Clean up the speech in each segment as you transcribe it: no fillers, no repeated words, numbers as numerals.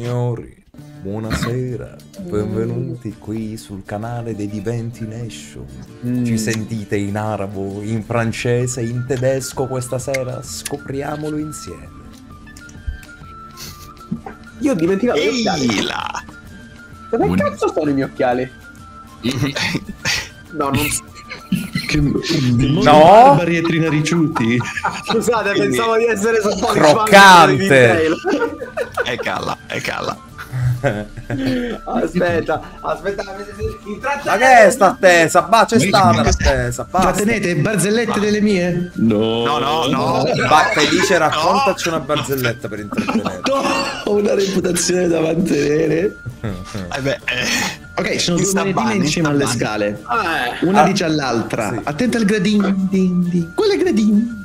signori, buonasera, benvenuti qui sul canale dei Diventi Nation. Ci sentite in arabo, in francese, in tedesco questa sera? Scopriamolo insieme. Io ho dimenticato gli occhiali. là! Dove cazzo sono i miei occhiali? No, non No! Barbari e trinariciuti. Scusate, pensavo di essere sotto Croccante! E calla, e calla. Aspetta, Ma che è sta attesa? C'è stata l'attesa, basta. Trattenete barzellette delle mie? No. No. Va, Felice, raccontaci una barzelletta per intrattenere. Ho una reputazione da mantenere. Ok, ci sono due monetine insieme alle scale. Una dice all'altra: sì. attenta al gradino. Din, din. Quale gradino?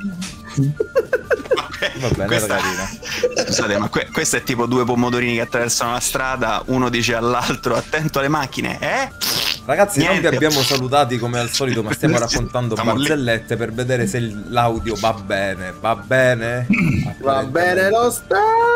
Va bene, Questa- era carina. Scusate, ma questo è tipo due pomodorini che attraversano la strada, uno dice all'altro attento alle macchine, Ragazzi, non vi Niente. abbiamo salutati come al solito, ma stiamo raccontando Stiamo lì. barzellette per vedere se l'audio va bene. Va bene? va bene lo sta.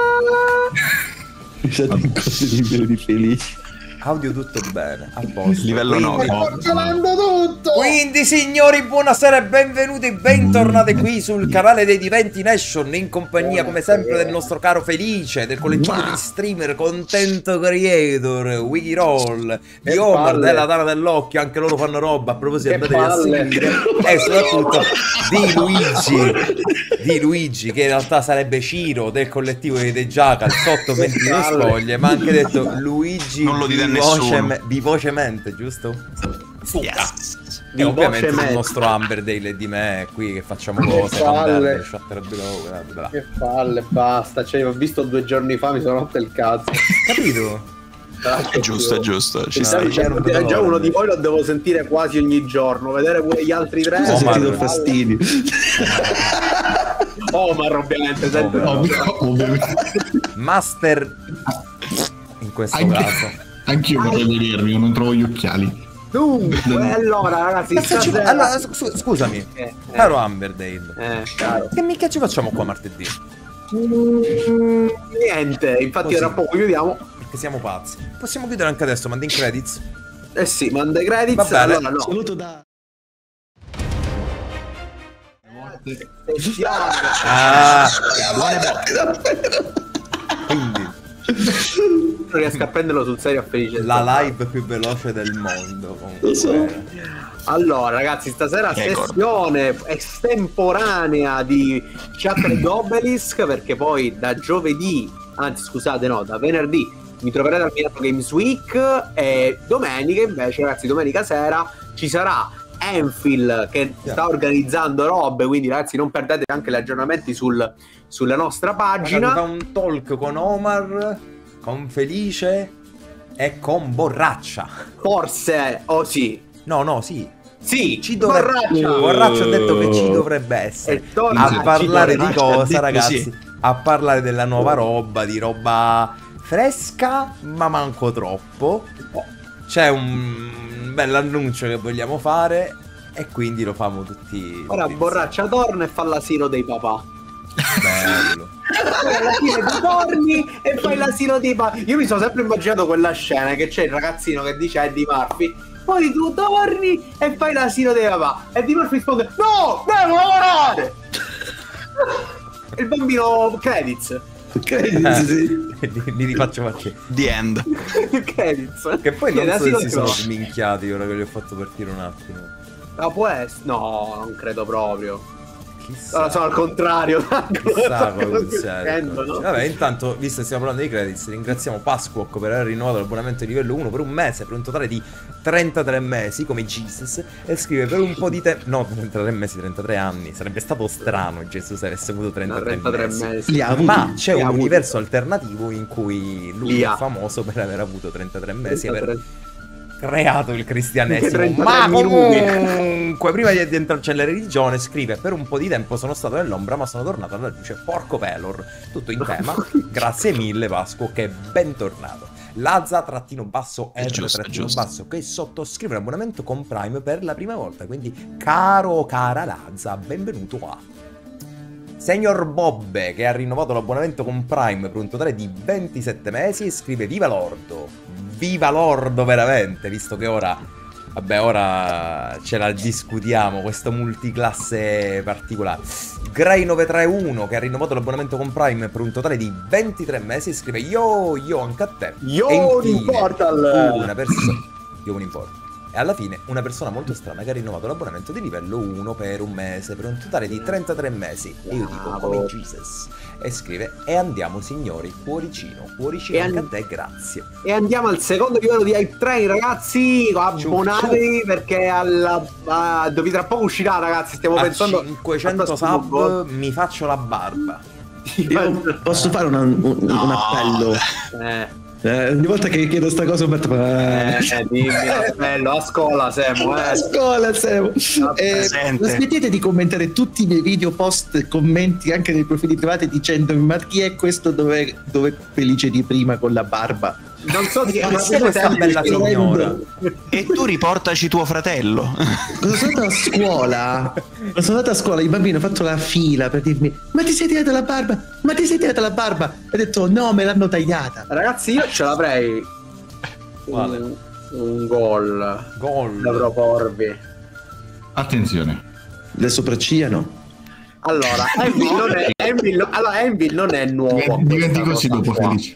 Mi sa di cose di vero di felice. Audio tutto bene, a posto. Livello Quindi- 9. Sto calando tutto. Quindi signori, buonasera e benvenuti, bentornati qui sul canale dei Diventi Nation, in compagnia come sempre del nostro caro Felice, del collettivo di streamer, content creator, Wikiroll, di Omar, palle. della Tana dell'Occhio, anche loro fanno roba, a proposito Che andatevi a palle. seguire, e soprattutto di Luigi, che in realtà sarebbe Ciro del collettivo dei Jackal, sotto mentire palle. spoglie, ma anche detto Luigi Non lo dite a nessuno. vivocemente, giusto? Yes. E ovviamente il Vivocemente. nostro Amberdale e di me qui che facciamo cose, palle. Vanderbilt, Shutter Below, bla bla. Che palle, basta. Cioè, ho visto 2 giorni fa, mi sono rotto il cazzo. Capito? È giusto, è giusto. Ci No, sta. io Cioè, non vedo già l'ora uno di- di voi lo devo sentire quasi ogni giorno. Vedere pure gli altri tre. Ho Omar. sentito fastidio. Omar, ovviamente. sempre Omar. Master in questo Anche- caso. Anch'io vorrei vedermi, non trovo gli occhiali. Dunque, allora, ragazzi, Cazzo ci- stasera- Allora, scusami, caro Amberdale, caro. che minchia ci facciamo qua martedì? Niente, infatti Così. tra poco chiudiamo. Perché siamo pazzi. Possiamo chiudere anche adesso, manda in credits. Eh sì, manda i credits. Va bene. Allora, no. Saluto da... Sessione. Ah, quindi Non riesco a prenderlo sul serio a felice. la live più veloce del mondo. Comunque. Lo so. Allora, ragazzi, stasera Record. sessione estemporanea di Shattered Obelisk, perché poi da giovedì, anzi scusate, no, da venerdì mi troverete al Milano Games Week e domenica invece, ragazzi, domenica sera ci sarà Enfil che sta organizzando robe, quindi ragazzi non perdete anche gli aggiornamenti sulla nostra Fa pagina. un talk con Omar, con Felice e con Borraccia. Forse, oh sì, No, sì. sì, Ci dovrebbe... Borraccia. Borraccia ha detto che ci dovrebbe essere. E torna A parlare di Borraccia ha cosa, detto ragazzi? sì. A parlare della nuova roba, di roba fresca, ma manco troppo. C'è un bell'annuncio che vogliamo fare e quindi lo famo tutti. Ora tutti Borraccia torna e fa l'asilo dei papà. insieme. Bello. Poi alla fine tu torni e fai l'asilo dei papà. Io mi sono sempre immaginato quella scena che c'è il ragazzino che dice a Eddie Murphy: poi tu torni e fai l'asilo dei papà. E Eddie Murphy risponde: no, devo lavorare. E il bambino credits. Li rifaccio partire. The end. Credits. Che poi non Chiede so se asilo si dei sono papà. sminchiati ora che li ho fatto partire un attimo. Ah, può essere? No, non credo proprio. Chissà. No, sono al contrario. Chissà cosa Cosa succede. no? Vabbè, intanto, visto che stiamo parlando di credits, ringraziamo Pasquok per aver rinnovato l'abbonamento di livello 1 per un mese, per un totale di 33 mesi, come Jesus, e scrive per un po' di tempo... No, 33 mesi, 33 anni. Sarebbe stato strano Jesus avesse avuto 33, 33 mesi. mesi. Li ha avuti. Ma c'è Li ha un avuti. universo alternativo in cui lui Li è ha. famoso per aver avuto 33 mesi e 33. aver creato il cristianesimo. 33 Ma minuti. comunque, prima di entrarci nella religione, scrive: per un po' di tempo sono stato nell'ombra, ma sono tornato alla luce. Porco Pelor, tutto in tema. Grazie mille, Vasco, che è bentornato. Lazza-basso È giusto, è giusto. R-basso che sottoscrive un abbonamento con Prime per la prima volta. Quindi, caro o cara Lazza, benvenuto a Signor Bobbe, che ha rinnovato l'abbonamento con Prime per un totale di 27 mesi, scrive viva Lordo. Viva Lordo veramente, visto che ora... Vabbè, ora ce la discutiamo, questo multiclasse particolare. Grey931, che ha rinnovato l'abbonamento con Prime per un totale di 23 mesi, scrive yo anche a te. Yo in Portal! Una persona... Yo in Portal. E alla fine una persona molto strana che ha rinnovato l'abbonamento di livello 1 per un mese, per un totale di 33 mesi. E io dico, come Jesus. E scrive, e andiamo signori, cuoricino anche a te, grazie. E andiamo al secondo livello di Hype Train, ragazzi, abbonatevi perché tra poco uscirà, ragazzi, stiamo pensando... 500 sub mi faccio la barba. Io posso fare un appello? Ogni volta che chiedo sta cosa dimmi l'appello, a scuola siamo, a scuola siamo. Non smettete di commentare tutti i miei video, post e commenti anche nei profili privati dicendomi ma chi è questo dove felice di prima con la barba? Non so di questa bella signora. E tu riportaci tuo fratello. Quando sono andato a scuola, il bambino ha fatto la fila per dirmi ma ti sei tagliata la barba? Ma ti sei tagliata la barba? E ho detto no, me l'hanno tagliata. Ragazzi, io ce l'avrei un gol da proporvi. Attenzione. Le sopracciglia no. Allora, Anvil non è nuovo. Diventi così dopo felice.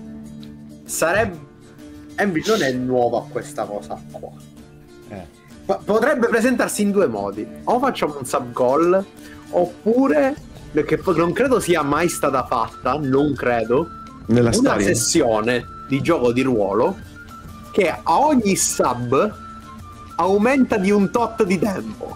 Anvil non è nuovo a questa cosa qua. Potrebbe presentarsi in due modi: o facciamo un sub goal, oppure, perché non credo sia mai stata fatta, non credo, nella una storia, sessione di gioco di ruolo che a ogni sub aumenta di un tot di tempo.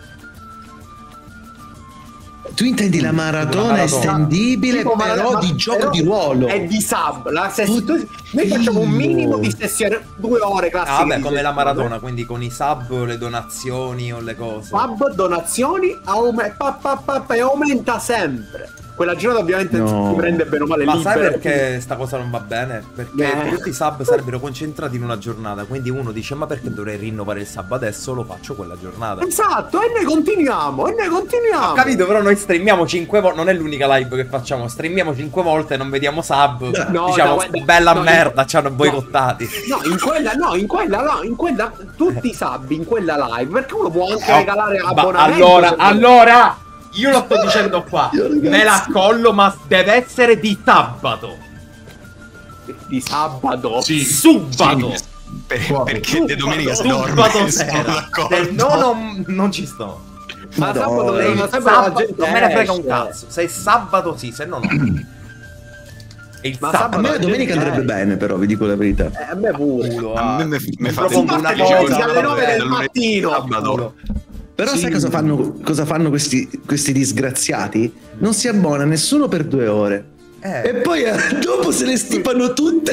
Tu intendi la maratona estendibile però di gioco di ruolo? È di sub. Noi facciamo un minimo di sessione, 2 ore classiche. Vabbè, come la maratona, quindi con i sub, le donazioni o le cose. Sub, donazioni, e aumenta sempre. Quella giornata ovviamente si prende bene o male ma libero. sai perché sta cosa non va bene? Perché tutti i sub sarebbero concentrati in una giornata. Quindi uno dice ma perché dovrei rinnovare il sub adesso? Lo faccio quella giornata. Esatto, e noi continuiamo. Ho capito, però noi streamiamo 5 volte. Non è l'unica live che facciamo. Streamiamo 5 volte e non vediamo sub. Diciamo bella merda, ci hanno boicottati. In quella tutti i sub in quella live. Perché uno può anche regalare abbonamento. Allora io lo sto dicendo qua, me la collo, ma deve essere di sabato. Di sabato? Sì. Subbato. Sì. Perché di domenica si dorme. Sabato sera. Non ci sto. Ma sabato non me ne frega un cazzo. Se è sabato sì, se no no. E il sabato, a me la domenica andrebbe bene, però vi dico la verità. A me pure. A me mi fa una cosa alle 9 del mattino. Però sai cosa fanno questi disgraziati? Non si abbona nessuno per 2 ore. E poi dopo se le stipano tutte.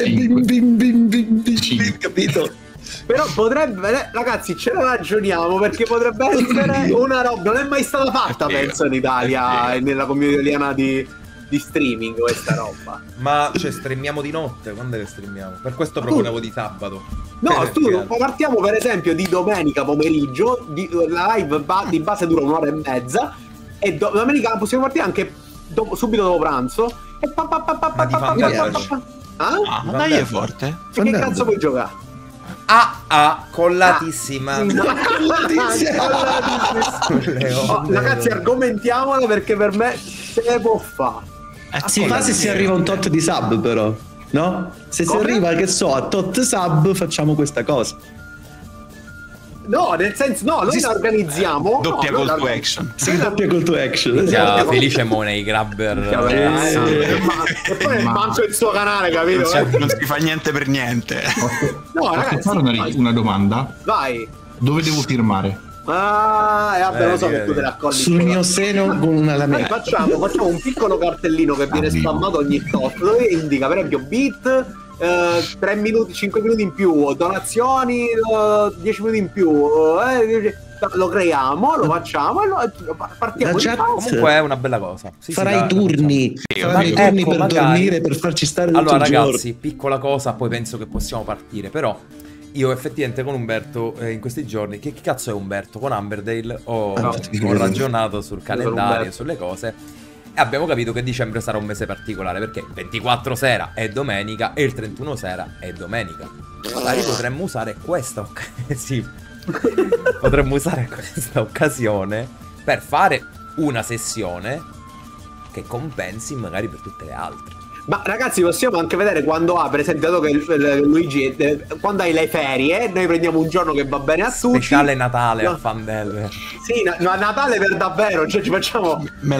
Capito? Però potrebbe, ragazzi, ce la ragioniamo perché potrebbe essere una roba. Non è mai stata fatta, penso, in Italia e nella community italiana di streaming questa roba. Ma cioè streamiamo di notte? Quando è che streamiamo? Per questo proponevo di sabato. No, partiamo per esempio di domenica pomeriggio, la live di base dura 1 ora e mezza e domenica possiamo partire anche subito dopo pranzo e dai, è forte. E che cazzo puoi giocare? Collatissima. Ragazzi, argomentiamola perché per me se può fare. Si fa se si arriva a un tot di sub, però. No? Se si arriva, che so, a tot sub, facciamo questa cosa. No, nel senso, noi la organizziamo. Doppia call to action. Sì, doppia call to action. Felice Money Grabber. E poi manco il suo canale, capito? Non si fa niente per niente. No, ragazzi, posso fare una domanda? Vai. Dove devo firmare? Vabbè, lo so che tu te la accorgi. Sul mio seno con una lametta. Facciamo un piccolo cartellino che viene spammato ogni tot, dove indica per esempio bit, 3 minuti, 5 minuti in più, donazioni, 10 minuti in più, lo creiamo, lo facciamo e partiamo. Comunque è una bella cosa. Farai i turni, per dormire, per farci stare tutto allora il giorno. ragazzi, piccola cosa, poi penso che possiamo partire, però io effettivamente con Umberto in questi giorni, che cazzo è Umberto? Con Undertale ho ragionato sul calendario, sulle cose E abbiamo capito che dicembre sarà un mese particolare, perché il 24 sera è domenica e il 31 sera è domenica. Magari potremmo usare questa sì. Potremmo usare questa occasione per fare una sessione che compensi magari per tutte le altre. Ma ragazzi, possiamo anche vedere quando ha, per esempio, dato che Luigi, quando hai le ferie, noi prendiamo un giorno che va bene a tutti. Speciale Natale a Fandel. Sì, Natale per davvero, cioè ci facciamo...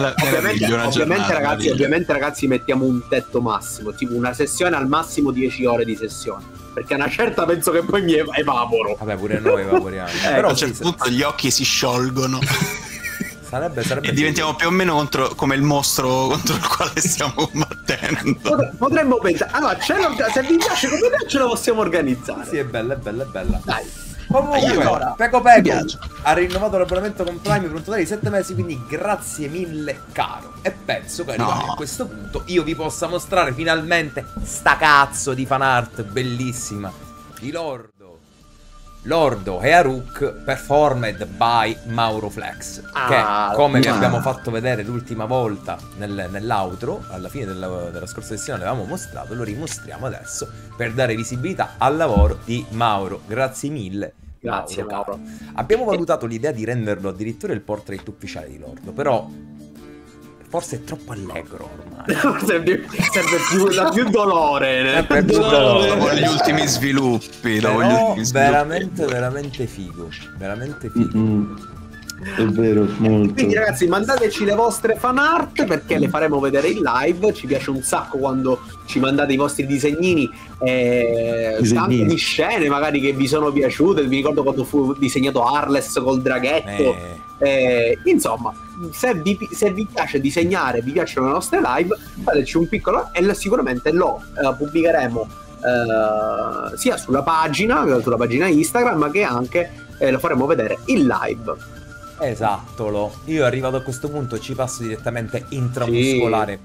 Ovviamente ragazzi mettiamo un tetto massimo, tipo una sessione al massimo 10 ore di sessione. Perché a una certa penso che poi mi evaporo. Vabbè, pure noi evaporiamo. Però a un certo punto gli occhi si sciolgono. Sarebbe e diventiamo più o meno come il mostro contro il quale stiamo combattendo. Potremmo pensare. Allora, se vi piace come idea ce la possiamo organizzare. Sì, è bella, è bella, è bella. Dai. Comunque, allora, Peco ha rinnovato l'abbonamento con Prime per un totale di 7 mesi, quindi grazie mille caro. E penso che arrivati a questo punto io vi possa mostrare finalmente sta cazzo di fanart bellissima di Lordo e Haruk performed by Mauro Flex, che come vi abbiamo fatto vedere l'ultima volta nell'outro, alla fine della scorsa sessione l'avevamo mostrato, lo rimostriamo adesso per dare visibilità al lavoro di Mauro. Grazie mille. Grazie Mauro. Abbiamo valutato l'idea di renderlo addirittura il portrait ufficiale di Lordo, però forse è troppo allegro ormai. serve più dolore. Dopo gli ultimi sviluppi. Veramente figo. Veramente figo. È vero, molto. Quindi ragazzi, mandateci le vostre fan art perché le faremo vedere in live. Ci piace un sacco quando ci mandate i vostri disegnini, anche di scene magari che vi sono piaciute. Vi ricordo quando fu disegnato Arles col draghetto. Insomma, se vi piace disegnare, vi piacciono le nostre live, fateci un piccolo e sicuramente lo pubblicheremo sia sulla pagina Instagram, che anche lo faremo vedere in live. Esatto, io arrivato a questo punto ci passo direttamente intramuscolare,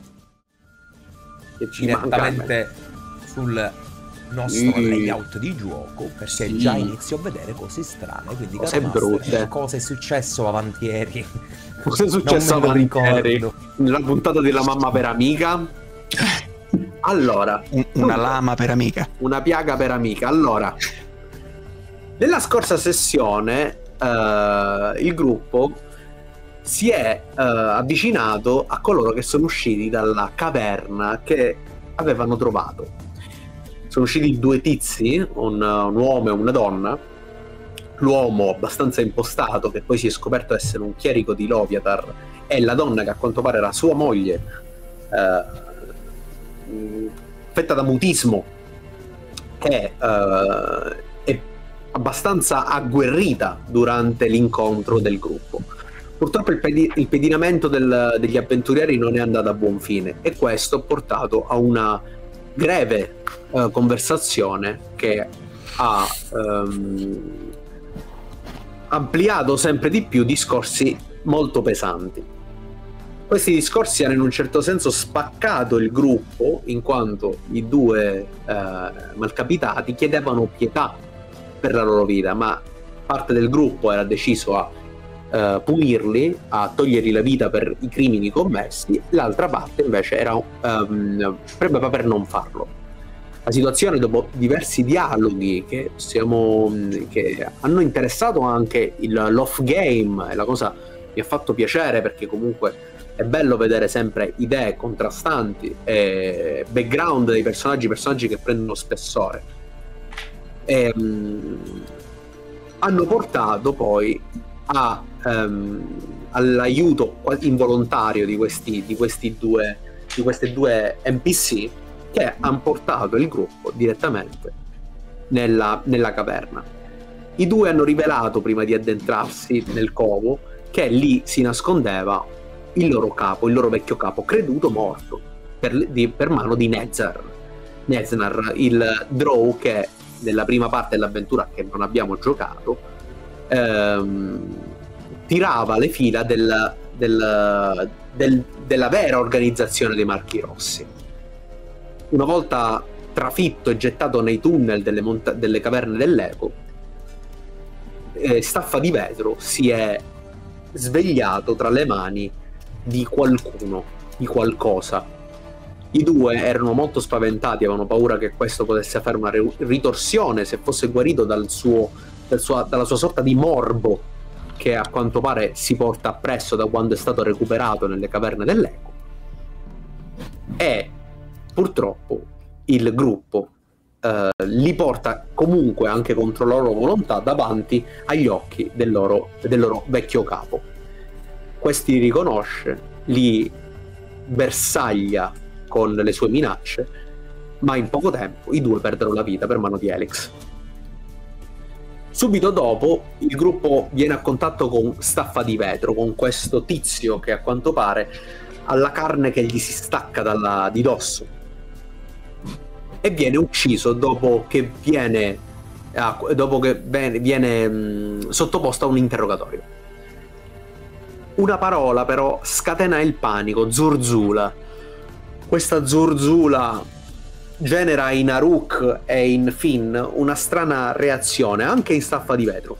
direttamente sul nostro layout di gioco, perché già inizio a vedere cose strane, quindi cose brutte. Cosa è successo avanti ieri? Cosa è successo avanti ieri? Nella puntata della mamma per amica? Allora, una lama per amica, una piaga per amica. Allora, nella scorsa sessione il gruppo si è avvicinato a coloro che sono usciti dalla caverna che avevano trovato. Sono usciti due tizi, un uomo e una donna. L'uomo abbastanza impostato, che poi si è scoperto essere un chierico di Loviatar, e la donna che a quanto pare era sua moglie, affetta da mutismo, che è abbastanza agguerrita durante l'incontro del gruppo. Purtroppo il pedinamento degli avventurieri non è andato a buon fine, e questo ha portato a una greve conversazione che ha ampliato sempre di più discorsi molto pesanti. Questi discorsi hanno in un certo senso spaccato il gruppo, in quanto i due malcapitati chiedevano pietà per la loro vita, ma parte del gruppo era deciso a punirli, a togliergli la vita per i crimini commessi, l'altra parte invece era prevedeva per non farlo. La situazione, dopo diversi dialoghi che hanno interessato anche l'off game, e la cosa mi ha fatto piacere perché comunque è bello vedere sempre idee contrastanti e background dei personaggi che prendono spessore, hanno portato poi all'aiuto involontario di queste due NPC, che hanno portato il gruppo direttamente nella caverna. I due hanno rivelato, prima di addentrarsi nel covo, che lì si nascondeva il loro vecchio capo, creduto morto per mano di Neznar, il drow che nella prima parte dell'avventura, che non abbiamo giocato, tirava le fila della vera organizzazione dei Marchi Rossi. Una volta trafitto e gettato nei tunnel delle caverne dell'Eco, Staffa di Vetro si è svegliato tra le mani di qualcuno, di qualcosa. I due erano molto spaventati, avevano paura che questo potesse fare una ritorsione se fosse guarito dalla sua sorta di morbo che a quanto pare si porta appresso da quando è stato recuperato nelle caverne dell'Eco. E purtroppo il gruppo li porta comunque, anche contro la loro volontà, davanti agli occhi del loro vecchio capo. Questi li riconosce, li bersaglia con le sue minacce, ma in poco tempo i due perdono la vita per mano di Helix. Subito dopo il gruppo viene a contatto con Staffa di Vetro, con questo tizio che a quanto pare ha la carne che gli si stacca di dosso, e viene ucciso dopo che viene sottoposto a un interrogatorio. Una parola però scatena il panico: Zurzula. Questa Zurzula genera in Aruk e in Finn una strana reazione, anche in Staffa di Vetro.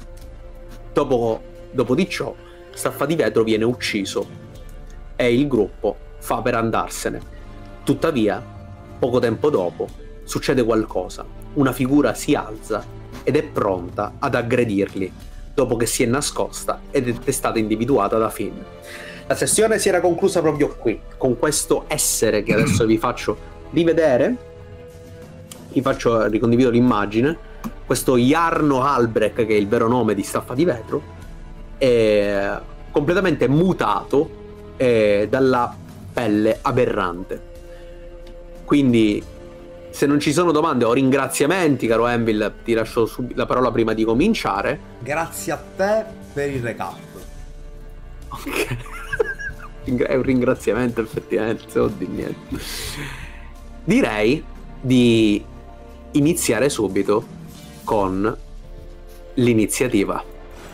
Dopo di ciò, Staffa di Vetro viene ucciso e il gruppo fa per andarsene. Tuttavia, poco tempo dopo, succede qualcosa. Una figura si alza ed è pronta ad aggredirli, dopo che si è nascosta ed è stata individuata da Finn. La sessione si era conclusa proprio qui, con questo essere che adesso vi faccio rivedere. Ricondivido l'immagine. Questo Jarno Albrecht, che è il vero nome di Staffa di Vetro, è completamente mutato dalla pelle aberrante. Quindi, se non ci sono domande o ringraziamenti, caro Anvil, ti lascio la parola prima di cominciare. Grazie a te per il recap. Ok. È un ringraziamento, effettivamente, se non di niente. Direi di iniziare subito con l'iniziativa.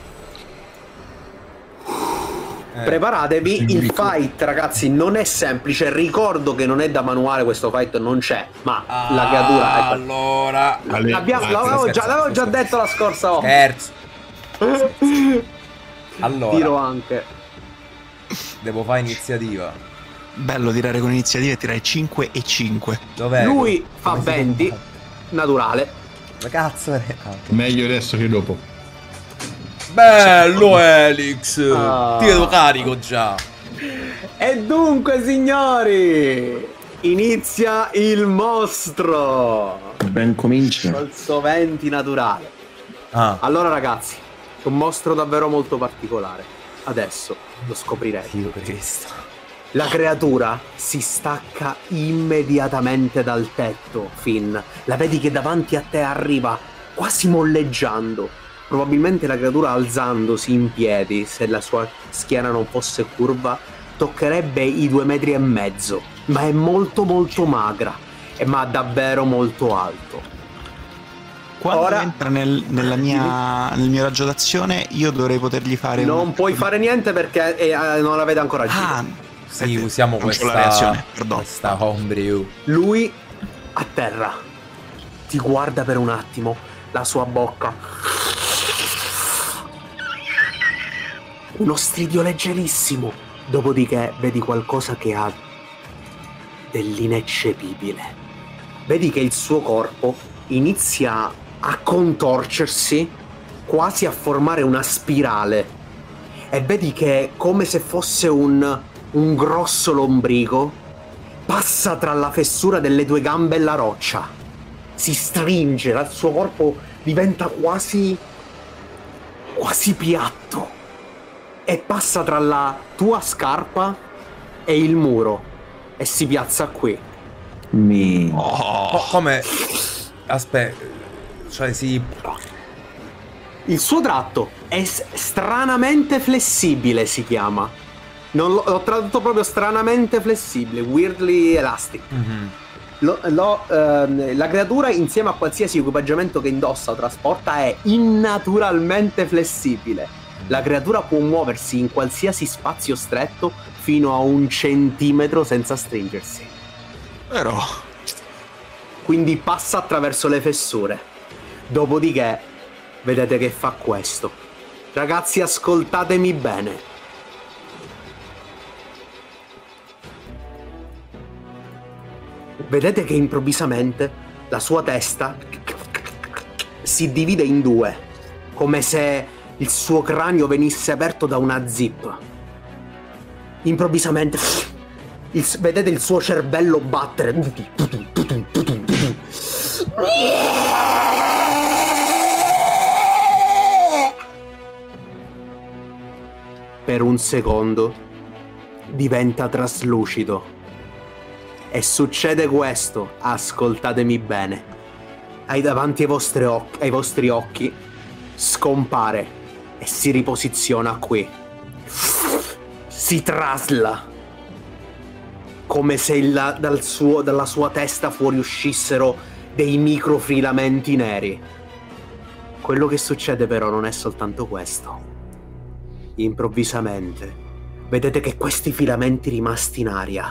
Preparatevi, il fight, ragazzi, non è semplice. Ricordo che non è da manuale, questo fight non c'è, ma la creatura, ecco. Allora, l'avevo già detto la scorsa volta. Scherzo. Allora, tiro anche. Devo fare iniziativa. Bello tirare con iniziativa e tirare 5 e 5. Dov'è? Lui fa 20 naturale. Ma cazzo è? Meglio adesso che dopo. Bello Helix. Ti vedo carico già. E dunque, signori, inizia il mostro. Ben comincia. Col suo 20 naturale. Allora, ragazzi, è un mostro davvero molto particolare. Adesso lo scoprirete. Dio Cristo. La creatura si stacca immediatamente dal tetto, Finn. La vedi che davanti a te arriva quasi molleggiando. Probabilmente la creatura, alzandosi in piedi, se la sua schiena non fosse curva, toccherebbe i 2,5 metri, ma è molto molto magra, ma davvero molto alto. Quando Ora entra nel mio raggio d'azione, io dovrei potergli fare. Non puoi fare niente perché non l'avete ancora agito. Sì, usiamo questa homebrew. Lui a terra ti guarda per un attimo, la sua bocca, uno stridio leggerissimo, dopodiché vedi qualcosa che ha dell'ineccepibile. Vedi che il suo corpo inizia a contorcersi, quasi a formare una spirale, e vedi che, come se fosse un grosso lombrico, passa tra la fessura delle due gambe e la roccia, si stringe, il suo corpo diventa quasi piatto e passa tra la tua scarpa e il muro e si piazza qui. Come? Aspetta, cioè si... Il suo tratto è stranamente flessibile, si chiama. Non l'ho tradotto proprio stranamente flessibile, weirdly elastic. La creatura, insieme a qualsiasi equipaggiamento che indossa o trasporta, è innaturalmente flessibile. La creatura può muoversi in qualsiasi spazio stretto fino a 1 centimetro senza stringersi. Però Quindi passa attraverso le fessure. Dopodiché vedete che fa questo. Ragazzi, ascoltatemi bene. vedete che improvvisamente la sua testa si divide in due, come se il suo cranio venisse aperto da una zip. Improvvisamente vedete il suo cervello battere. Per un secondo diventa traslucido. E succede questo, ascoltatemi bene. Davanti ai vostri occhi scompare e si riposiziona qui. Si trasla come se dalla sua testa fuoriuscissero dei microfilamenti neri. Quello che succede però non è soltanto questo. Improvvisamente vedete che questi filamenti rimasti in aria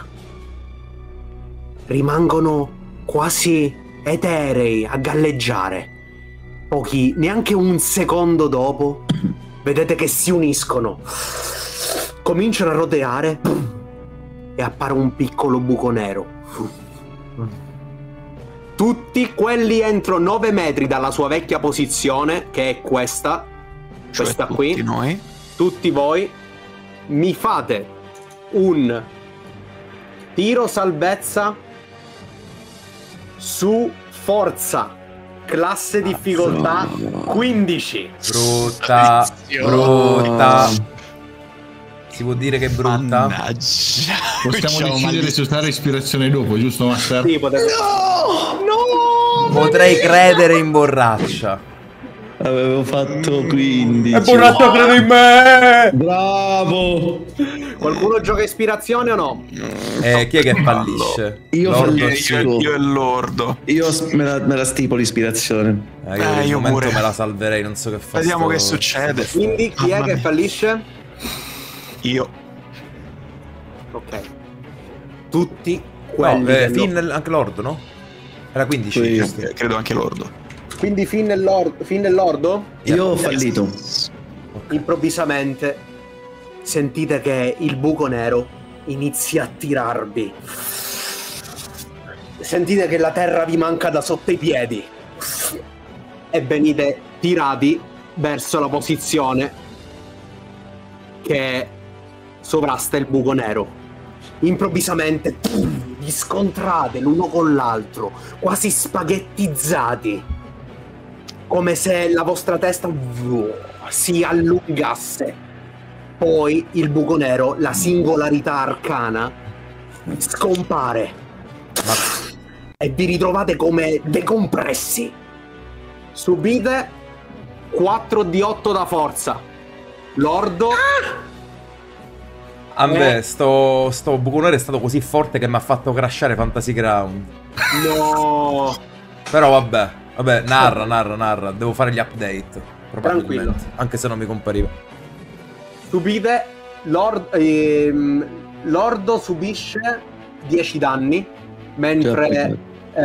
rimangono quasi eterei a galleggiare. Neanche un secondo dopo vedete che si uniscono, cominciano a roteare e appare un piccolo buco nero. Tutti quelli entro 9 metri dalla sua vecchia posizione, che è questa, cioè questa tutti qui, noi. Tutti voi mi fate un tiro salvezza su forza, classe difficoltà 15. Brutta. Si può dire che è brutta? Mannaggia. Possiamo decidere se usare ispirazione dopo, giusto, Master? Sì, potete... No! Potrei credere in borraccia. Avevo fatto 15. È borraccia, credo in me! Bravo! Qualcuno gioca ispirazione o no? Chi è che fallisce? Io fallisco. Io e Lordo. Io me la stipo l'ispirazione. Io pure. me la salverei, non so che fa. Vediamo che succede. Quindi chi è che fallisce? Io. Ok. Tutti quelli No, che Finn anche Lord, no? Era 15. Sì. giusto? Credo anche Lordo. Quindi Finn e Lordo? Io ho fallito. Improvvisamente sentite che il buco nero inizia a tirarvi. Sentite che la terra vi manca da sotto i piedi e venite tirati verso la posizione che sovrasta il buco nero. Improvvisamente vi scontrate l'uno con l'altro, quasi spaghettizzati, come se la vostra testa si allungasse. Poi il buco nero, la singolarità arcana, scompare e vi ritrovate come decompressi. Subite 4 di 8 da forza. Lordo. A me sto buco nero è stato così forte che mi ha fatto crashare Fantasy Ground. No. Però vabbè, narra. Devo fare gli update. Tranquillo. Anche se non mi compariva. Subite. Lordo subisce 10 danni. Mentre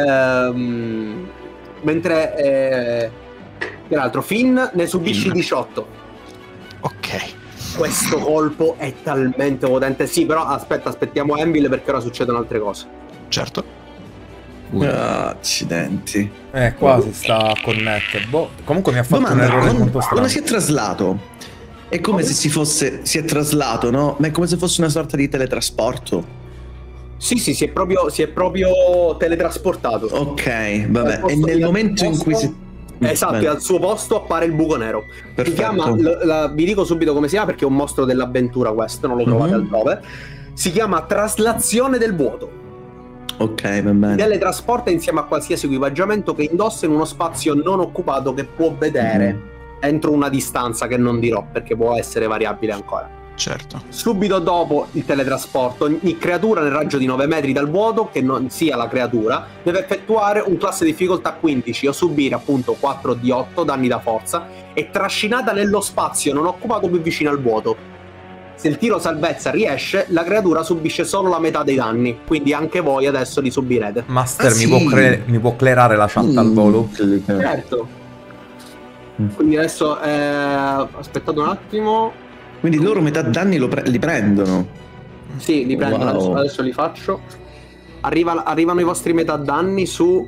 peraltro Finn ne subisce 18. Ok. Questo colpo è talmente potente. Sì, però aspettiamo Anvil perché ora succedono altre cose. Certo. Accidenti. Qua si sta a connettere. Comunque mi ha fatto un errore molto strano. Quando si è traslato, è come se si è traslato, no? Ma è come se fosse una sorta di teletrasporto. Sì, si è proprio teletrasportato. Ok, vabbè. E nel momento in cui si... Esatto, e al suo posto appare il buco nero. Perfetto. Si chiama, vi dico subito come si chiama perché è un mostro dell'avventura questo, non lo trovate altrove. Si chiama Traslazione del vuoto. Ok, va bene. Teletrasporta insieme a qualsiasi equipaggiamento che indossa in uno spazio non occupato che può vedere entro una distanza che non dirò perché può essere variabile ancora. Certo. Subito dopo il teletrasporto, ogni creatura nel raggio di 9 metri dal vuoto, che non sia la creatura, deve effettuare un classe difficoltà 15 o subire appunto 4 di 8 danni da forza e trascinata nello spazio non occupato più vicino al vuoto. Se il tiro salvezza riesce, la creatura subisce solo la metà dei danni, quindi anche voi adesso li subirete. Master, sì. mi può clerare la chat al volo? Certo. Quindi adesso aspettate un attimo. Quindi loro metà danni li prendono. Sì, li prendo, Wow. adesso li faccio. arrivano i vostri metadanni su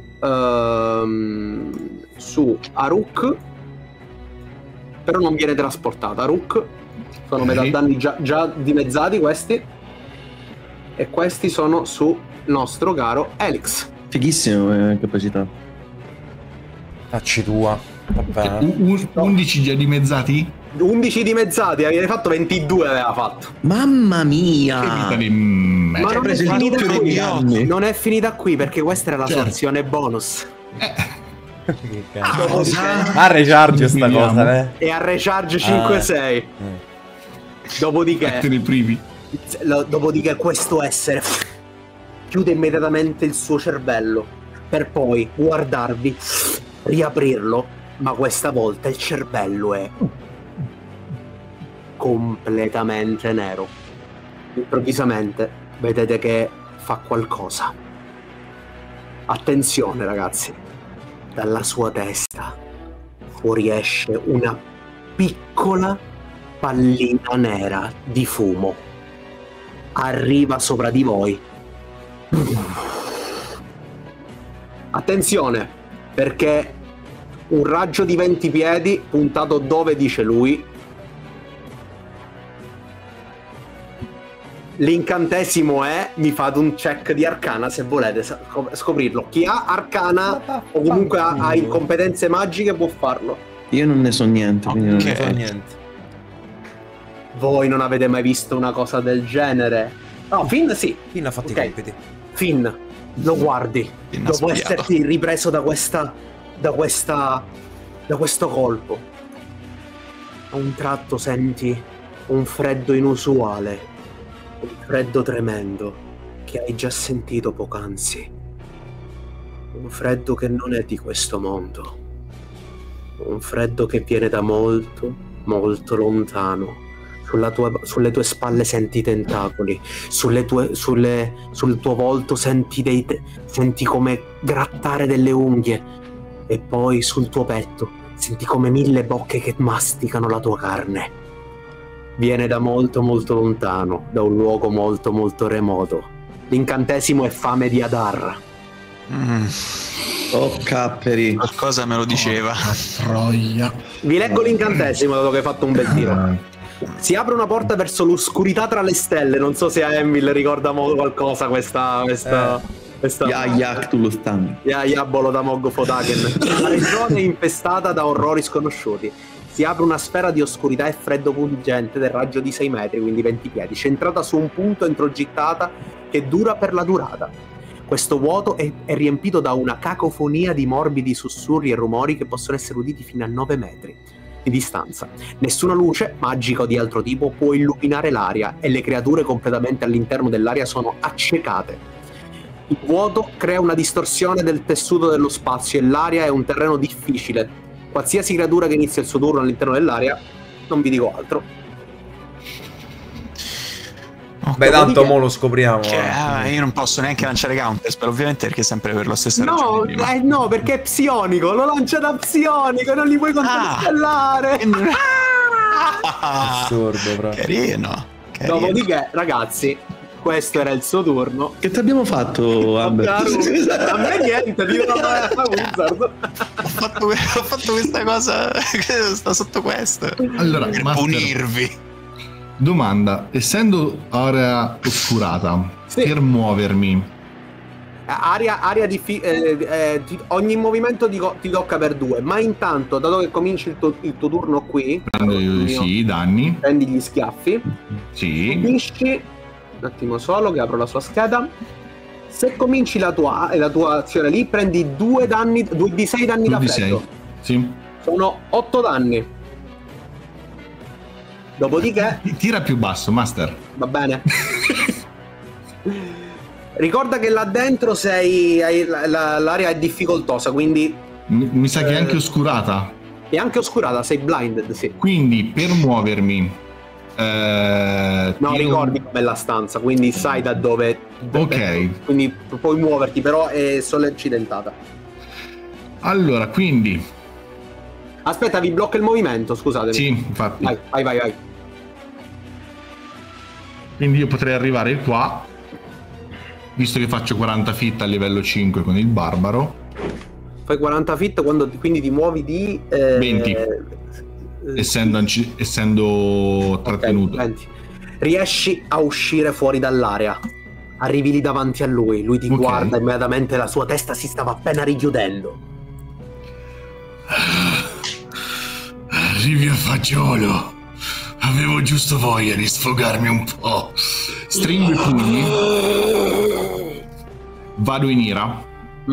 Aruk, però non viene trasportata. Aruk sono metadanni già dimezzati questi, e questi sono su nostro caro Elix. Fighissimo capacità. Facci tua. Va bene. 11 già dimezzati? 11 dimezzati, avete fatto 22, aveva fatto. Mamma mia! Che vita di Ma non è, preso il finita doppio qui, degli anni. non è finita qui, perché questa era la sua Certo. azione bonus. Che cazzo. Dopodiché- A recharge sta Vediamo. cosa, eh. e a recharge 5-6. Dopodiché i primi. Dopodiché questo essere chiude immediatamente il suo cervello per poi guardarvi, riaprirlo, ma questa volta il cervello è completamente nero. Improvvisamente vedete che fa qualcosa. Attenzione ragazzi, dalla sua testa fuoriesce una piccola pallina nera di fumo. Arriva sopra di voi. Attenzione, perché un raggio di 20 piedi puntato dove dice lui. L'incantesimo è, mi fate un check di arcana se volete scoprirlo. Chi ha arcana o comunque ha competenze magiche può farlo. Io non ne so niente, quindi Non non ne so niente. Voi non avete mai visto una cosa del genere? No, Finn sì. Finn ha fatto Ok. i compiti. Finn, lo guardi. Finn ha Dopo sbagliato. esserti ripreso da questo colpo. A un tratto senti un freddo inusuale, un freddo tremendo che hai già sentito poc'anzi. Un freddo che non è di questo mondo. Un freddo che viene da molto, molto lontano. Sulle tue spalle senti i tentacoli, sul tuo volto senti come grattare delle unghie, e poi sul tuo petto senti come 1000 bocche che masticano la tua carne. Viene da molto molto lontano, da un luogo molto molto remoto. L'incantesimo è fame di Adar. Oh, capperi. Qualcosa me lo diceva. Troia. Vi leggo l'incantesimo dato che hai fatto un bel tiro. Si apre una porta verso l'oscurità tra le stelle. Non so se a Emil ricorda qualcosa questa Yak Tulustan. Yabolo da Moggo Fotaken. La regione è infestata da orrori sconosciuti. Si apre una sfera di oscurità e freddo pungente del raggio di 6 metri, quindi 20 piedi, centrata su un punto introgittata che dura per la durata. Questo vuoto è riempito da una cacofonia di morbidi sussurri e rumori che possono essere uditi fino a 9 metri di distanza. Nessuna luce, magica o di altro tipo, può illuminare l'aria, e le creature completamente all'interno dell'aria sono accecate. Il vuoto crea una distorsione del tessuto dello spazio e l'aria è un terreno difficile. Qualsiasi creatura che inizia il suo turno all'interno dell'aria, non vi dico altro. Beh, tanto mo lo scopriamo. Io non posso neanche lanciare counterspell, ovviamente, perché è sempre per lo stesso No, no, perché è psionico, lo lancia da psionico, non li puoi controllare. Assurdo, proprio. Carino. Dopodiché, ragazzi, questo era il suo turno. Che ti abbiamo fatto, Amber? A me niente, ti devo fare a Wizard. Ho fatto questa cosa che sta sotto questo. Allora, per Master, punirvi. domanda, essendo area oscurata, Sì. per muovermi, Aria ogni movimento ti tocca per 2, ma intanto, dato che cominci il tuo turno qui, prendo sì, i danni, prendi gli schiaffi, sì, subisci un attimo solo che apro la sua scheda. Se cominci la tua azione lì, prendi 2 danni, 2 di 6 danni da 2d6, freddo. sì. Sono 8 danni. Dopodiché, Tira più basso, Master. va bene. Ricorda che là dentro l'area è difficoltosa, quindi Mi sa che è anche oscurata. è anche oscurata, sei blinded, sì. Quindi per muovermi, No, tiro- ricordi com'è la stanza, quindi sai da dove. Ok. Quindi puoi muoverti, però è solo accidentata. Allora, quindi Aspetta, vi blocca il movimento, scusatemi. sì, infatti. Vai. Quindi io potrei arrivare qua visto che faccio 40 fit a livello 5 con il barbaro. Fai 40 fit quindi ti muovi di 20. Essendo trattenuto. 20. Riesci a uscire fuori dall'area. Arrivi lì davanti a lui ti guarda immediatamente, la sua testa si stava appena richiudendo. Arrivi a fagiolo. Avevo giusto voglia di sfogarmi un po'. Stringo i pugni. Vado in ira.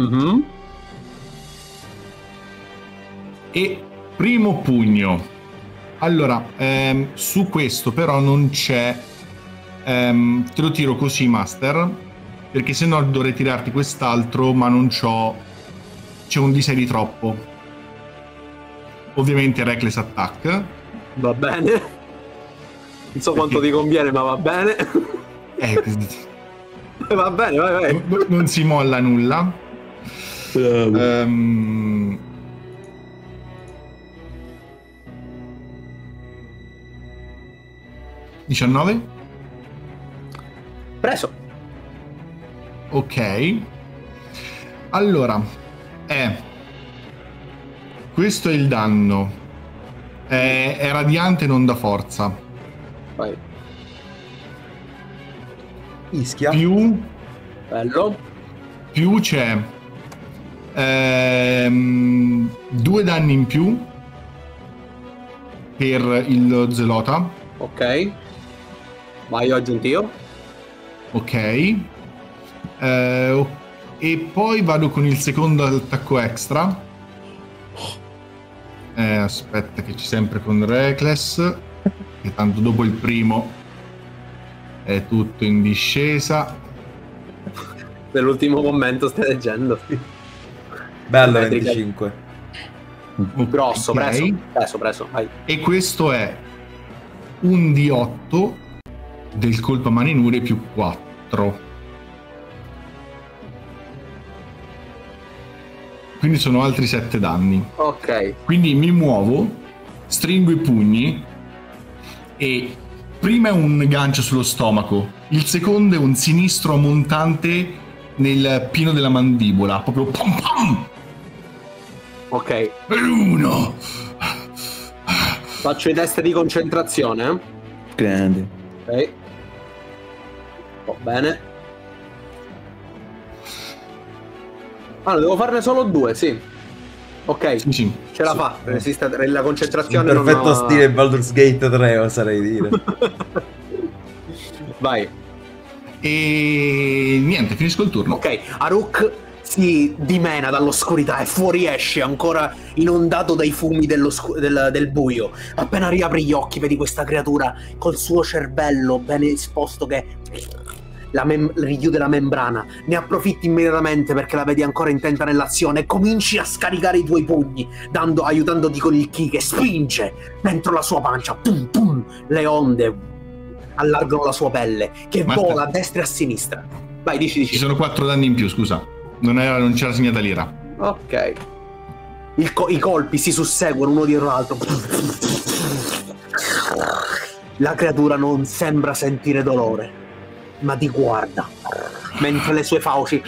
E primo pugno. Allora, su questo però non c'è. Te lo tiro così, Master, perché se no dovrei tirarti quest'altro, ma non c'ho. C'è un D6 di troppo. Ovviamente Reckless Attack. Va bene. Non so quanto ti conviene, ma va bene. Va bene, vai. Non si molla nulla. 19. Preso. Ok. Allora, questo è il danno. È radiante, non da forza. Vai. Ischia. Più Bello. c'è 2 danni in più per il Zelota. Ok. Vai, ho aggiunto io. Ok. E poi vado con il secondo attacco extra. Aspetta che ci sempre con Reckless, che tanto dopo il primo è tutto in discesa. Nell'ultimo commento stai leggendo. Bello, 25. Grosso, Ok. preso, vai. E questo è un D8 del colpo a mani nude più 4. Quindi sono altri 7 danni. Ok. Quindi mi muovo, stringo i pugni e prima è un gancio sullo stomaco, il secondo è un sinistro montante nel pieno della mandibola, proprio pam pam. Ok. E uno. Faccio i test di concentrazione. Grande. Ok. Va bene. Allora, devo farne solo 2, sì. Ok, Sì. ce la fa. Resiste la concentrazione. In perfetto non ha- stile Baldur's Gate 3, oserei dire. Vai. E niente, finisco il turno. Ok, Aruk si dimena dall'oscurità e fuoriesce ancora inondato dai fumi del buio. Appena riapri gli occhi vedi questa creatura col suo cervello ben esposto che richiude la membrana. Ne approfitti immediatamente perché la vedi ancora intenta nell'azione e cominci a scaricare i tuoi pugni, aiutandoti con il ki che spinge dentro la sua pancia. Pum pum, le onde allargano la sua pelle che vola a destra e a sinistra. Vai, dici. Ci sono 4 danni in più, scusa. Non c'era segnata l'ira. Ok. I colpi si susseguono uno dietro l'altro. La creatura non sembra sentire dolore, ma ti guarda mentre le sue fauci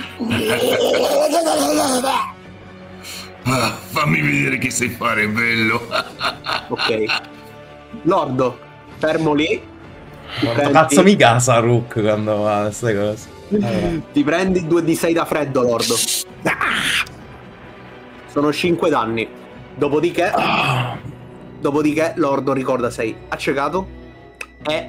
Fammi vedere che sai fare, bello. ok. Lordo, fermo lì. Cazzo mi casa Rook quando fa queste cose. Ti prendi 2d6 da freddo, Lordo. Sono 5 danni. Dopodiché Lordo, ricorda, sei accecato e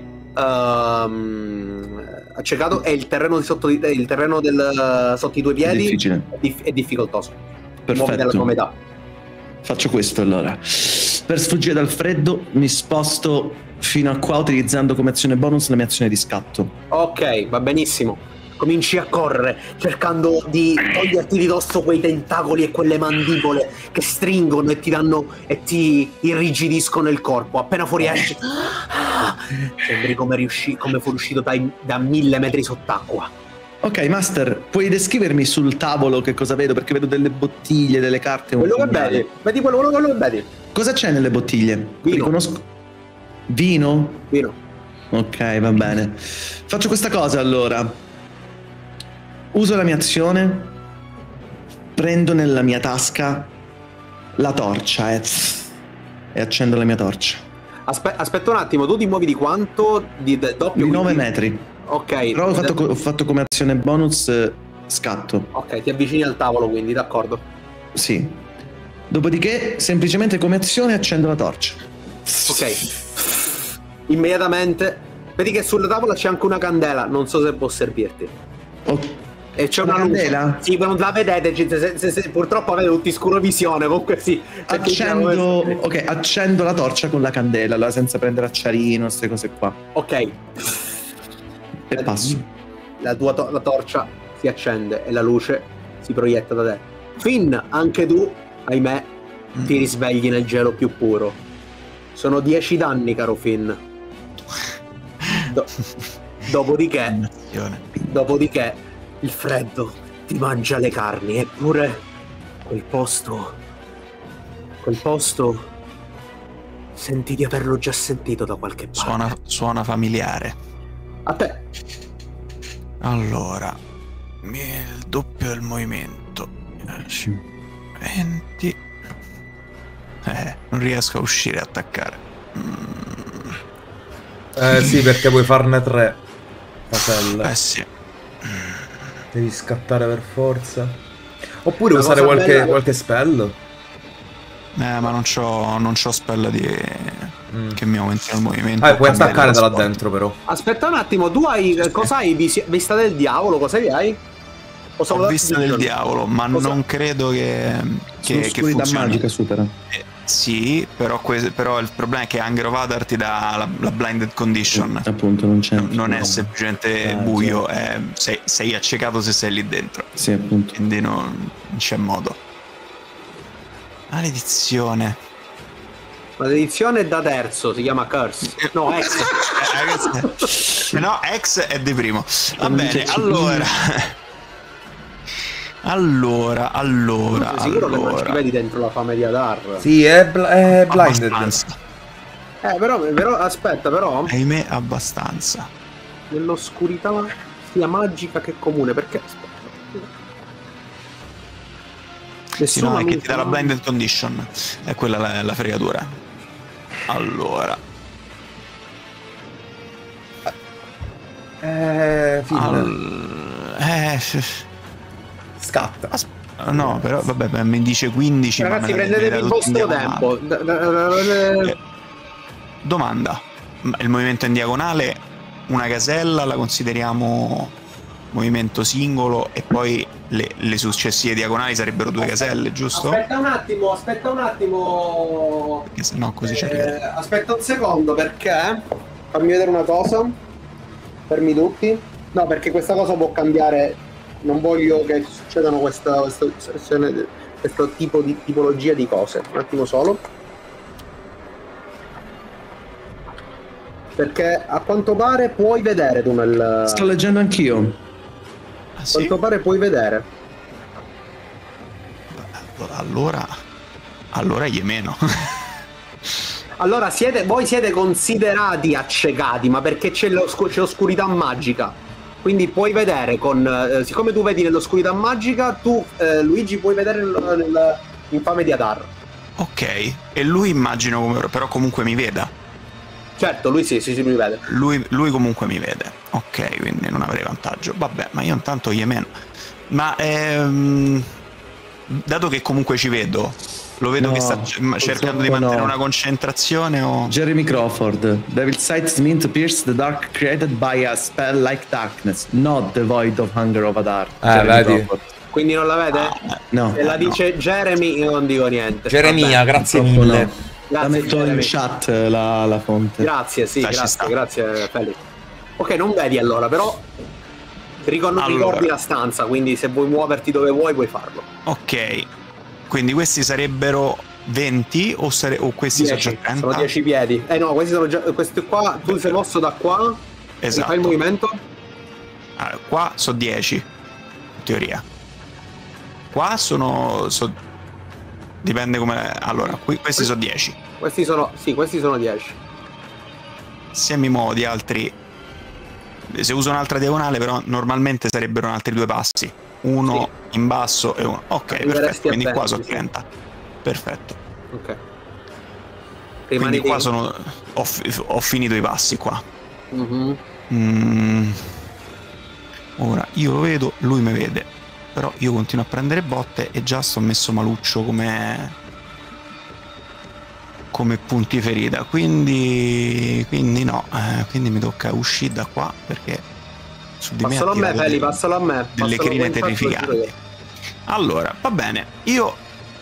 accecato e il terreno sotto i tuoi piedi Difficile. è difficoltoso. Muovi Perfetto. nella tua metà. Faccio questo allora. Per sfuggire dal freddo mi sposto fino a qua utilizzando come azione bonus la mia azione di scatto. Ok, va benissimo. Cominci a correre cercando di toglierti di dosso quei tentacoli e quelle mandibole che stringono e ti danno e ti irrigidiscono il corpo. Appena fuoriesci sembri come fuoriuscito da 1000 metri sott'acqua. Ok, Master, puoi descrivermi sul tavolo che cosa vedo? Perché vedo delle bottiglie, delle carte. Quello che vedi, vedi quello che vedi. Cosa c'è nelle bottiglie? Vino. Riconosco. Vino? Vino. Ok, va bene. Faccio questa cosa allora. Uso la mia azione, prendo nella mia tasca la torcia e accendo la mia torcia. Aspetta un attimo, tu ti muovi di quanto? Di doppio? Di 9 metri. Ok. Però ho fatto come azione bonus scatto. Ok, ti avvicini al tavolo quindi, d'accordo. Sì. Dopodiché, semplicemente come azione, accendo la torcia. Ok. Immediatamente. Vedi che sulla tavola c'è anche una candela, non so se può servirti. E c'è una candela? luce. Sì, ma non la vedete, se purtroppo avete tutti scurovisione, comunque sì. Accendo la torcia con la candela, allora senza prendere acciarino, queste cose qua. Ok. E passo. La torcia si accende e la luce si proietta da te. Finn, anche tu, ahimè, ti risvegli nel gelo più puro. Sono 10 danni, caro Finn. Dopodiché il freddo ti mangia le carni, eppure quel posto senti di averlo già sentito da qualche parte. Suona familiare. A te. Allora, il doppio del movimento. 20. Non riesco a uscire e attaccare. Sì, perché vuoi farne 3 caselle. Sì. Devi scattare per forza. Oppure usare qualche spell. Ma non c'ho spell che mi aumentino il movimento. Puoi attaccare da là dentro però. Aspetta un attimo, tu hai cosa hai? Vista del diavolo, cosa hai? Ho vista del diavolo, ma non credo che funzioni. Magica supera. Sì, però il problema è che Hunger of Adar ti dà la blinded condition. Appunto, non c'è. Non è semplicemente buio, sei accecato se sei lì dentro. Sì, appunto. Quindi non c'è modo. Maledizione. Maledizione da terzo, si chiama Curse. No, X. No, X è di primo. Va bene, allora. Sei sicuro che non ci vedi dentro la fame di Adar? Sì, è blinded. Però aspetta, però. Ahimè, abbastanza. Nell'oscurità sia magica che comune, perché sì, no, è che ti dà la blinded condition. È quella la fregatura. Allora. Scatta. No, però vabbè, mi dice 15. Ragazzi, prendetevi il vostro tempo. Domanda. Il movimento in diagonale, una casella la consideriamo movimento singolo e poi le successive diagonali sarebbero 2 caselle, giusto? Aspetta un attimo. Perché sennò così ci arriva. Aspetta un secondo, perché fammi vedere una cosa. Fermi tutti. No, perché questa cosa può cambiare. Non voglio che succedano questo tipo di tipologia di cose. Un attimo solo. Perché a quanto pare puoi vedere tu nel... Sto leggendo anch'io. A quanto pare puoi vedere. Allora gli meno. Allora voi siete considerati accecati, ma perché c'è l'oscurità magica. Quindi puoi vedere siccome tu vedi nell'oscurità magica, tu Luigi puoi vedere l'infame di Adar. Ok, e lui immagino però comunque mi veda. Certo, lui sì, mi vede. Lui comunque mi vede. Ok, quindi non avrei vantaggio. Vabbè, ma io intanto gli meno. Ma dato che comunque ci vedo, lo vedo che sta cercando di mantenere una concentrazione o... Jeremy Crawford. Devil Sight means to pierce the dark created by a spell like darkness, not the void of Hunger of Adar. Vedi. Quindi non la vede? No. Se la dice Jeremy io non dico niente. Geremia, grazie mille. No. La metto in chat la fonte. Grazie, sì, grazie Felix. Ok, non vedi allora, però ricordi la stanza, quindi se vuoi muoverti dove vuoi puoi farlo. Ok, quindi questi sarebbero 20 o questi 10, sono già 30? Sono 10 piedi. No, questi sono già... Questi qua, tu sei mosso da qua. Esatto. Fai il movimento. Allora, qua sono 10, in teoria. Qua sono dipende come... Allora, questi sono 10. Questi sono 10. Se mi muovo di altri Se uso un'altra diagonale, però normalmente sarebbero altri 2 passi. Uno in basso e uno. Ok, perfetto. Quindi qua sono 30. Perfetto. Ok. Quindi qua ho finito i passi qua. Ora io vedo, lui mi vede. Però io continuo a prendere botte e già sto messo maluccio come punti ferita, quindi no, quindi mi tocca uscire da qua perché su di passalo me a me, Feli, passalo a me. Delle crine terrificanti. Allora, va bene, io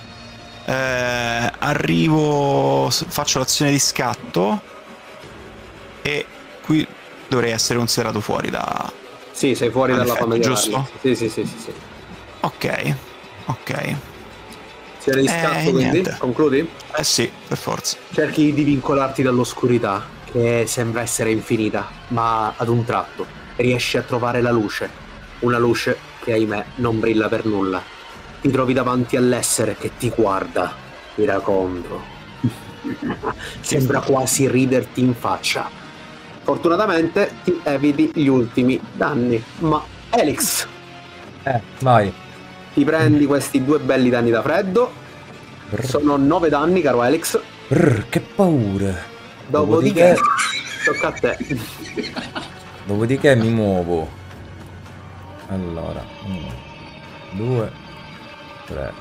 arrivo, faccio l'azione di scatto e qui dovrei essere considerato fuori da... Sì, sei fuori dalla famiglia, giusto? Sì. Ok. Siete di scatto, quindi niente. concludi? Sì, per forza. Cerchi di vincolarti dall'oscurità, che sembra essere infinita, ma ad un tratto riesci a trovare la luce. Una luce che, ahimè, non brilla per nulla. Ti trovi davanti all'essere che ti guarda, iracondo. Sembra quasi riderti in faccia. Fortunatamente ti eviti gli ultimi danni, ma Elix, vai. ti prendi questi 2 belli danni da freddo. Sono 9 danni, caro Elix. Che paura. Dopodiché tocca a te. Dopodiché mi muovo. Allora, 1, 2, 3.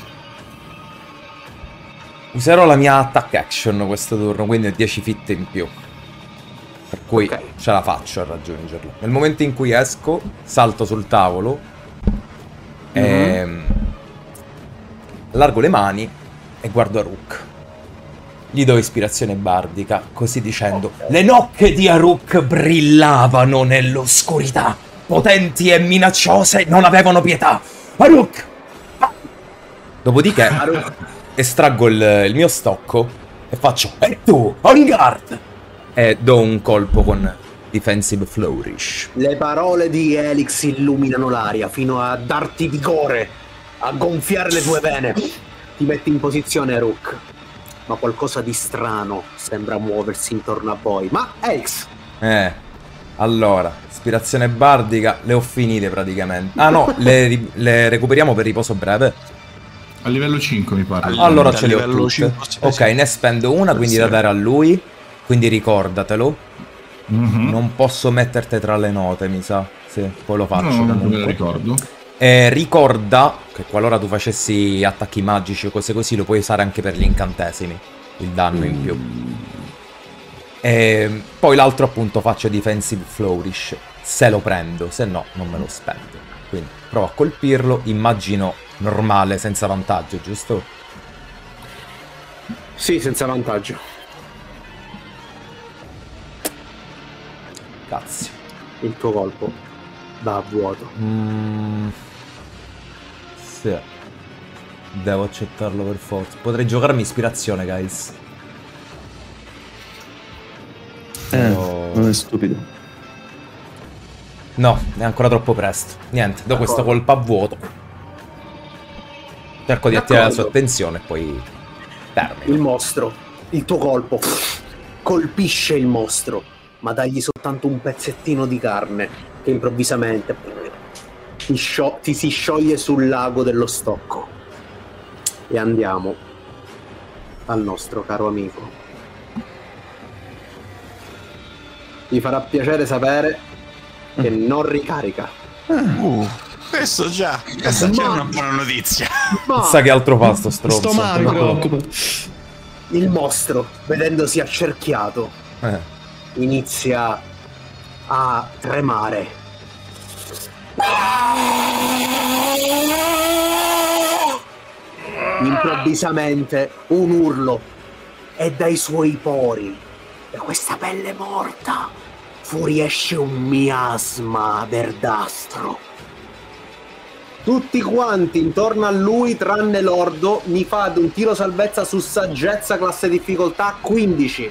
Userò la mia attack action questo turno, quindi ho 10 feet in più. Per cui ce la faccio a raggiungerlo. Nel momento in cui esco, salto sul tavolo, allargo le mani e guardo Aruk. Gli do ispirazione bardica, così dicendo: le nocche di Aruk brillavano nell'oscurità, potenti e minacciose, non avevano pietà. Aruk! Dopodiché estraggo il mio stocco e faccio: e tu, on guard! E do un colpo con Defensive Flourish. Le parole di Elix illuminano l'aria fino a darti vigore, a gonfiare le tue vene. Ti metti in posizione, Aruk, ma qualcosa di strano sembra muoversi intorno a voi. Ma Elix! Allora, ispirazione bardica, le ho finite praticamente. Ah no, le recuperiamo per riposo breve. A livello 5 mi pare. Allora ce le ho tutte. Ok, ne spendo una, quindi da dare a lui. Quindi ricordatelo. Non posso metterti tra le note, mi sa. Sì, poi lo faccio. No, non me lo ricordo. Ricorda che qualora tu facessi attacchi magici o cose così, lo puoi usare anche per gli incantesimi. Il danno in più. Poi l'altro appunto faccio Defensive Flourish. Se lo prendo, se no non me lo spendo. Quindi provo a colpirlo. Immagino normale, senza vantaggio, giusto? Sì, senza vantaggio. Cazzo. Il tuo colpo va a vuoto. Sì. Devo accettarlo per forza. Potrei giocarmi ispirazione, guys. Non è stupido. No, è ancora troppo presto. Niente, do questo colpo a vuoto. Cerco di attirare la sua attenzione e poi termino. Il mostro, il tuo colpo colpisce il mostro, ma dagli soltanto un pezzettino di carne che improvvisamente ti si scioglie sul lago dello stocco. E andiamo al nostro caro amico. Gli farà piacere sapere che non ricarica. Questa già è una buona notizia. Sa che altro fa sto stronzo. Sto male, mi preoccupa. Il mostro, vedendosi accerchiato, inizia a tremare. Improvvisamente un urlo e dai suoi pori, da questa pelle morta, fuoriesce un miasma verdastro. Tutti quanti intorno a lui, tranne l'ordo, mi fate un tiro salvezza su saggezza, classe difficoltà 15.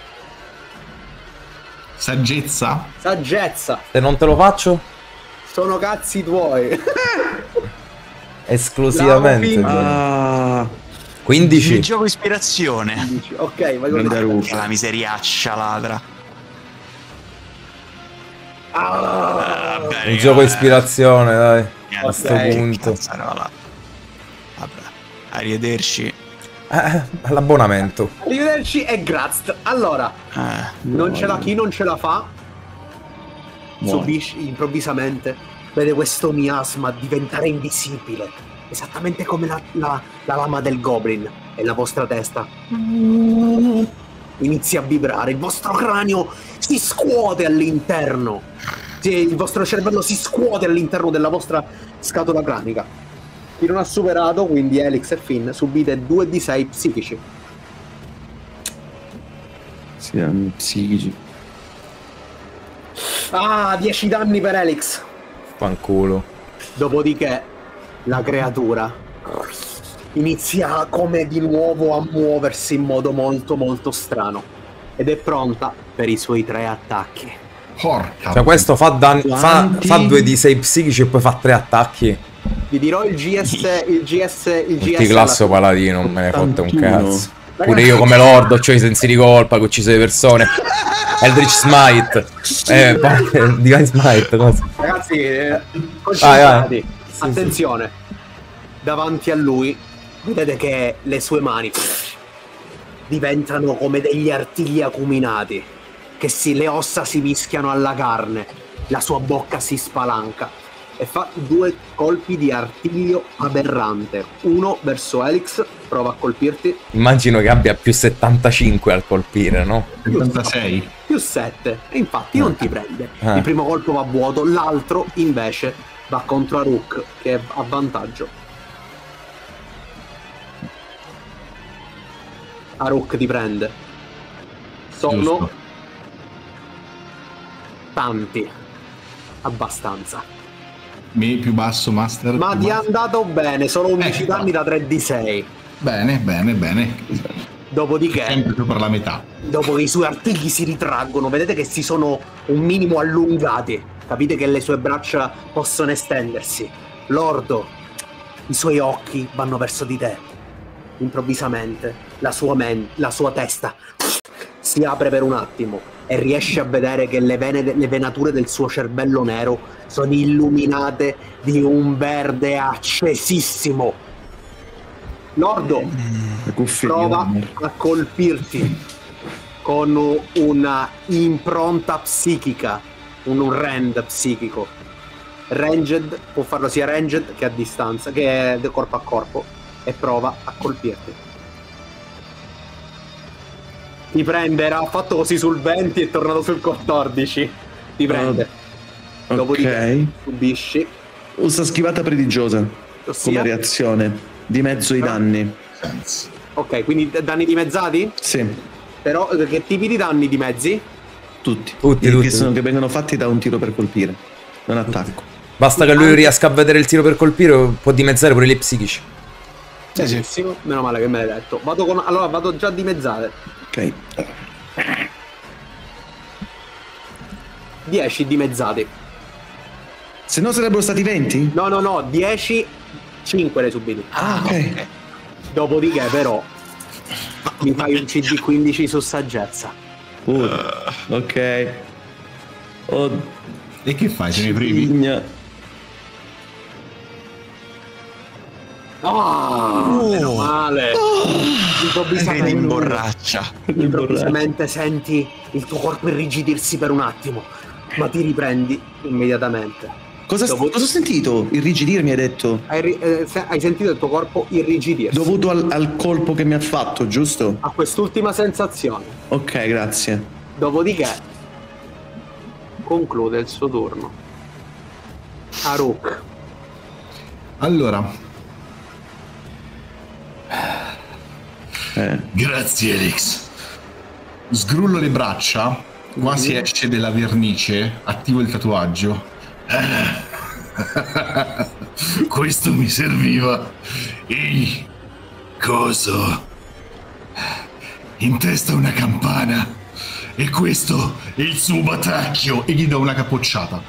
Saggezza? Saggezza. Se non te lo faccio? Sono cazzi tuoi. Esclusivamente. 15. Il gioco ispirazione. Ok, vai con la miseriaccia ladra. Bene, Un gioco ispirazione, dai. A sto Ok. punto. Vabbè, arrivederci. L'abbonamento. Arrivederci e grazie. Allora, non ce la chi non ce la fa, subisce improvvisamente, vede questo miasma diventare invisibile, esattamente come la lama del Goblin, e la vostra testa inizia a vibrare, il vostro cranio si scuote all'interno, il vostro cervello si scuote all'interno della vostra scatola cranica. Chi non ha superato, quindi Elix e Finn, subite 2d6 psichici. Siamo psichici. 10 danni per Elix. Fanculo. Dopodiché la creatura inizia come di nuovo a muoversi in modo molto molto strano ed è pronta per i suoi 3 attacchi. Porca. Cioè questo fa Quanti? 2d6 psichici e poi fa 3 attacchi. Vi dirò il GS Multiclasso paladino, non me ne fotte un 81. cazzo. Pure io come lord ho i sensi di colpa che ho ucciso le persone. Eldritch Smite. Divine Smite, cosa? Ragazzi, concentrati. Sì, Attenzione. Davanti a lui vedete che le sue mani diventano come degli artigli acuminati, che le ossa si mischiano alla carne, la sua bocca si spalanca e fa 2 colpi di artiglio aberrante. Uno verso Elix, prova a colpirti, Immagino che abbia più 75 al colpire, no? 76. più 7, e infatti non ti prende. Ah. Il primo colpo va a vuoto, l'altro invece va contro Aruk, che è a vantaggio. Aruk ti prende. Sono Giusto. tanti, abbastanza. Mi più basso, Master. Ma più ti è basso. andato bene, sono 11 Ecco. danni da 3d6. Bene, bene, bene. Dopodiché, Sempre più per la metà. dopo che i suoi artigli si ritraggono, vedete che si sono un minimo allungati. Capite che le sue braccia possono estendersi. Lordo, i suoi occhi vanno verso di te. Improvvisamente la sua testa si apre per un attimo e riesce a vedere che le venature del suo cervello nero sono illuminate di un verde accesissimo. Lordo, Le cuffie prova di a colpirti con una impronta psichica, un rend psichico. Ranged, può farlo sia ranged che a distanza, che è corpo a corpo, e prova a colpirti. Ti prende, era fatto così sul 20 e è tornato sul 14. Ti prende. Dopodiché Ok. subisci, Usa schivata prodigiosa come ossia, reazione. Dimezzo i danni. ok, quindi danni dimezzati? Sì, Però che tipi di danni dimezzi? tutti. Tutti, Che tutti. che vengono fatti da un tiro per colpire. Non attacco. Basta che lui riesca a vedere il tiro per colpire, può dimezzare pure gli psichici. Sì, sì. Benissimo, meno male che me l'hai detto. Allora vado già a dimezzare. Ok. 10 dimezzati. Se no sarebbero stati 20? No, 10, 5 le subiti. Ah, ok. Dopodiché però mi fai un CD15 su saggezza. Ok. Oh, E che fai? Se ne privi? cigna. Meno male. Vedi Improvvisamente, in borraccia. improvvisamente senti il tuo corpo irrigidirsi per un attimo, ma ti riprendi immediatamente. Cosa ho sentito? Irrigidirmi, hai detto? Hai sentito il tuo corpo irrigidirsi. Dovuto al colpo che mi ha fatto, giusto? A quest'ultima sensazione. Ok, grazie. Dopodiché conclude il suo turno. Aruk. Allora, grazie Elix. Sgrullo le braccia, quasi esce della vernice, attivo il tatuaggio. Questo mi serviva. Ehi, coso? In testa una campana. E questo è il suo batacchio. E gli do una capocciata.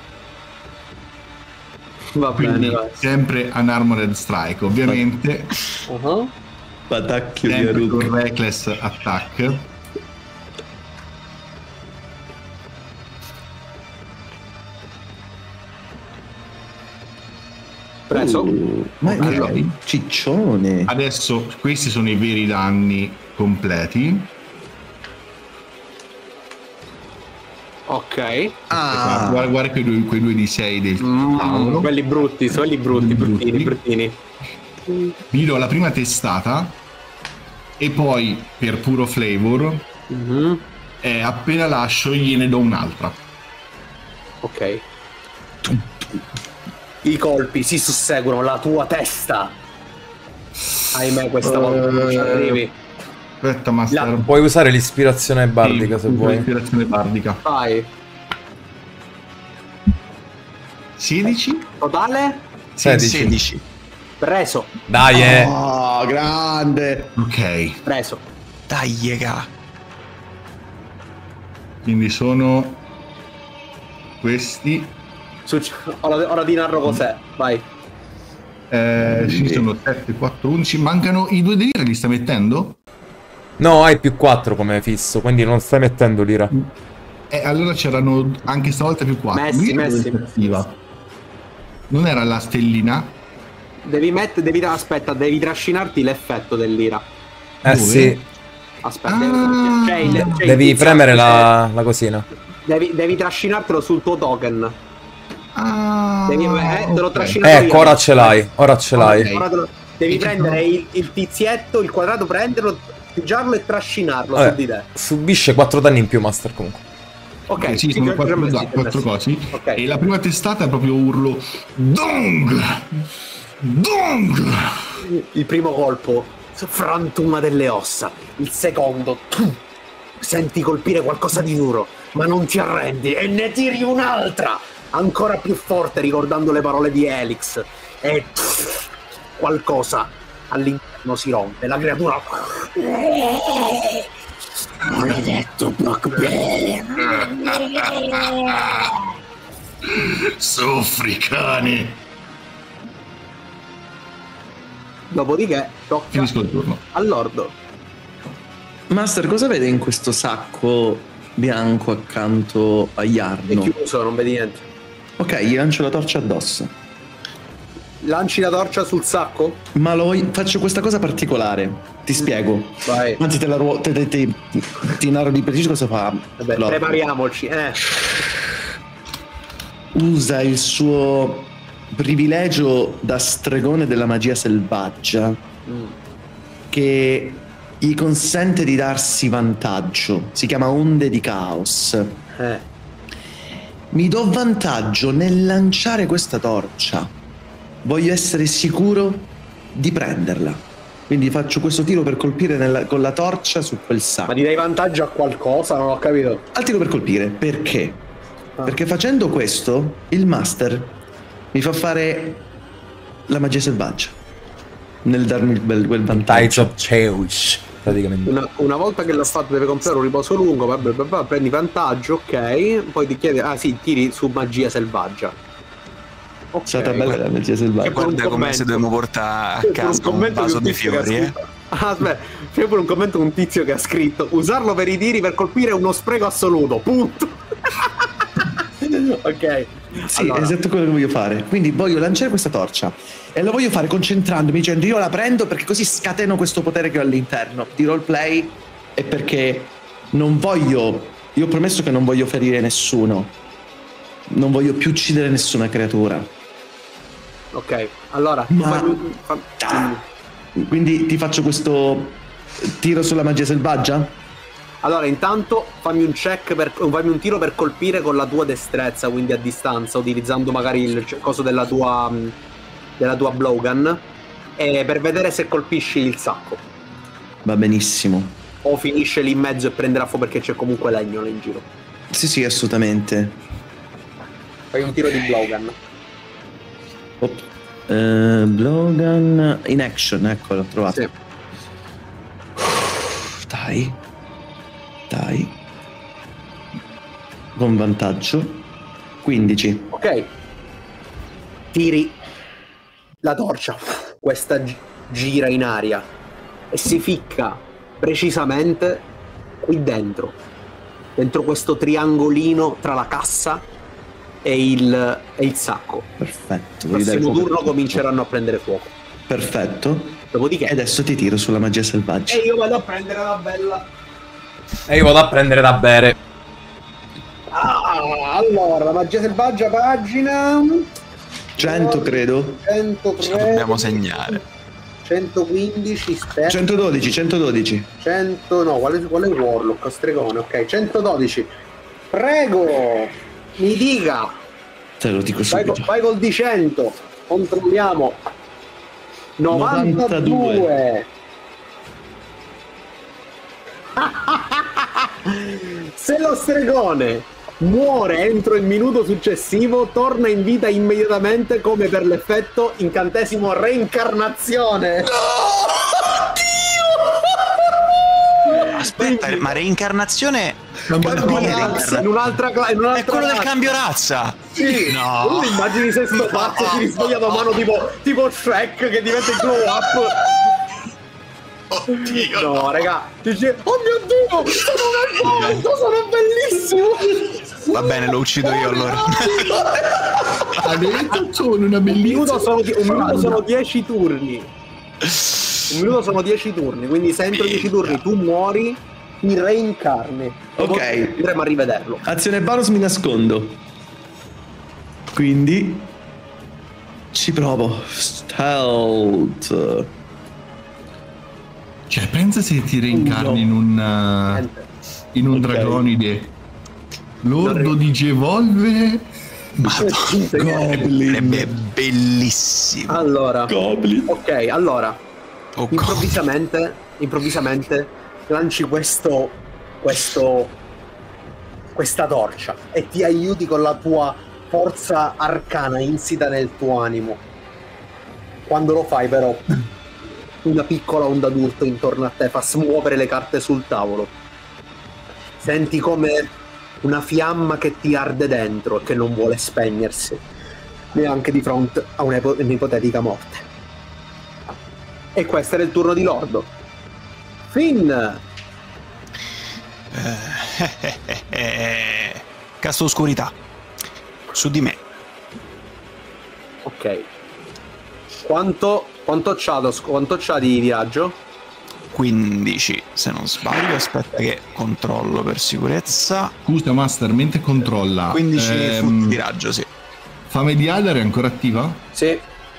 Va Quindi bene, vai. sempre un Armored Strike, ovviamente. Uh-huh. Patacchio di Sempre Aruk. con Reckless Attack. Preso. Ma Allora. ciccione. Adesso questi sono i veri danni completi. Ok. Guarda quei due di 6 del tavolo. Quelli brutti, quelli bruttini. Vi do la prima testata e poi per puro flavor appena lascio gliene do un'altra. Ok. I colpi si susseguono, la tua testa. Ahimè, questa volta non ci arrivi. Aspetta, Master. Puoi usare l'ispirazione bardica se vuoi. L'ispirazione bardica. Vai. 16? Totale? 16. Preso. Dai, Oh, grande. Ok. Preso. Dai, ega. Quindi sono questi. Ora ti narro cos'è. Vai. Ci sono 7, 4, 11. Mancano i 2 di lira, li stai mettendo? No, hai più 4 come fisso, quindi non stai mettendo lira. Allora c'erano anche stavolta più 4. Messi. Non era la stellina? Devi trascinarti l'effetto dell'ira. Eh Dove? sì, Aspetta, c'è devi il premere tizio, la cosina. Devi trascinartelo sul tuo token. Te lo ok. trascinato Ecco, ora ce l'hai, ora ce l'hai. Devi prendere il tizietto, il quadrato, prenderlo, pigiarlo e trascinarlo su di te. Subisce 4 danni in più, Master, comunque. Ok, sì, sono 4 cose. Ok. E la prima testata è proprio urlo Dong! Dong! Il primo colpo frantuma delle ossa. Il secondo senti colpire qualcosa di duro, ma non ti arrendi e ne tiri un'altra ancora più forte, ricordando le parole di Helix, e qualcosa all'interno si rompe. La creatura maledetto Brock Bear. Soffri, cane! Dopodiché tocca Finisco il turno. all'ordo. Master, cosa vede in questo sacco bianco accanto a È Jarno? chiuso, non vedi niente. Ok, gli lancio la torcia addosso. Lanci la torcia sul sacco? Ma faccio questa cosa particolare. Ti spiego. Vai. Anzi, ti narro di preciso cosa fa. Vabbè, Lord. prepariamoci. Usa il suo privilegio da stregone della magia selvaggia che gli consente di darsi vantaggio. Si chiama onde di caos. Mi do vantaggio nel lanciare questa torcia. Voglio essere sicuro di prenderla. Quindi faccio questo tiro per colpire con la torcia su quel sacco. Ma ti dai vantaggio a qualcosa? Non ho capito. Al tiro per colpire, perché? Perché facendo questo, il Master mi fa fare la magia selvaggia nel darmi quel Tides vantaggio. of Chaos, praticamente. Una volta che l'ha fatto deve comprare un riposo lungo, prendi vantaggio, ok. Poi ti chiede, tiri su magia selvaggia. Ok. È stata bella la magia selvaggia. Guarda come se dobbiamo portare a casa un vaso di fiori, Aspetta, c'è pure un commento di un tizio che ha scritto: usarlo per i tiri per colpire è uno spreco assoluto, punto. Ok. Sì, allora, è esatto quello che voglio fare. Quindi voglio lanciare questa torcia e lo voglio fare concentrandomi, dicendo io la prendo perché così scateno questo potere che ho all'interno di roleplay, e perché non voglio, io ho promesso che non voglio ferire nessuno, non voglio più uccidere nessuna creatura. ok, allora quindi ti faccio questo tiro sulla magia selvaggia? Allora, intanto fammi un tiro per colpire con la tua destrezza, quindi a distanza, utilizzando magari il coso della tua blowgun, e per vedere se colpisci il sacco. Va benissimo. O finisce lì in mezzo e prenderà fuoco, perché c'è comunque legno là in giro. Sì, assolutamente. Fai un tiro di blowgun. Blowgun in action, ecco, l'ho trovato. Sì. Dai. Con vantaggio. 15. Ok. Tiri la torcia. Questa gira in aria e si ficca precisamente qui dentro questo triangolino tra la cassa e il sacco. Perfetto. Il voglio dare prossimo fuoco. turno cominceranno a prendere fuoco. Perfetto. Dopodiché E adesso ti tiro sulla magia selvaggia. e io vado a prendere la bella. E io vado a prendere da bere. Allora, la magia selvaggia, pagina 100 credo. 103, Ci dobbiamo segnare. 115, aspetta. 112, 112. 100, no, quale Warlock? Stregone, ok, 112. Prego, mi dica. Te lo dico subito. Vai col di 100. Controlliamo. 92. Se lo stregone muore entro il minuto successivo, torna in vita immediatamente come per l'effetto incantesimo reincarnazione. Aspetta, ma reincarnazione In un'altra è quello del razza. cambio razza. Sì, No. tu immagini se sto pazzo si risveglia da mano tipo Shrek che diventa il glow up. Oddio. No, raga, dice, oh mio Dio, sono morto, sono bellissimo. Va bene, lo uccido io allora. Adesso sono una Un minuto bellissima. sono 10 turni. Un minuto sono 10 turni, quindi se entro 10 turni tu muori, ti reincarni. Ok. Potremmo a rivederlo. Azione bonus, mi nascondo. Quindi ci provo. Stealth. Cioè, pensa se ti reincarni in un Niente. dragonide. L'ordo di Gevolve. Sarebbe bellissimo. Allora, Goblin. ok, allora, Oh, improvvisamente lanci questa torcia e ti aiuti con la tua forza arcana insita nel tuo animo. Quando lo fai però una piccola onda d'urto intorno a te fa smuovere le carte sul tavolo. Senti come una fiamma che ti arde dentro e che non vuole spegnersi neanche di fronte a un'ipotetica morte. E questo era il turno di Lordo. Finn. Casto oscurità su di me. Ok. Quanto c'ha di viaggio? 15 se non sbaglio. Aspetta che controllo per sicurezza. Scusa, Master, mentre controlla. 15 frutti di raggio, sì. Fame di Adar è ancora attiva? Sì.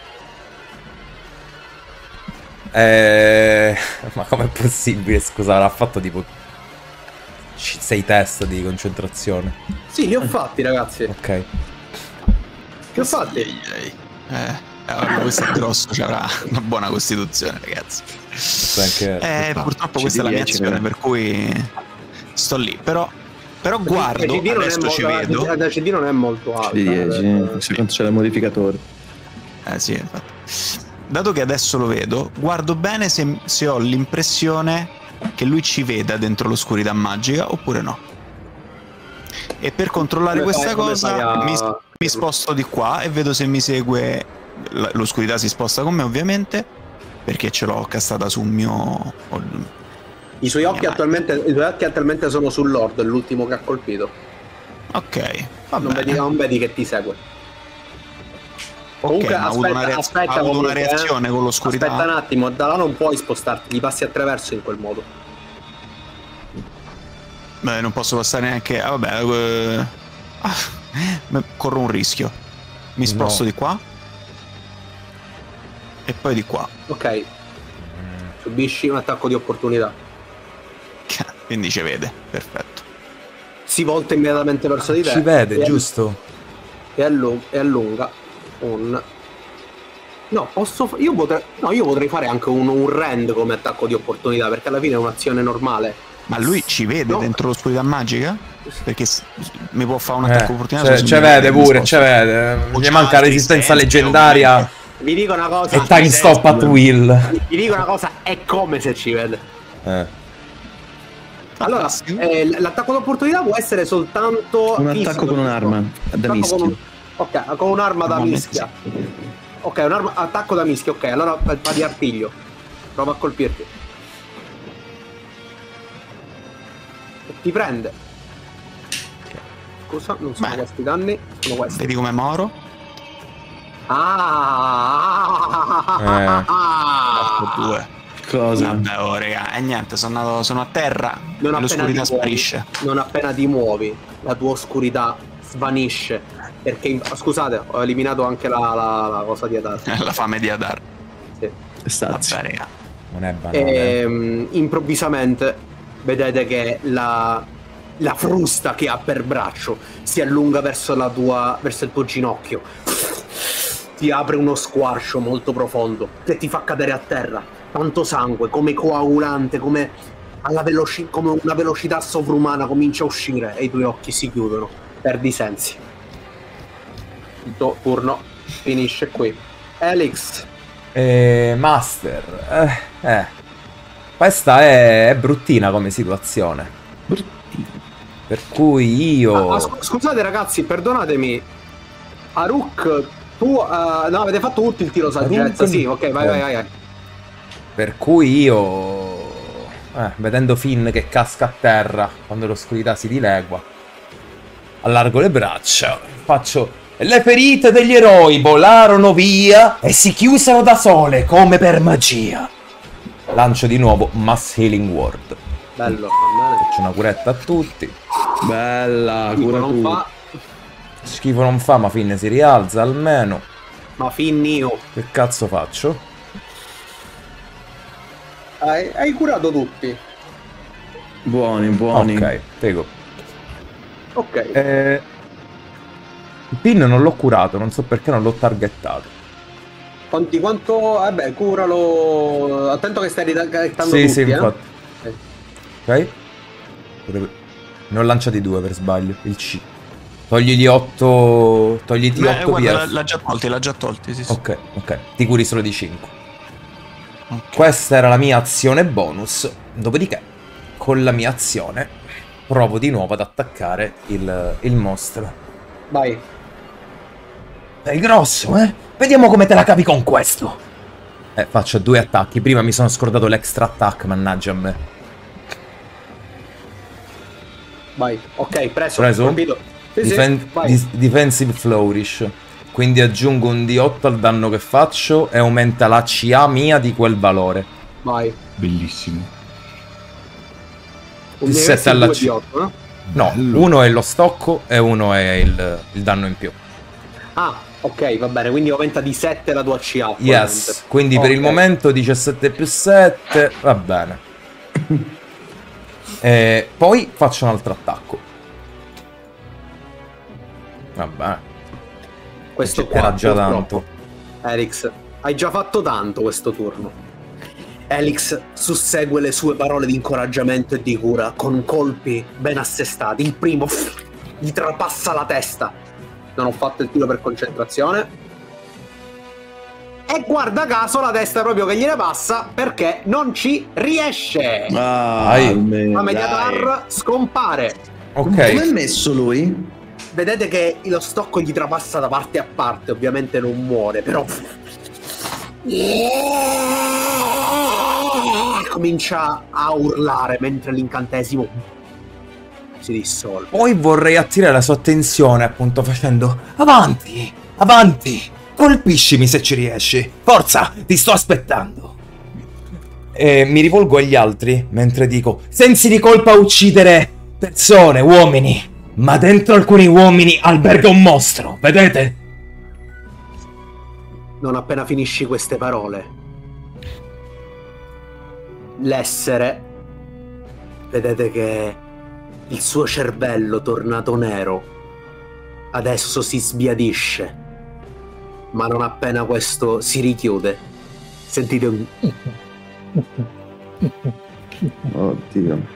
Ma com'è possibile? Scusa, l'ha fatto tipo 6 test di concentrazione. Sì, li ho fatti, ragazzi. Ok. Li ho fatti. Vabbè, questo è grosso, ci avrà una buona costituzione, ragazzi. Anche... Purtroppo C'è questa è la di mia 10, azione, però. per cui sto lì. Però guardo, CD non è adesso ci vedo. La CD non è molto alta. Di 10. Secondo c'è il modificatore. Sì, infatti. Dato che adesso lo vedo, guardo bene se ho l'impressione che lui ci veda dentro l'oscurità magica oppure no. E per controllare Come questa fai- come cosa fai a- mi sposto di qua e vedo se mi segue. L'oscurità si sposta con me, ovviamente, perché ce l'ho castata sul mio. I suoi occhi attualmente sono sul Lord, l'ultimo che ha colpito. Ok, va Non bene. vedi che ti segue. Ok, Comunque, ma ha avuto aspetta, ha avuto una comunque, reazione con l'oscurità. Aspetta un attimo, da là non puoi spostarti, gli passi attraverso in quel modo. Beh, non posso passare neanche. Corro un rischio. Mi sposto No. di qua. E poi di qua. Ok. Subisci un attacco di opportunità. Quindi ci vede. Perfetto. Si volta immediatamente verso di te. Ci vede, e giusto? E allunga un... No, io potrei fare anche un rend come attacco di opportunità, perché alla fine è un'azione normale. Ma lui ci vede No. dentro l'oscurità magica? Perché mi può fare un attacco opportunità. Cioè, se ci mi vede mi pure, sposto. ci vede. O Gli c'ha manca altri resistenza sensi, leggendaria Vi dico una cosa. e time stop at will. Vi dico una cosa, è come se ci vede. Allora, l'attacco d'opportunità può essere soltanto Un fisico, attacco con un'arma da Attacco mischio. Ok, con un'arma da Normalmente mischia. Ok, attacco da mischia, ok, allora fa di artiglio. Prova a colpirti. E ti prende. scusa, non sono Beh. questi i danni, sono questi. Vedi come moro? Due. Cosa? Vabbè, oh, raga, e niente, sono a terra e Non appena l'oscurità ti muovi, sparisce. non appena ti muovi, la tua oscurità svanisce. Perché, scusate, ho eliminato anche la cosa di Adar. La fame di Adar. Sì. Stazio. Vabbè, raga. Non è banale. Improvvisamente vedete che la frusta che ha per braccio si allunga verso il tuo ginocchio. Ti apre uno squarcio molto profondo che ti fa cadere a terra. Tanto sangue, come coagulante, come una velocità sovrumana comincia a uscire e i tuoi occhi si chiudono. Perdi i sensi. Il tuo turno finisce qui. Elix. Master. Questa è bruttina come situazione. Per cui io... Scusate ragazzi, perdonatemi. Aruk, tu... no, avete fatto tutti il tiro saggezza. Sì, ok, vai. Per cui io... vedendo Finn che casca a terra quando l'oscurità si dilegua, allargo le braccia, faccio... Le ferite degli eroi volarono via e si chiusero da sole come per magia. Lancio di nuovo Mass Healing Word. Bello. Faccio una curetta a tutti. Bella, cura non tu. fa, Schifo non fa, ma Finn si rialza almeno. ma finnio. Che cazzo faccio? Hai curato tutti. Buoni. Ok, prego. Ok. Il pin non l'ho curato, non so perché non l'ho targettato. Quanto... Vabbè, curalo... Attento che stai targettando Sì, tutti, sì, infatti. Ok. Ne ho lanciati 2 per sbaglio. Il C. Togli 8. Togliti 8 Guarda, PS. l'ha già tolti, sì. Ok. Ti curi solo di 5. Questa era la mia azione bonus. Dopodiché, con la mia azione, provo di nuovo ad attaccare il mostro. Vai. Sei grosso, eh? Vediamo come te la cavi con questo. Faccio 2 attacchi. Prima mi sono scordato l'extra attack, mannaggia a me. Vai. Ok, preso. Preso? Sì, vai. Defensive Flourish. Quindi aggiungo un D8 al danno che faccio e aumenta la CA mia di quel valore. Vai. Bellissimo. Un 7 alla D8, C. no? No, Bello. uno è lo stocco e uno è il danno in più. Ah, ok, va bene, quindi aumenta di 7 la tua CA. Yes, quindi per il momento 17 più 7, va bene. Poi faccio un altro attacco. Vabbè. Questo qua era già purtroppo. tanto. Elix, hai già fatto tanto questo turno. Elix sussegue le sue parole di incoraggiamento e di cura con colpi ben assestati. Il primo gli trapassa la testa. Non ho fatto il tiro per concentrazione. E guarda caso la testa proprio che gliene passa perché non ci riesce. Dai. La Mediatar scompare. Ok. Come è messo lui? Vedete che lo stocco gli trapassa da parte a parte. Ovviamente non muore, però comincia a urlare mentre l'incantesimo si dissolve. Poi vorrei attirare la sua attenzione appunto facendo avanti, avanti, colpiscimi se ci riesci. Forza, ti sto aspettando. E mi rivolgo agli altri mentre dico sensi di colpa a uccidere persone, uomini. Ma dentro alcuni uomini alberga un mostro, vedete? Non appena finisci queste parole, l'essere, vedete che il suo cervello tornato nero adesso si sbiadisce, ma non appena questo si richiude sentite un Oddio.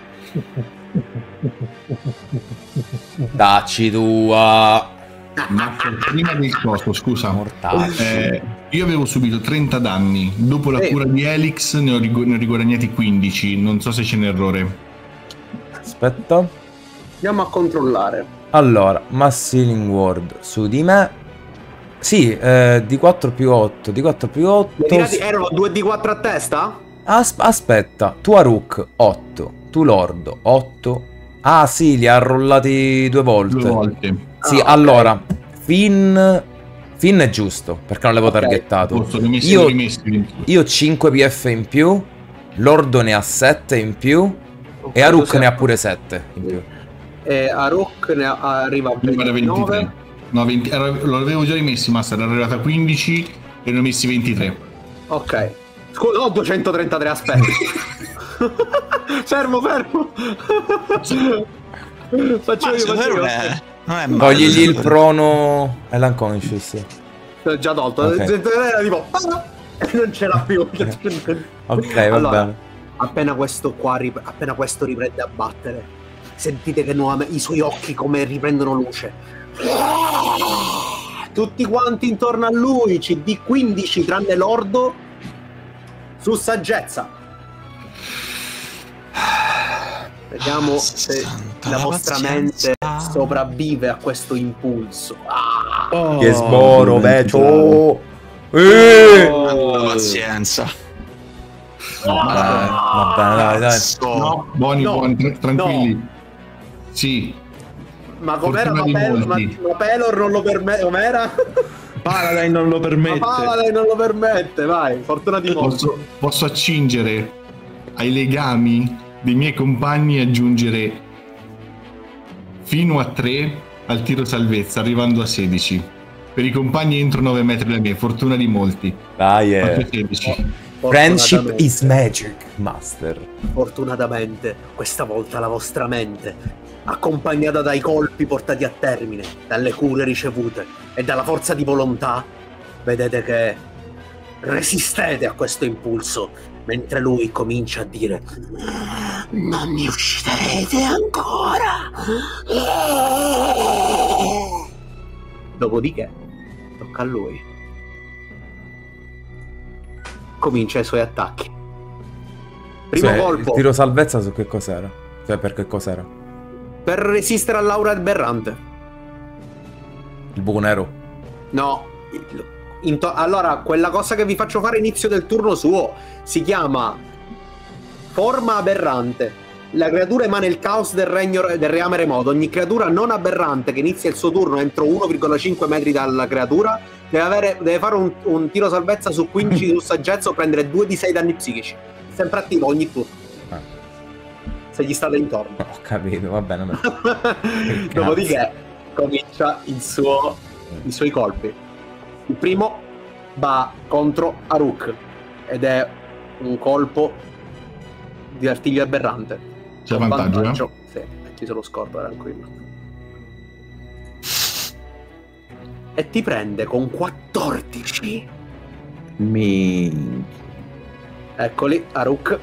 Dacci tua. Ma prima del costo, scusa. Mortacci. Io avevo subito 30 danni. Dopo la cura di Elix ne ho riguadagnati 15. Non so se c'è un errore. Aspetta. andiamo a controllare. Allora, Mass Healing Word su di me. Sì, di 4 più 8. Di 4 più 8. Erano 2 di 4 a testa? Aspetta, tu Aruk 8, tu Lord 8, Ah sì, li ha rollati 2 volte. 2 volte. Sì, Ah, allora, Finn è giusto, perché non l'avevo Ok. targettato. Posso rimessi, Io- rimessi. Io ho 5 PF in più, Lordo ne ha 7 in più Ok, e Aruk cos'è? ne ha pure 7 in più. E Aruk arriva a Prima era 29. 23. No, 20, lo avevo già rimessi, Master, era arrivata a 15 e ne ho messi 23. Ok. Scusa, ho 233, aspetta. fermo. Faccio io, faccio io. Non è male. Togligli il prono e l'unconscious. L'ho già tolto. Ok. Era tipo... non ce l'ha più. Ok, va Allora, bene. appena questo riprende a battere, sentite che nuovamente i suoi occhi come riprendono luce. Tutti quanti intorno a lui, CD 15 tranne Lordo, su saggezza. Vediamo se Santa la la vostra pazienza. mente sopravvive a questo impulso. Oh, Che sboro, veramente vecio! La pazienza. Va bene, dai. No, buoni, No, buoni, tranquilli. Sì, Ma com'era? Fortuna di molti. Ma Pelor non lo permette? Com'era? Paladin non lo Ma permette. Paladin non lo permette, vai, fortuna di molti. posso accingere ai legami dei miei compagni e aggiungere fino a 3 al tiro salvezza, arrivando a 16. Per i compagni entro 9 metri da me, fortuna di molti. Dai, Faccio 16. Friendship is magic, master. Fortunatamente, questa volta la vostra mente, accompagnata dai colpi portati a termine, dalle cure ricevute e dalla forza di volontà, vedete che resistete a questo impulso, mentre lui comincia a dire: non mi ucciderete ancora. Dopodiché, tocca a lui. Comincia i suoi attacchi. Primo Cioè, colpo il tiro salvezza su che cos'era? Cioè, per che cos'era? per resistere all'aura aberrante. Il buco nero? No, allora quella cosa che vi faccio fare inizio del turno suo si chiama forma aberrante. La creatura emana il caos del reame remoto. Ogni creatura non aberrante che inizia il suo turno entro 1,5 metri dalla creatura deve fare un tiro salvezza su 15 su saggezza o prendere 2 di 6 danni psichici. Sempre attivo ogni turno. Se gli state intorno. Ho capito, va bene. Dopodiché comincia i suoi colpi. Il primo va contro Aruk ed è un colpo di artiglio aberrante. C'è Con vantaggio, Sì, metti solo scorto, tranquillo. E ti prende con 14. Eccoli, Aruk.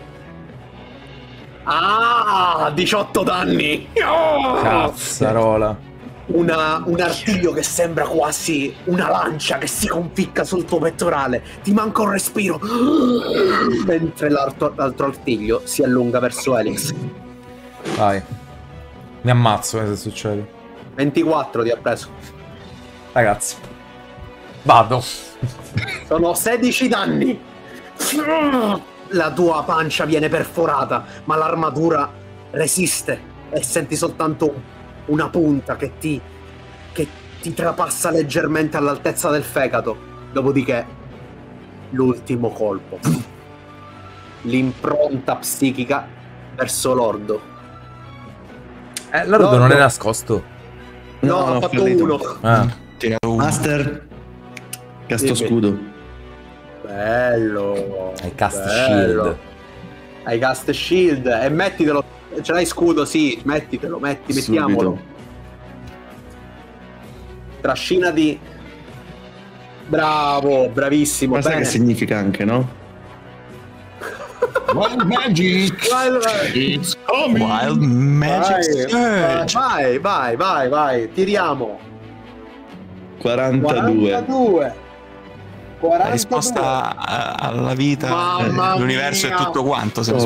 Ah, 18 danni. Oh! Cazzarola. Un artiglio che sembra quasi una lancia che si conficca sul tuo pettorale. Ti manca un respiro. Mentre l'altro artiglio si allunga verso Elix. Vai. Mi ammazzo se succede. 24 ti ha preso. Ragazzi. Vado. Sono 16 danni. La tua pancia viene perforata, ma l'armatura resiste e senti soltanto una punta che ti trapassa leggermente all'altezza del fegato. Dopodiché l'ultimo colpo. L'impronta psichica verso Lordo. Lordo non è nascosto. No, ha fatto fallito. uno. Ah. Tirato uno. Master, casto Sì, scudo. Bello. Hai cast bello. shield. Hai cast shield e mettitelo. Ce l'hai scudo, sì, mettiamolo. Subito. Trascinati. Bravo, bravissimo. Ma sai Bene. che significa anche, no? Wild magic! It's coming! Wild Magic Surge. Vai. Tiriamo. 42. 42. La risposta alla vita, Mamma l'universo mia. e tutto quanto. Se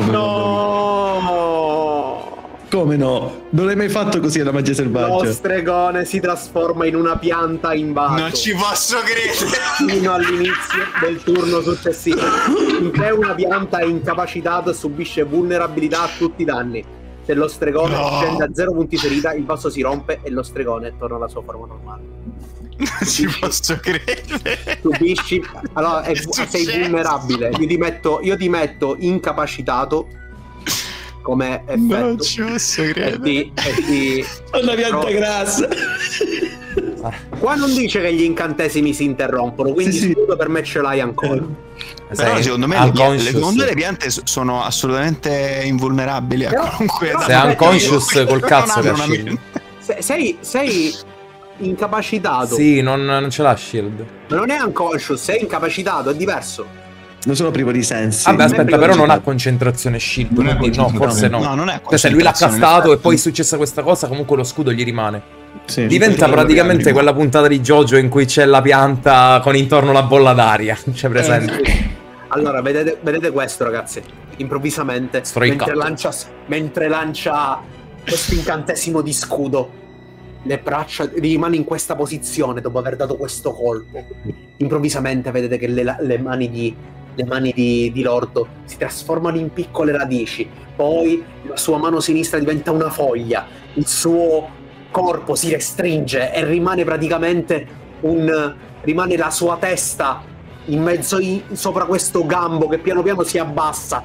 No. Come no? Non l'hai mai fatto così alla magia Lo selvaggia? stregone si trasforma in una pianta in vaso. Non ci posso credere. Fino all'inizio del turno successivo. Finché una pianta è incapacitata subisce vulnerabilità a tutti i danni. Se lo stregone scende a 0 punti ferita, il vaso si rompe e lo stregone torna alla sua forma normale. Non ci posso credere. Subisci, allora sei vulnerabile. Io ti metto incapacitato come effetto. Non ci posso credere. Una pianta grassa. Qua non dice che gli incantesimi si interrompono, quindi Sì, sì. scudo per me ce l'hai ancora. Però secondo me le piante sono assolutamente invulnerabili a qualunque. Sei unconscious col cazzo che non hanno shield. Sei incapacitato. Sì, non ce l'ha shield. Ma non è unconscious, sei incapacitato, è diverso. Non sono privo di sensi. Vabbè, aspetta, prima però di non ha tutto. concentrazione shield. Non è Quindi no, concentrazione. forse no. No, non è Cioè, se lui l'ha concentrazione. castato e poi è successa questa cosa, comunque lo scudo gli rimane. Sì. Diventa Sì, praticamente sì. quella puntata di JoJo in cui c'è la pianta con intorno la bolla d'aria. C'è presente? Sì. Allora, vedete questo, ragazzi. Improvvisamente, Stroicato. mentre lancia questo incantesimo di scudo, le braccia rimane in questa posizione dopo aver dato questo colpo. Improvvisamente vedete che le mani di Lordo si trasformano in piccole radici. Poi la sua mano sinistra diventa una foglia. Il suo corpo si restringe e rimane praticamente rimane la sua testa in mezzo sopra questo gambo che piano piano si abbassa.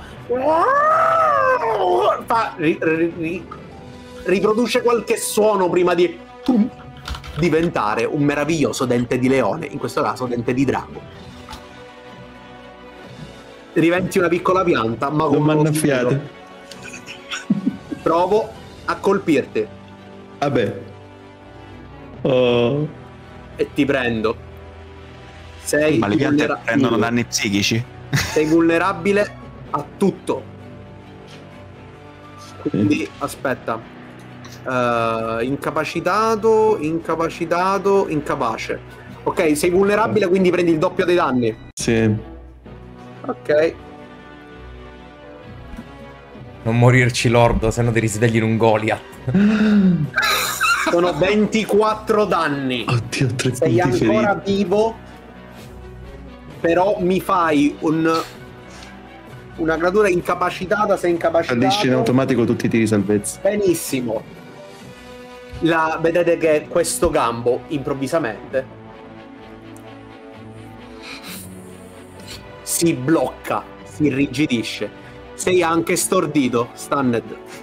Riproduce qualche suono prima di diventare un meraviglioso dente di leone, in questo caso dente di drago. Diventi una piccola pianta, ma Non mi hanno uno affiato. scudo. Provo a colpirti Vabbè. Oh. e ti prendo. Sei Ma le piante vulnerabile. prendono danni psichici. Sei vulnerabile a tutto. Quindi aspetta. Incapacitato, incapace. Ok, sei vulnerabile, quindi prendi il doppio dei danni. Sì. Ok. Non morirci, Lordo, se no ti risvegli in un Goliath. Sono 24 danni. Oddio, 3 Sei punti ancora feriti. vivo. Però mi fai una creatura incapacitata. Sei incapacitato. Fallisci in automatico tutti i tiri salvezza. Benissimo. Vedete che questo gambo improvvisamente si blocca, si irrigidisce. Sei anche stordito, stunned.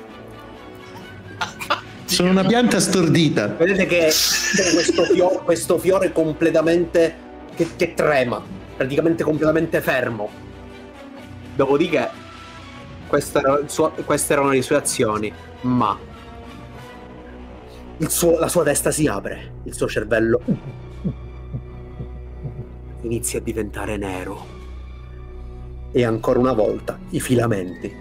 Sono una pianta stordita. Vedete che c'è questo fiore completamente che trema, praticamente completamente fermo. Dopodiché queste erano le sue azioni, ma la sua testa si apre, il suo cervello inizia a diventare nero e ancora una volta i filamenti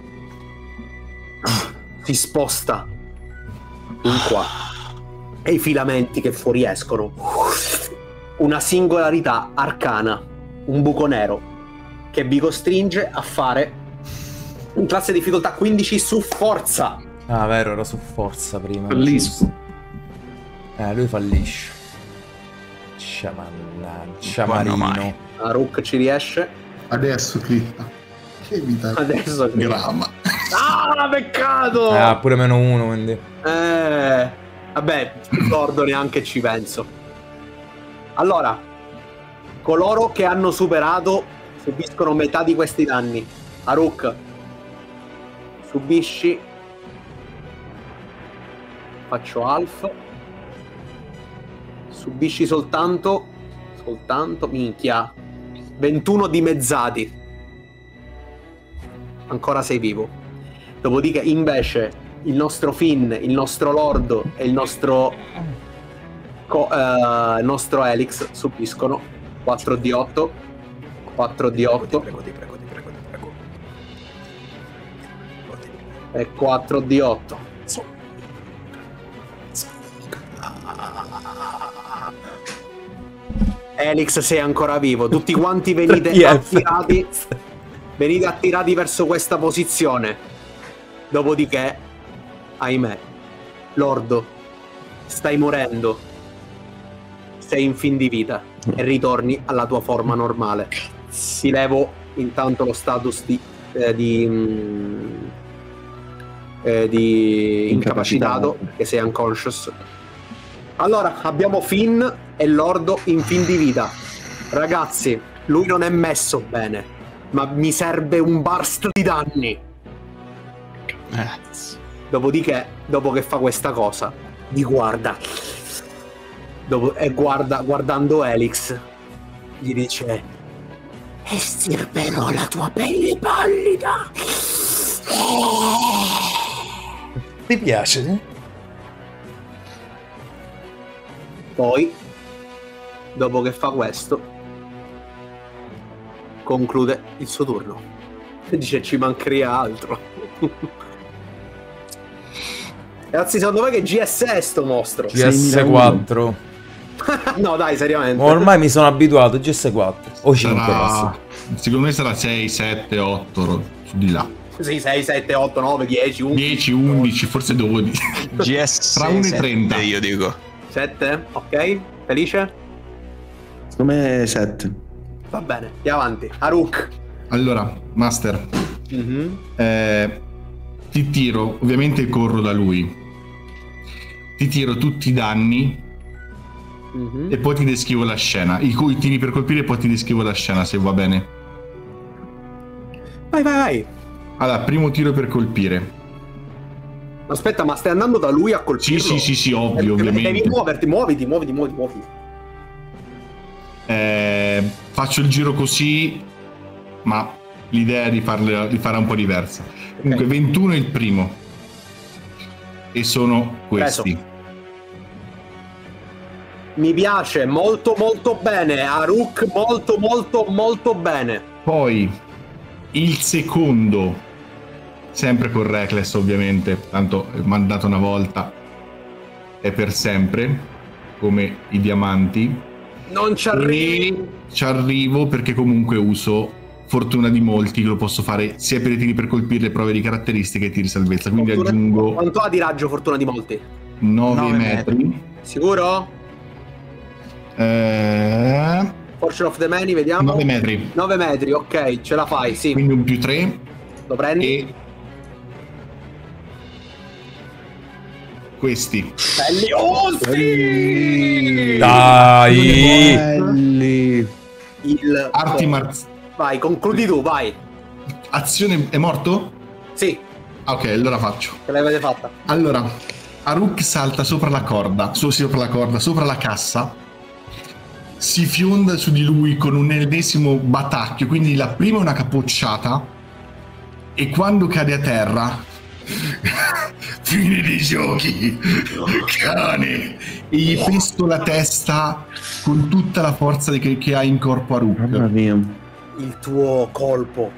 si sposta in qua e i filamenti che fuoriescono, una singolarità arcana, un buco nero che vi costringe a fare in classe difficoltà 15 su forza. Ah, vero, era su forza prima. Fallisco. Lui fallisce. Mannaggia, Quando Marino. mai? Rook ci riesce. Adesso critta. Che vita Adesso gramma. Ah, peccato! Pure -1, quindi. Vabbè, Lordo neanche ci penso. Allora, coloro che hanno superato subiscono metà di questi danni. Aruk, subisci. Faccio Alf. Subisci soltanto, minchia, 21 dimezzati. Ancora sei vivo. Dopodiché invece il nostro Finn, il nostro Lordo e il nostro Helix subiscono 4 di 8. 4 di 8 Prego. e 4 di 8. Helix, sei ancora vivo. Tutti quanti venite attirati verso questa posizione. Dopodiché, ahimè, Lordo, stai morendo. Sei in fin di vita e ritorni alla tua forma normale. Ti levo intanto lo status di incapacitato, che sei unconscious. Allora, abbiamo Finn e Lordo in fin di vita. Ragazzi, lui non è messo bene, ma mi serve un burst di danni. Dopodiché, dopo che fa questa cosa, mi guarda. Guardando Elix, gli dice: estirperò la tua pelle pallida. Ti piace? Poi, dopo che fa questo, conclude il suo turno. E dice: ci mancheria altro. Ragazzi, secondo me che GS è sto mostro? GS4. No, dai, seriamente. Ormai mi sono abituato, GS4 o 5 massimo. Secondo me sarà 6, 7, 8, su di là. Sì, 6, 7, 8, 9, 10, 11. 10, 11, forse 12. GS Tra 1 e 30. io dico. 7, ok. Felice? Secondo me 7. Va bene, andiamo avanti. Haruk. Allora, Master, ti tiro, ovviamente corro da lui. Ti tiro tutti i danni e poi ti descrivo la scena. I cui tiri per colpire e poi ti descrivo la scena, se va bene. Vai. Allora, primo tiro per colpire. Aspetta, ma stai andando da lui a colpirlo? Sì, ovvio, ovviamente. Devi muoverti, muoviti. Faccio il giro così, ma l'idea è di farla un po' diversa. Comunque, 21 è il primo. E sono questi. Preso. Mi piace molto bene. Haruk, molto bene. Poi il secondo, sempre con Reckless ovviamente, tanto mandato una volta è per sempre, come i diamanti. Non ci arrivi. E ci arrivo perché comunque uso fortuna di molti, che lo posso fare sia per i tiri per colpire le prove di caratteristiche e tiri salvezza, quindi aggiungo... Quanto ha di raggio fortuna di molti? 9 metri. Sicuro? Fortune of the Many, vediamo. 9 metri. 9 metri, ok, ce la fai, sì. Quindi un più 3. Lo prendi? E questi. Belli. Oh sì! Dai! Belli. Arti marziali. Vai, concludi tu, vai. Azione è morto? Sì, Ok, allora faccio. ce l'avete fatta. Allora, Haruk salta sopra la corda, sopra la cassa, si fionda su di lui con un ennesimo batacchio, quindi la prima è una capocciata e quando cade a terra fine dei giochi, cane, e gli pesto la testa con tutta la forza che ha in corpo Haruk. Mamma mia. Il tuo colpo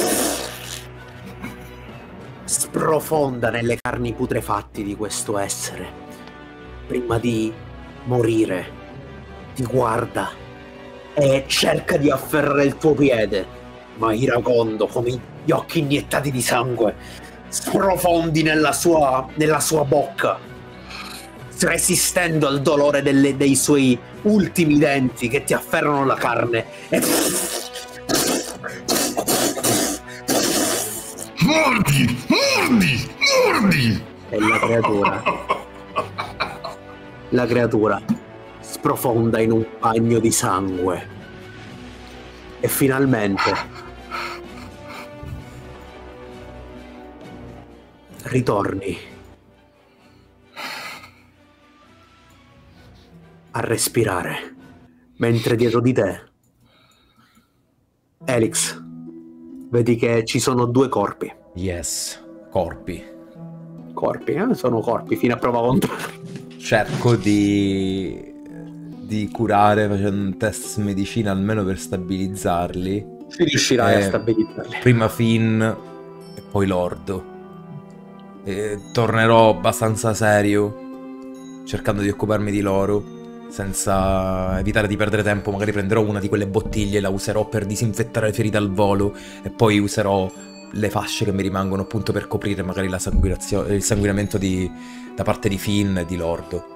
sprofonda nelle carni putrefatti di questo essere. Prima di morire, ti guarda e cerca di afferrare il tuo piede, ma iracondo, con gli occhi iniettati di sangue, sprofondi nella sua bocca, resistendo al dolore dei suoi ultimi denti che ti afferrano la carne e... Mordi! E la creatura sprofonda in un bagno di sangue e finalmente ritorni a respirare, mentre dietro di te, Elix, vedi che ci sono due corpi. Yes, corpi. Sono corpi fino a prova contraria. Cerco di curare facendo un test medicina almeno per stabilizzarli. Si riuscirai a stabilizzarli. Prima Finn e poi Lordo. E tornerò abbastanza serio, cercando di occuparmi di loro, senza evitare di perdere tempo. Magari prenderò una di quelle bottiglie, la userò per disinfettare le ferite al volo e poi userò le fasce che mi rimangono appunto per coprire magari il sanguinamento da parte di Finn e di Lordo.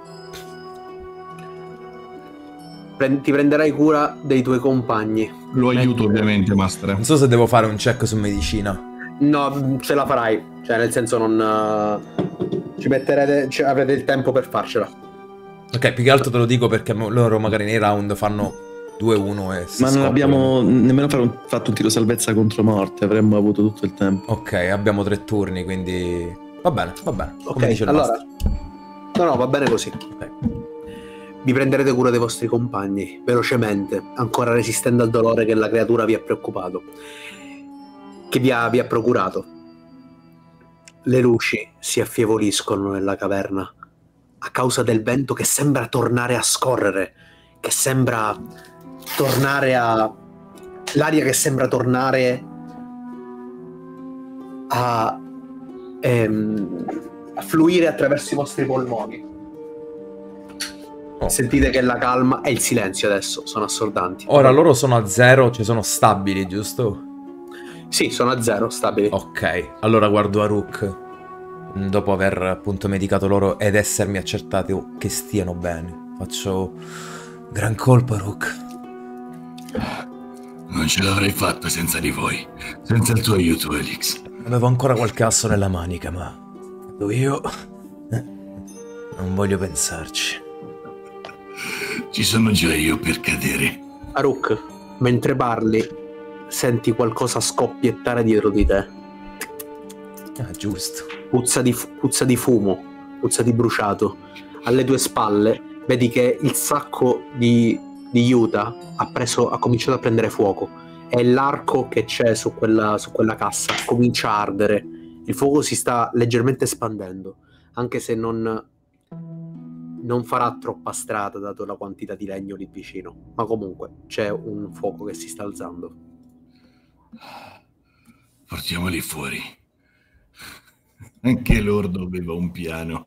Ti prenderai cura dei tuoi compagni. Lo aiuto ovviamente, Master. Non so se devo fare un check su medicina. No, ce la farai. Cioè, nel senso, non ci metterete, avrete il tempo per farcela. Ok, più che altro te lo dico perché loro magari nei round fanno 2-1 e si Ma non scoppiano. abbiamo nemmeno fatto un tiro salvezza contro morte, avremmo avuto tutto il tempo. Ok, abbiamo 3 turni, quindi va bene, come Ok, dice il allora. master. No, va bene così. Ok. Vi prenderete cura dei vostri compagni, velocemente, ancora resistendo al dolore che la creatura vi ha preoccupato, che vi ha procurato. Le luci si affievoliscono nella caverna a causa del vento che sembra tornare a scorrere, che sembra tornare a... l'aria che sembra tornare a fluire attraverso i vostri polmoni. Oh. Sentite che la calma e il silenzio adesso sono assordanti. Ora loro sono a 0, cioè sono stabili, giusto? Sì, sono a 0, stabili. Ok, allora guardo Aruk, dopo aver appunto medicato loro ed essermi accertato che stiano bene. Faccio gran colpo, Aruk. Non ce l'avrei fatta senza di voi, senza il tuo aiuto, Elix. Avevo ancora qualche asso nella manica, ma io non voglio pensarci. Ci sono già io per cadere. Aruk, mentre parli, senti qualcosa scoppiettare dietro di te. Ah, giusto. Puzza di fumo, puzza di bruciato. Alle tue spalle vedi che il sacco di Yuta ha cominciato a prendere fuoco e l'arco che c'è su quella cassa comincia a ardere. Il fuoco si sta leggermente espandendo, anche se non farà troppa strada dato la quantità di legno lì vicino, ma comunque c'è un fuoco che si sta alzando. Portiamoli fuori. Anche Lordo aveva un piano.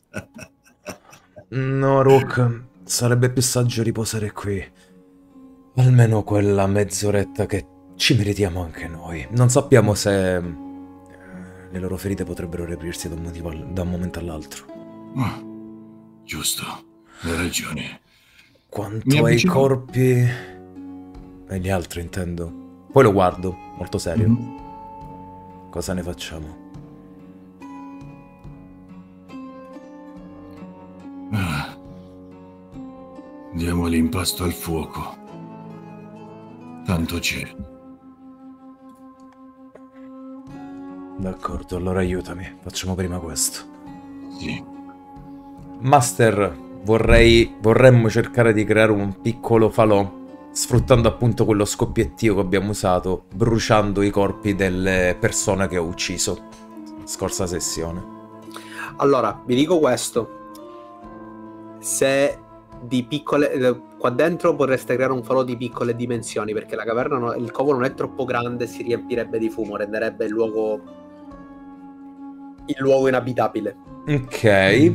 No, Rook, sarebbe più saggio riposare qui. Almeno quella mezz'oretta che ci meritiamo anche noi. Non sappiamo se le loro ferite potrebbero riaprirsi da un momento all'altro. Giusto, hai ragione. Quanto ai corpi e gli altri, intendo. Poi lo guardo, molto serio. Cosa ne facciamo? Diamo l'impasto al fuoco. Tanto c'è. D'accordo, allora aiutami. Facciamo prima questo. Sì. Master, vorremmo cercare di creare un piccolo falò, sfruttando appunto quello scoppiettio che abbiamo usato, bruciando i corpi delle persone che ho ucciso scorsa sessione. Allora, vi dico questo. Se di piccole... qua dentro vorreste creare un falò di piccole dimensioni, perché la caverna, il covo non è troppo grande, si riempirebbe di fumo, renderebbe il luogo inabitabile. Ok.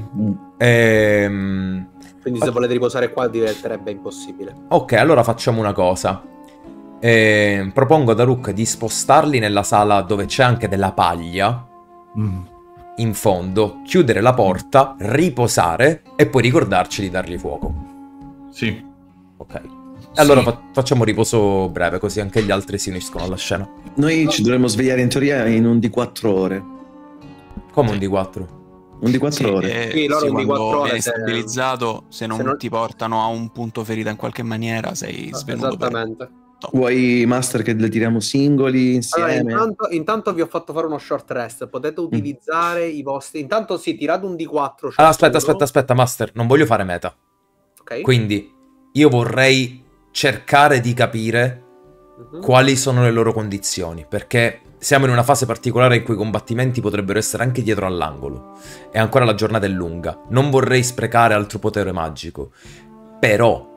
Quindi se volete riposare qua diventerebbe impossibile. Ok, allora facciamo una cosa. Propongo ad Aruk di spostarli nella sala dove c'è anche della paglia. In fondo, chiudere la porta, riposare e poi ricordarci di dargli fuoco. Sì. Ok. Allora facciamo riposo breve, così anche gli altri si uniscono alla scena. Noi ci dovremmo svegliare in teoria in un di 4 ore. Come un D4? Un di 4 ore. Sì, loro un di 4 ore, vieni stabilizzato, se non ti portano a un punto ferita in qualche maniera, sei svenuto. Esattamente. Vuoi, Master, che le tiriamo singoli, insieme? Allora, intanto vi ho fatto fare uno short rest. Potete utilizzare i vostri... Intanto sì, tirate un D4. Allora, aspetta, Master. Non voglio fare meta. Ok. Quindi, io vorrei cercare di capire quali sono le loro condizioni. Perché siamo in una fase particolare in cui i combattimenti potrebbero essere anche dietro all'angolo. E ancora la giornata è lunga. Non vorrei sprecare altro potere magico. Però...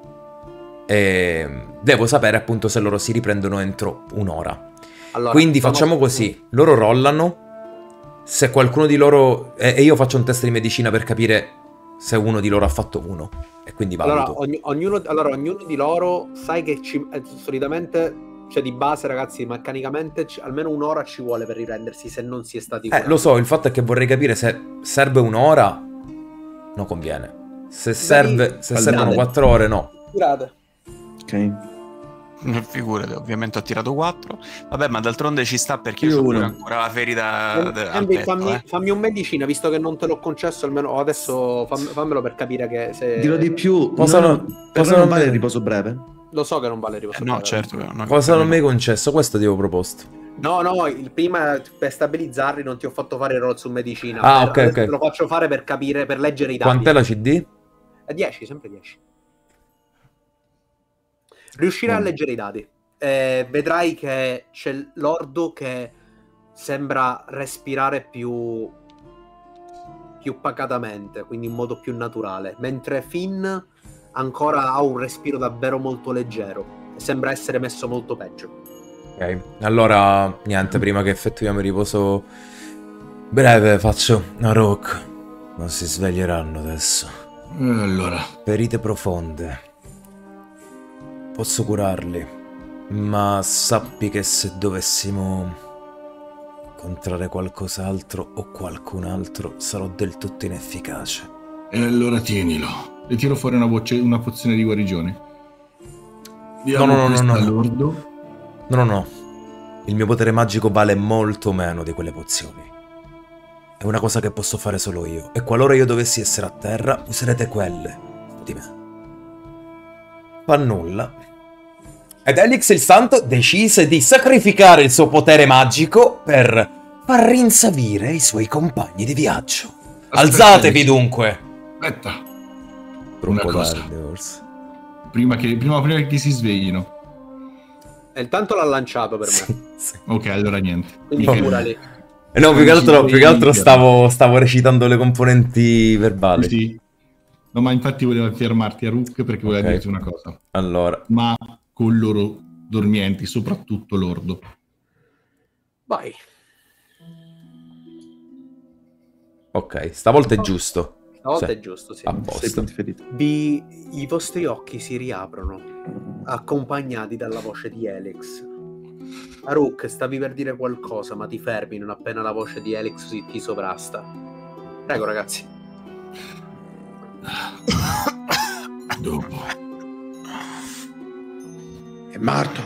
devo sapere appunto se loro si riprendono entro un'ora. Allora, quindi facciamo così: loro rollano. Se qualcuno di loro e io faccio un test di medicina per capire se uno di loro ha fatto uno. E quindi valuto. Allora, ognuno di loro sai che solitamente, cioè di base, ragazzi, meccanicamente almeno un'ora ci vuole per riprendersi se non si è stati curati. Lo so, il fatto è che vorrei capire se serve un'ora. Non conviene. Se servono 4 ore, no. Curate. Ok. Figurati, ovviamente ho tirato 4. Vabbè, ma d'altronde ci sta perché Io io ho uno. ancora la ferita al Andy, petto, fammi un medicina, visto che non te l'ho concesso, almeno adesso fammelo per capire che se... Dirò di più, Cosa non- non- per cosa noi non non vale il me- riposo breve. Lo so che non vale il riposo No, breve. certo. No, Cosa non mi hai concesso? Questo ti avevo proposto. No, il prima per stabilizzarli non ti ho fatto fare il roll su medicina. Ah, Per- ok, adesso ok. te lo faccio fare per capire, per leggere i dati. Quant'è la CD? È 10, sempre 10. Riuscirai a leggere i dati. Vedrai che c'è l'ordo che sembra respirare più pacatamente, quindi in modo più naturale, mentre Finn ancora ha un respiro davvero molto leggero e sembra essere messo molto peggio. Ok, allora niente, prima che effettuiamo il riposo breve faccio a Rook. Non si sveglieranno adesso. Allora, Ferite profonde. Posso curarli, ma sappi che se dovessimo incontrare qualcos'altro o qualcun altro sarò del tutto inefficace. e allora tienilo. Le tiro fuori una pozione di guarigione. Diamo No. questa a Lordo. No. Il mio potere magico vale molto meno di quelle pozioni. È una cosa che posso fare solo io. E qualora io dovessi essere a terra, userete quelle di me. Fa nulla. Ed Elix il Santo decise di sacrificare il suo potere magico per far rinsavire i suoi compagni di viaggio. Alzatevi dunque! Aspetta, Troppo cosa. tardi, forse. Prima che si sveglino. E intanto l'ha lanciato per me, Sì. Ok, allora niente. quindi No. curali. No, più che altro stavo recitando le componenti verbali. Sì. No, ma infatti voleva fermarti a Rook perché voleva Ok. dirti una cosa. Allora, Ma con loro dormienti, soprattutto Lordo. Vai. ok, stavolta è giusto. Stavolta Sì. è giusto, sì. A 6 posto. punti feriti. I vostri occhi si riaprono, accompagnati dalla voce di Elix. Aruk, stavi per dire qualcosa, ma ti fermi non appena la voce di Elix ti sovrasta. Prego, ragazzi. dopo. È morto.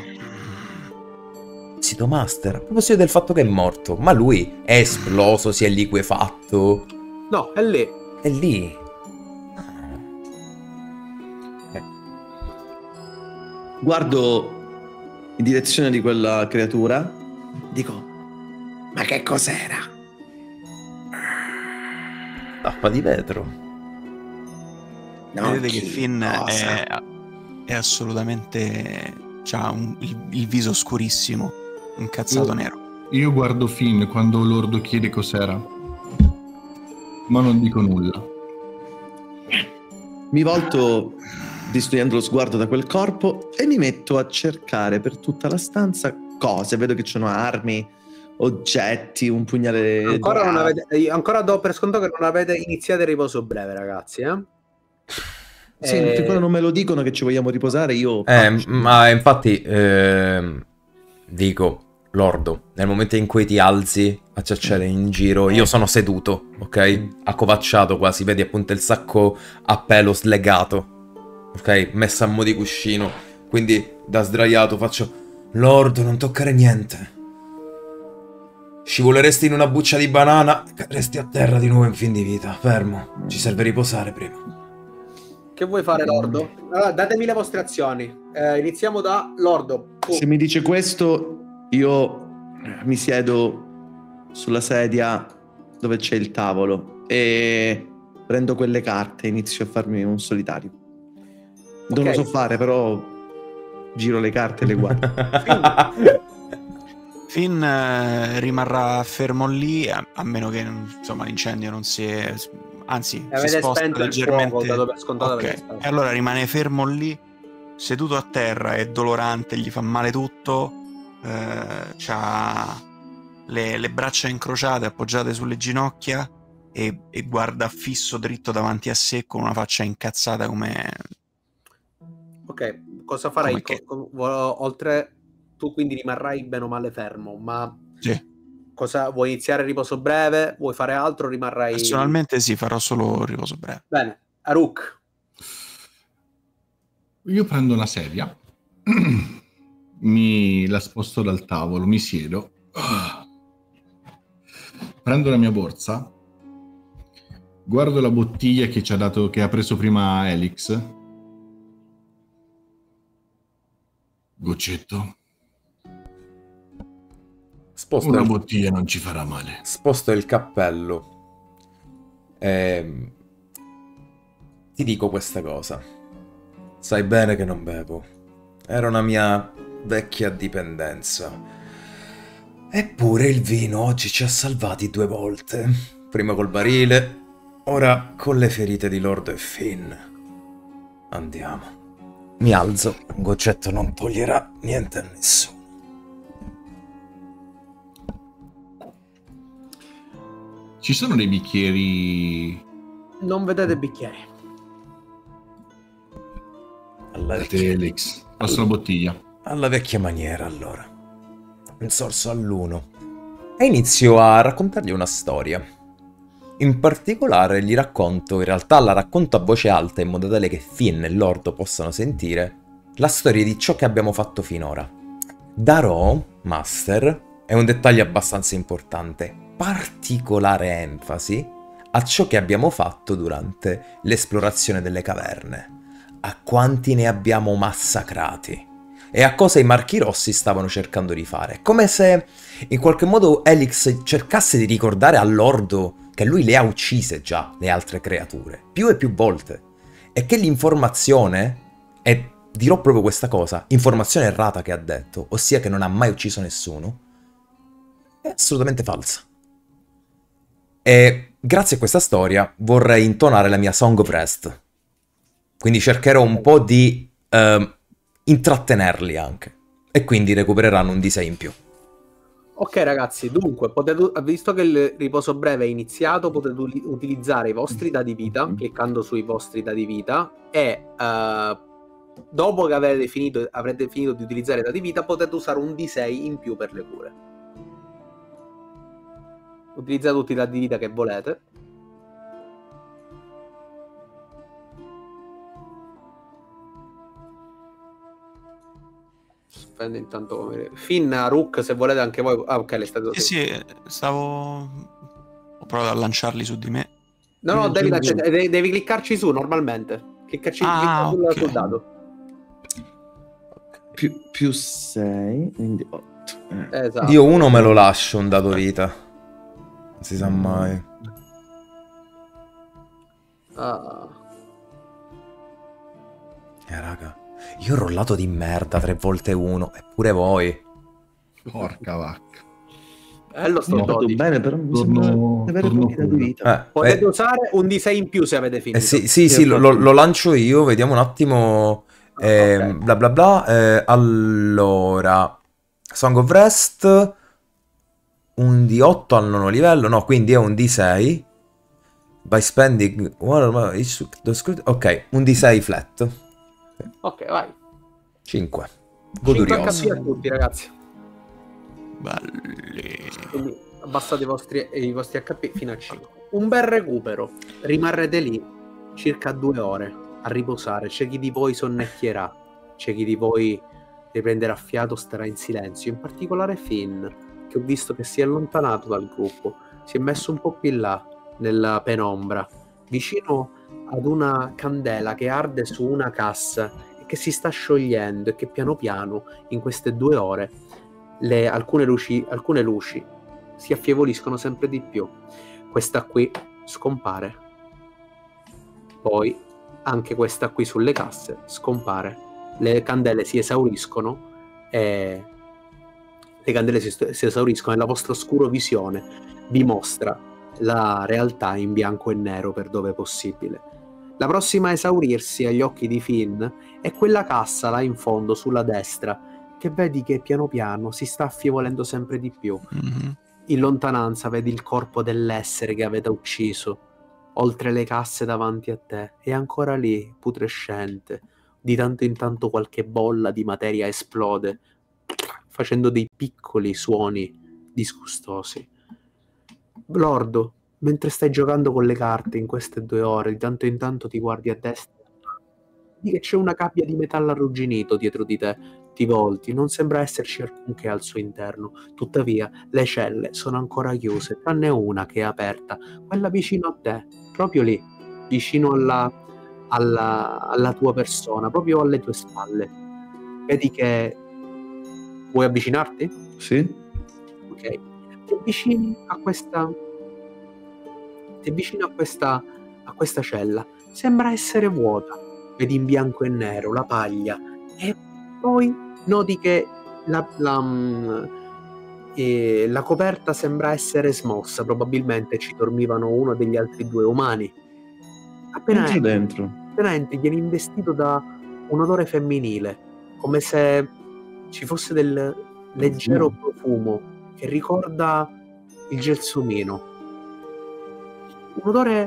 Zito Master, a proposito del fatto che è morto, ma lui è esploso, si è liquefatto. No, è lì. È lì. Guardo in direzione di quella creatura. Dico, ma che cos'era? Tappa di vetro. No, Vedete che chi? Finn Cosa? è assolutamente... c'ha il viso scurissimo, incazzato nero. Io guardo Finn quando Lordo chiede cos'era, ma non dico nulla. Mi volto distogliendo lo sguardo da quel corpo e mi metto a cercare per tutta la stanza cose. Vedo che ci sono armi, oggetti, un pugnale. Ancora, non dorato. avete, ancora do per scontato che non avete iniziato il riposo breve, ragazzi. Sì, fin quando non me lo dicono che ci vogliamo riposare, io faccio. Ma infatti, dico, Lordo, nel momento in cui ti alzi a ciacciare in giro, io sono seduto, ok? Accovacciato quasi, vedi appunto il sacco a pelo slegato, ok? Messo a mo' di cuscino, quindi da sdraiato faccio, Lordo, non toccare niente. Scivoleresti in una buccia di banana e cadresti a terra di nuovo in fin di vita. Fermo, ci serve riposare prima. Che vuoi fare, Lordo? Allora, datemi le vostre azioni. Iniziamo da Lordo. Se mi dice questo, io mi siedo sulla sedia dove c'è il tavolo e prendo quelle carte e inizio a farmi un solitario. Non Ok. lo so fare, però giro le carte e le guardo. Finn rimarrà fermo lì, a meno che insomma l'incendio non si è... Anzi, si Avete sposta spento il leggermente. fuoco, dato per scontato Ok, avete spento. e allora rimane fermo lì, seduto a terra, è dolorante, gli fa male tutto, c'ha le braccia incrociate, appoggiate sulle ginocchia e guarda fisso dritto davanti a sé con una faccia incazzata come... Ok, cosa farai? Come che? Oltre, tu quindi rimarrai bene o male fermo, ma Sì. cosa vuoi iniziare il riposo breve? Vuoi fare altro? Rimarrai... Personalmente sì, farò solo riposo breve. Bene, Aruk. Io prendo una sedia la sposto dal tavolo, mi siedo, prendo la mia borsa, guardo la bottiglia che ci ha dato, che ha preso prima Elix. Goccetto. Una bottiglia non ci farà male. Sposto il cappello. Ti dico questa cosa. Sai bene che non bevo. Era una mia vecchia dipendenza. Eppure il vino oggi ci ha salvati 2 volte. Prima col barile, ora con le ferite di Lord e Finn. Andiamo. Mi alzo. Un goccetto non toglierà niente a nessuno. Ci sono dei bicchieri... Non vedete bicchieri. Elix, passo la bottiglia. Alla vecchia maniera, allora. Un sorso all'uno. E inizio a raccontargli una storia. In particolare gli racconto, in realtà la racconto a voce alta in modo tale che Finn e Lord possano sentire la storia di ciò che abbiamo fatto finora. Darò, Master, è un dettaglio abbastanza importante, particolare enfasi a ciò che abbiamo fatto durante l'esplorazione delle caverne, a quanti ne abbiamo massacrati e a cosa i Marchi Rossi stavano cercando di fare, come se in qualche modo Elix cercasse di ricordare a Lordo che lui le ha uccise già le altre creature, più e più volte, e che l'informazione, e dirò proprio questa cosa, informazione errata che ha detto, ossia che non ha mai ucciso nessuno, è assolutamente falsa. E grazie a questa storia vorrei intonare la mia Song of Rest. Quindi cercherò un po' di intrattenerli anche. E quindi recupereranno un D6 in più. Ok ragazzi, dunque, visto che il riposo breve è iniziato, potete utilizzare i vostri dadi vita, cliccando sui vostri dadi vita, e dopo che avrete finito di utilizzare i dadi vita, potete usare un D6 in più per le cure. Utilizzate tutti i dadi vita che volete. Prende intanto Finn, Rook, se volete anche voi. Ah, ok, le state. Sì, stavo. Ho provato a lanciarli su di me. No, devi cliccarci su normalmente. Clicca okay. sul dado. Più 6, quindi 8. Esatto. Io uno me lo lascio un dato vita. Non si sa mai. Raga, io ho rollato di merda 3 volte 1, eppure voi. Porca vacca. Lo sto fatto bene, però mi sembra di avere pochi dati vita. Potete usare un D6 in più se avete finito. Sì, lo lancio io, vediamo un attimo. Okay. Bla bla bla. Allora, Song of Rest, un D8 al 9 livello, no, quindi è un D6. By spending ok, un D6 flat. Ok, vai. 5. 5 HP a tutti, ragazzi. Belli. Quindi abbassate i vostri HP fino a 5. Un bel recupero. Rimarrete lì circa 2 ore a riposare. C'è chi di voi sonnecchierà, c'è chi di voi riprenderà fiato, starà in silenzio. In particolare Finn, che ho visto che si è allontanato dal gruppo, si è messo un po' più in là nella penombra, vicino ad una candela che arde su una cassa e che si sta sciogliendo, e che piano piano in queste 2 ore alcune luci si affievoliscono sempre di più. Questa qui scompare, poi anche questa qui sulle casse scompare, le candele si esauriscono e la vostra oscura visione vi mostra la realtà in bianco e nero per dove è possibile. La prossima a esaurirsi agli occhi di Finn è quella cassa là in fondo sulla destra, che vedi che piano piano si sta affievolendo sempre di più. In lontananza vedi il corpo dell'essere che avete ucciso, oltre le casse davanti a te, è ancora lì, putrescente. Di tanto in tanto qualche bolla di materia esplode, facendo dei piccoli suoni disgustosi. Lordo, mentre stai giocando con le carte in queste 2 ore, di tanto in tanto ti guardi a destra, vedi che c'è una gabbia di metallo arrugginito dietro di te, tutti i volti, non sembra esserci alcunché al suo interno. Tuttavia, le celle sono ancora chiuse, tranne una che è aperta, quella vicino a te, proprio lì, vicino alla tua persona, proprio alle tue spalle. Vedi che vuoi avvicinarti? Sì? Ok. Ti avvicini a questa cella. Sembra essere vuota. Vedi in bianco e nero la paglia e poi noti che la coperta sembra essere smossa. Probabilmente ci dormivano uno degli altri due umani. Appena Dentro. entri vieni investito da un odore femminile, come se ci fosse del leggero profumo che ricorda il gelsomino. Un odore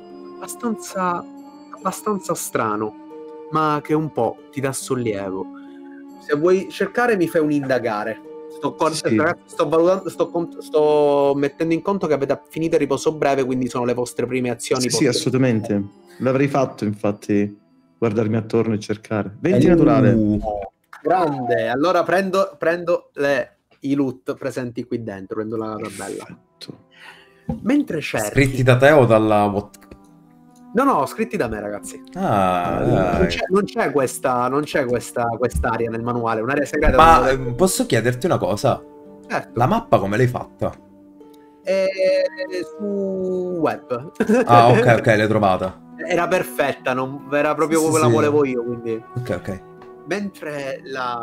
abbastanza strano, ma che un po' ti dà sollievo. Se vuoi cercare mi fai un indagare. Sì. Ragazzi, sto mettendo in conto che avete finito il riposo breve, quindi sono le vostre prime azioni. Sì, assolutamente. L'avrei fatto, infatti, guardarmi attorno e cercare. 20 naturale. Grande. Allora prendo i loot presenti qui dentro, prendo la tabella. Perfetto. Mentre cerchi... Scritti da te o dalla... No, scritti da me, ragazzi. Ah, Non c'è quest'area nel manuale, un'area segreta. ma posso chiederti una cosa? Certo. La mappa come l'hai fatta? Su web. Ah, ok, l'hai trovata. Era perfetta, era proprio Sì, come la sì. volevo io, quindi... Ok. Mentre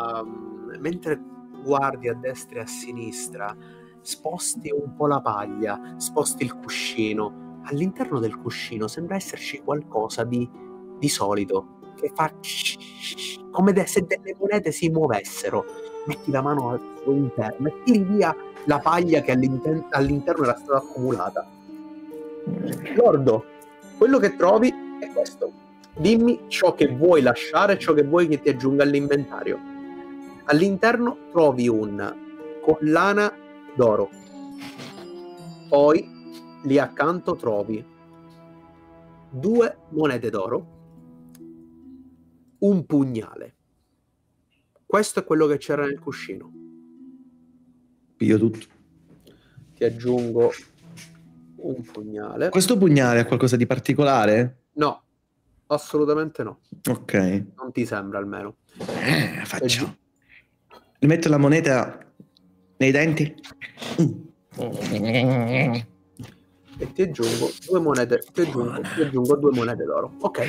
guardi a destra e a sinistra, sposti un po' la paglia, sposti il cuscino. All'interno del cuscino sembra esserci qualcosa di solito che fa come se delle monete si muovessero. Metti la mano al suo interno e tiri via la paglia che all'interno era stata accumulata. Lordo, quello che trovi è questo. Dimmi ciò che vuoi lasciare, ciò che vuoi che ti aggiunga all'inventario. All'interno trovi una collana d'oro. Poi lì accanto trovi 2 monete d'oro, un pugnale. Questo è quello che c'era nel cuscino. Piglio tutto. Ti aggiungo un pugnale. Questo pugnale ha qualcosa di particolare? No, assolutamente no. Ok. Non ti sembra almeno. Faccio. Mi metto la moneta nei denti. E ti aggiungo 2 monete. Ti aggiungo 2 monete d'oro. Ok.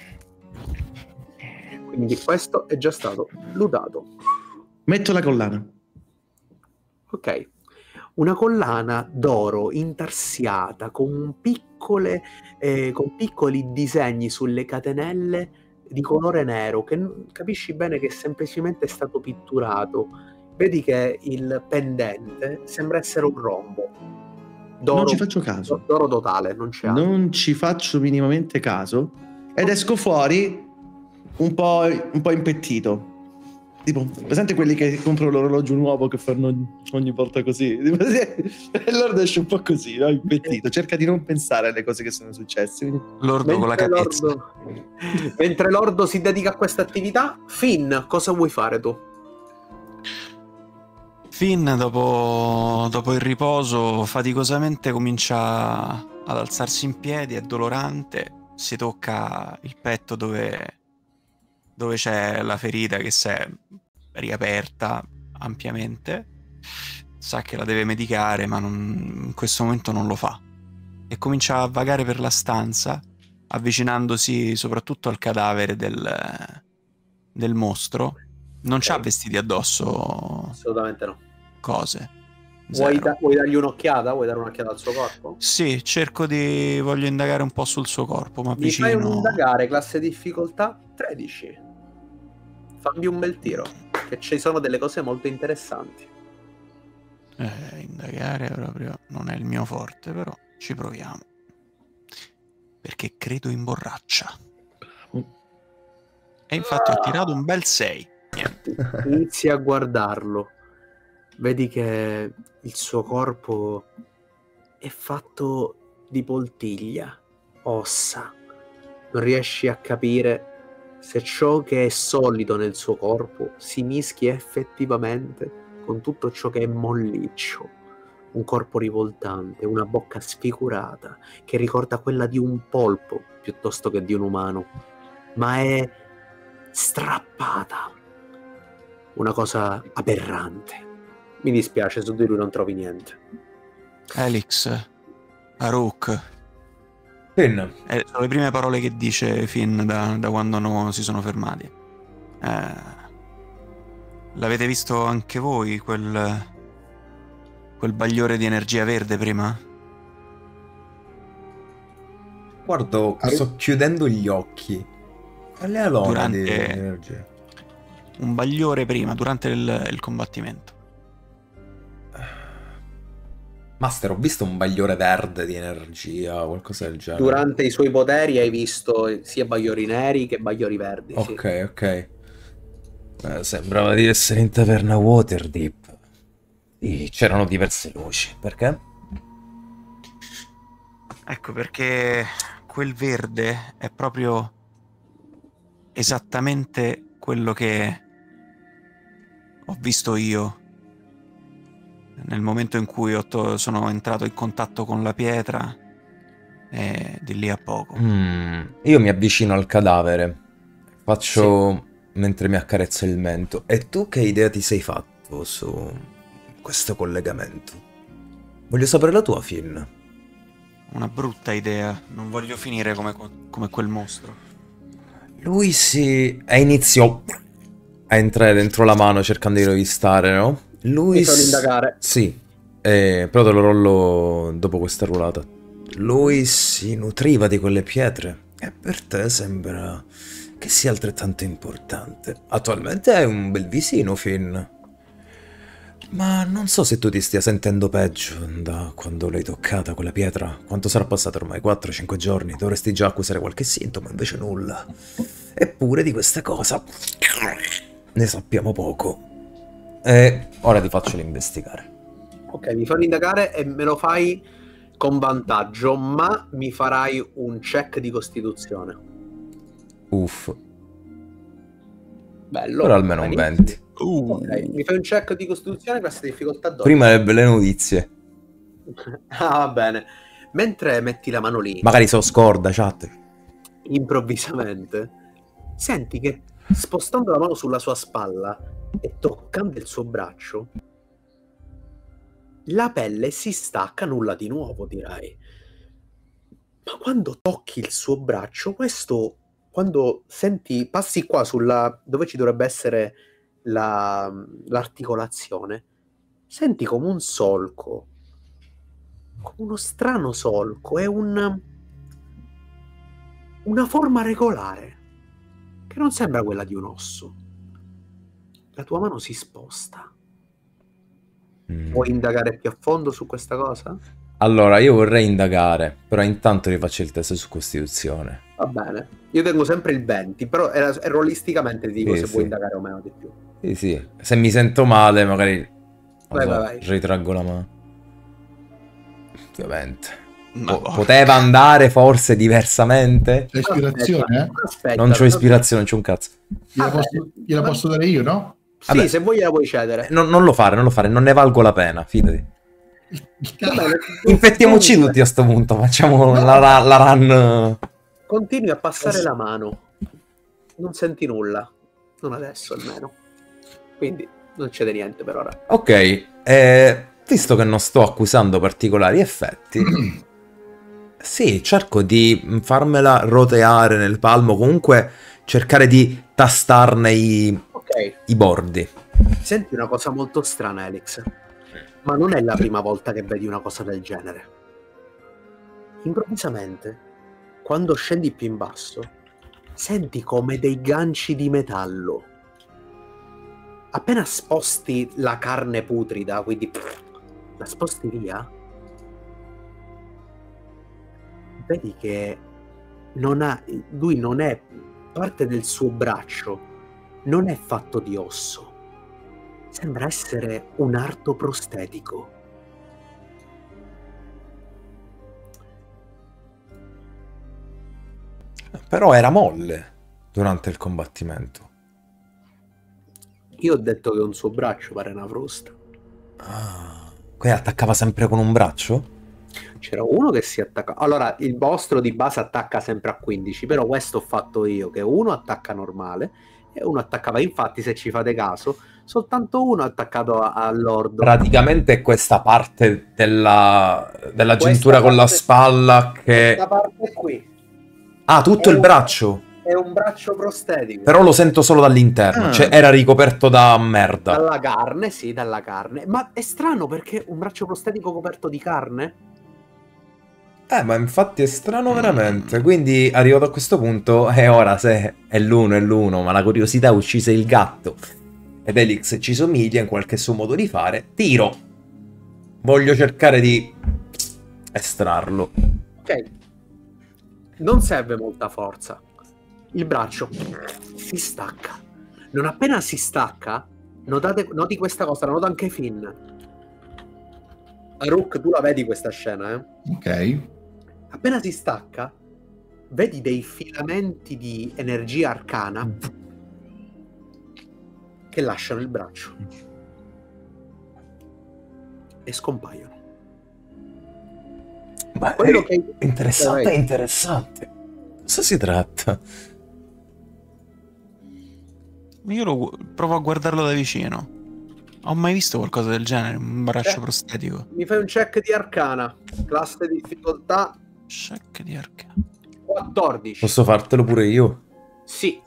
Quindi questo è già stato lootato. Metto la collana. Ok. Una collana d'oro intarsiata con piccoli disegni sulle catenelle di colore nero, che capisci bene che semplicemente è stato pitturato. Vedi che il pendente sembra essere un rombo d'oro. Non ci faccio caso. D'oro totale, non c'è altro. Non ci faccio minimamente caso. Ed esco fuori un po' impettito. Tipo, presente quelli che comprano l'orologio nuovo che fanno ogni volta così? Tipo, e Lord esce un po' così, no? Impettito. Cerca di non pensare alle cose che sono successe. Quindi... Lordo con la capezza. Mentre Lordo si dedica a questa attività, Finn, cosa vuoi fare tu? Finn, dopo il riposo, faticosamente comincia ad alzarsi in piedi, è dolorante, si tocca il petto dove c'è la ferita che si è riaperta ampiamente, sa che la deve medicare, ma in questo momento non lo fa. E comincia a vagare per la stanza, avvicinandosi soprattutto al cadavere del mostro. Non c'ha vestiti addosso. Assolutamente no. Cose. Vuoi dargli un'occhiata? Vuoi dare un'occhiata al suo corpo? Sì, voglio indagare un po' sul suo corpo, ma Mi fai un indagare, classe difficoltà 13. Fammi un bel tiro, che ci sono delle cose molto interessanti. Indagare proprio non è il mio forte, però ci proviamo. Perché credo in borraccia. E infatti ho tirato un bel 6. Niente. Inizi a guardarlo. Vedi che il suo corpo è fatto di poltiglia, ossa. Non riesci a capire se ciò che è solido nel suo corpo si mischia effettivamente con tutto ciò che è molliccio. Un corpo rivoltante, una bocca sfigurata, che ricorda quella di un polpo piuttosto che di un umano, ma è strappata. Una cosa aberrante. Mi dispiace, su di lui non trovi niente. Elix, Aruk. Finn, Sono le prime parole che dice Finn da quando si sono fermati. L'avete visto anche voi, quel bagliore di energia verde prima? guardo, sto chiudendo gli occhi. Quale alone di Durante- energia? Un bagliore prima, durante il combattimento. Master, ho visto un bagliore verde di energia, qualcosa del genere. Durante i suoi poteri hai visto sia bagliori neri che bagliori verdi. Sì. Ok. Sembrava di essere in taverna Waterdeep. Sì, c'erano diverse luci. Perché? Ecco perché quel verde è proprio esattamente quello che ho visto io nel momento in cui sono entrato in contatto con la pietra e di lì a poco. Io mi avvicino al cadavere. Faccio mentre mi accarezzo il mento. E tu che idea ti sei fatto su questo collegamento? Voglio sapere la tua, Finn. Una brutta idea, non voglio finire come quel mostro. Lui iniziò a entrare dentro la mano cercando di rovistare, no? Lui Mi sono indagare. Sì, però te lo rollo dopo questa ruolata. Lui si nutriva di quelle pietre e per te sembra che sia altrettanto importante. Attualmente hai un bel visino, Finn. Ma non so se tu ti stia sentendo peggio da quando l'hai toccata quella pietra. Quanto sarà passato ormai? 4-5 giorni? Dovresti già accusare qualche sintomo, invece nulla. Eppure di questa cosa ne sappiamo poco. E ora ti faccio l'investigare. Ok, mi fanno indagare e me lo fai con vantaggio, ma mi farai un check di costituzione. Uff, Bello. però almeno un benissimo. 20. Ok, mi fai un check di costituzione, questa difficoltà 12. Prima le belle notizie. Ah, va bene. Mentre metti la mano lì, Magari so scorda, chat. improvvisamente, senti che spostando la mano sulla sua spalla e toccando il suo braccio, la pelle si stacca, nulla di nuovo, direi. Ma quando tocchi il suo braccio, questo, quando senti, passi qua sulla, dove ci dovrebbe essere l'articolazione, senti come un solco, come uno strano solco, è una forma regolare, che non sembra quella di un osso. La tua mano si sposta. Vuoi indagare più a fondo su questa cosa? Allora, io vorrei indagare, però intanto rifaccio il test su Costituzione. Va bene. Io tengo sempre il 20, però rollisticamente ti dico Sì, se sì. vuoi indagare o meno di più. Sì. Se mi sento male, magari Vai. ritraggo la mano. Ovviamente. Ma Poteva andare forse diversamente? C'è ispirazione, eh? Aspetta, Non c'ho ispirazione, non c'ho un cazzo. Gliela posso dare io, no? Sì, Vabbè. se vuoi la puoi cedere. Non lo fare, non ne valgo la pena, fidati. Va bene. Infettiamoci tutti a sto punto, facciamo la run. Continui a passare la mano. Non senti nulla. Non adesso almeno. Quindi non c'è niente per ora. Ok, visto che non sto accusando particolari effetti, sì, cerco di farmela roteare nel palmo, comunque cercare di tastarne Ok. i bordi. Senti una cosa molto strana, Elix. Ma non è la prima volta che vedi una cosa del genere. Improvvisamente, quando scendi più in basso, senti come dei ganci di metallo. Appena sposti la carne putrida, quindi la sposti via, vedi che lui non è parte del suo braccio, non è fatto di osso. Sembra essere un arto prostetico. Però era molle. durante il combattimento? Io ho detto che un suo braccio pare una frusta. Ah, quindi attaccava sempre con un braccio? C'era uno che si attacca. Allora, il vostro di base attacca sempre a 15, però questo ho fatto io, che uno attacca normale e uno attaccava. Infatti, se ci fate caso, soltanto uno è attaccato all'ordo. Praticamente è questa parte della Questa giuntura con la parte- spalla che... Questa parte qui Ah, tutto è il un- braccio. è un braccio prostetico. Però lo sento solo dall'interno. Ah. Cioè, era ricoperto da merda. Dalla carne, sì, dalla carne. Ma è strano perché un braccio prostetico coperto di carne? Ma infatti è strano veramente. Quindi, arrivato a questo punto, e ora se è l'uno, ma la curiosità uccise il gatto. Ed Elix ci somiglia in qualche suo modo di fare. Tiro. Voglio cercare di estrarlo. Ok. Non serve molta forza. Il braccio si stacca. Non appena si stacca, noti questa cosa, la nota anche Finn. Rook, tu la vedi questa scena, eh? Ok. Appena si stacca, vedi dei filamenti di energia arcana che lasciano il braccio e scompaiono. Ma Quello che- interessante, interessante. Cosa si tratta? Io provo a guardarlo da vicino. Ho mai visto qualcosa del genere? Un braccio prostetico? Mi fai un check di arcana, classe di difficoltà Check di arcana. 14. Posso fartelo pure io? Sì,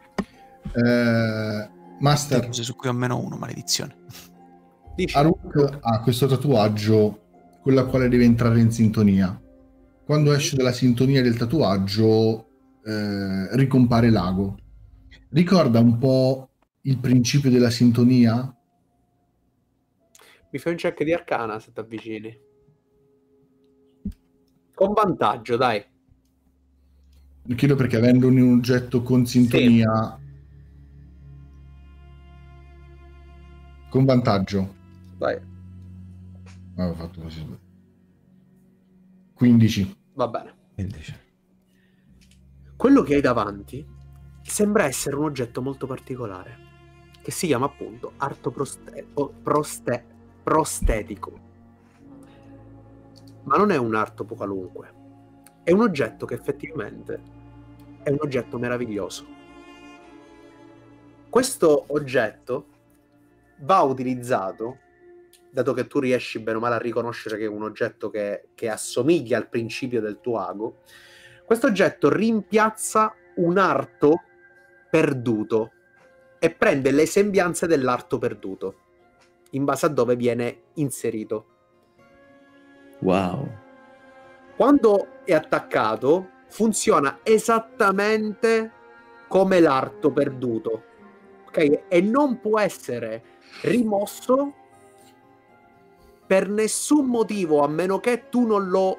Master, Cose su cui ho -1, maledizione. dici. Aruk ha questo tatuaggio con la quale deve entrare in sintonia. Quando esce dalla sintonia del tatuaggio, ricompare l'ago. Ricorda un po' il principio della sintonia? Mi fai un check di arcana se ti avvicini. Con vantaggio, dai. Lo chiedo perché avendo un oggetto con sintonia... Con vantaggio. Vai, Avevo fatto così. 15. va bene. 15. Quello che hai davanti sembra essere un oggetto molto particolare, che si chiama appunto arto prostetico. Ma non è un arto qualunque. È un oggetto che effettivamente è un oggetto meraviglioso. Questo oggetto va utilizzato, dato che tu riesci bene o male a riconoscere che è un oggetto che assomiglia al principio del tuo ago, questo oggetto rimpiazza un arto perduto e prende le sembianze dell'arto perduto, in base a dove viene inserito. Wow. Quando è attaccato, funziona esattamente come l'arto perduto, ok? E non può essere rimosso per nessun motivo, a meno che tu non lo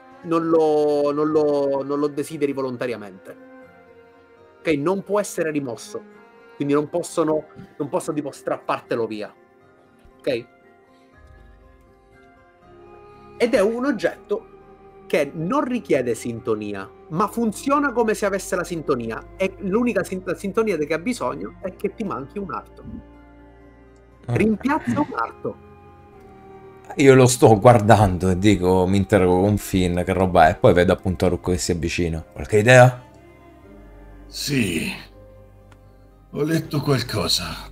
desideri volontariamente. Ok? Non può essere rimosso, quindi non posso tipo strappartelo via. Ok? Ed è un oggetto che non richiede sintonia, ma funziona come se avesse la sintonia, e l'unica sintonia di che ha bisogno è che ti manchi un arto. Rimpiazza un arto. Io lo sto guardando e dico, mi interrogo con Finn, che roba è, poi vedo appunto Aruk che si avvicina. Qualche idea? Sì, ho letto qualcosa.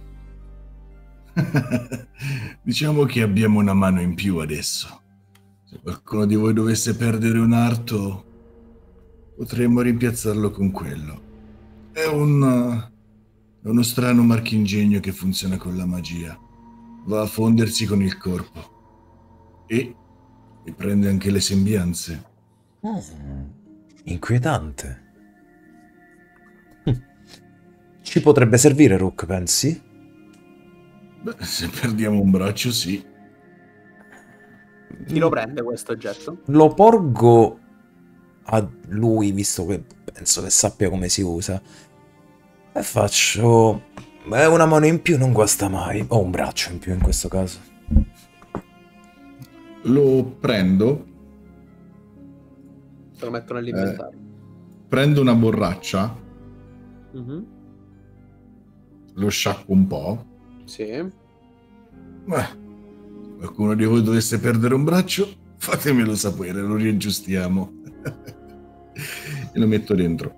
Diciamo che abbiamo una mano in più adesso. Se qualcuno di voi dovesse perdere un arto, potremmo rimpiazzarlo con quello. È uno strano marchingegno che funziona con la magia. Va a fondersi con il corpo. E riprende anche le sembianze. Inquietante. Ci potrebbe servire, Rook, pensi? Beh, se perdiamo un braccio, sì. Chi lo prende questo oggetto? Lo porgo a lui, visto che penso che sappia come si usa. E faccio... Beh, una mano in più non guasta mai. O un braccio in più in questo caso. Lo prendo, Se lo metto nell'inventario. prendo una borraccia Mhm. Lo sciacquo un po'. Sì. Qualcuno di voi dovesse perdere un braccio, fatemelo sapere, lo riaggiustiamo. E lo metto dentro.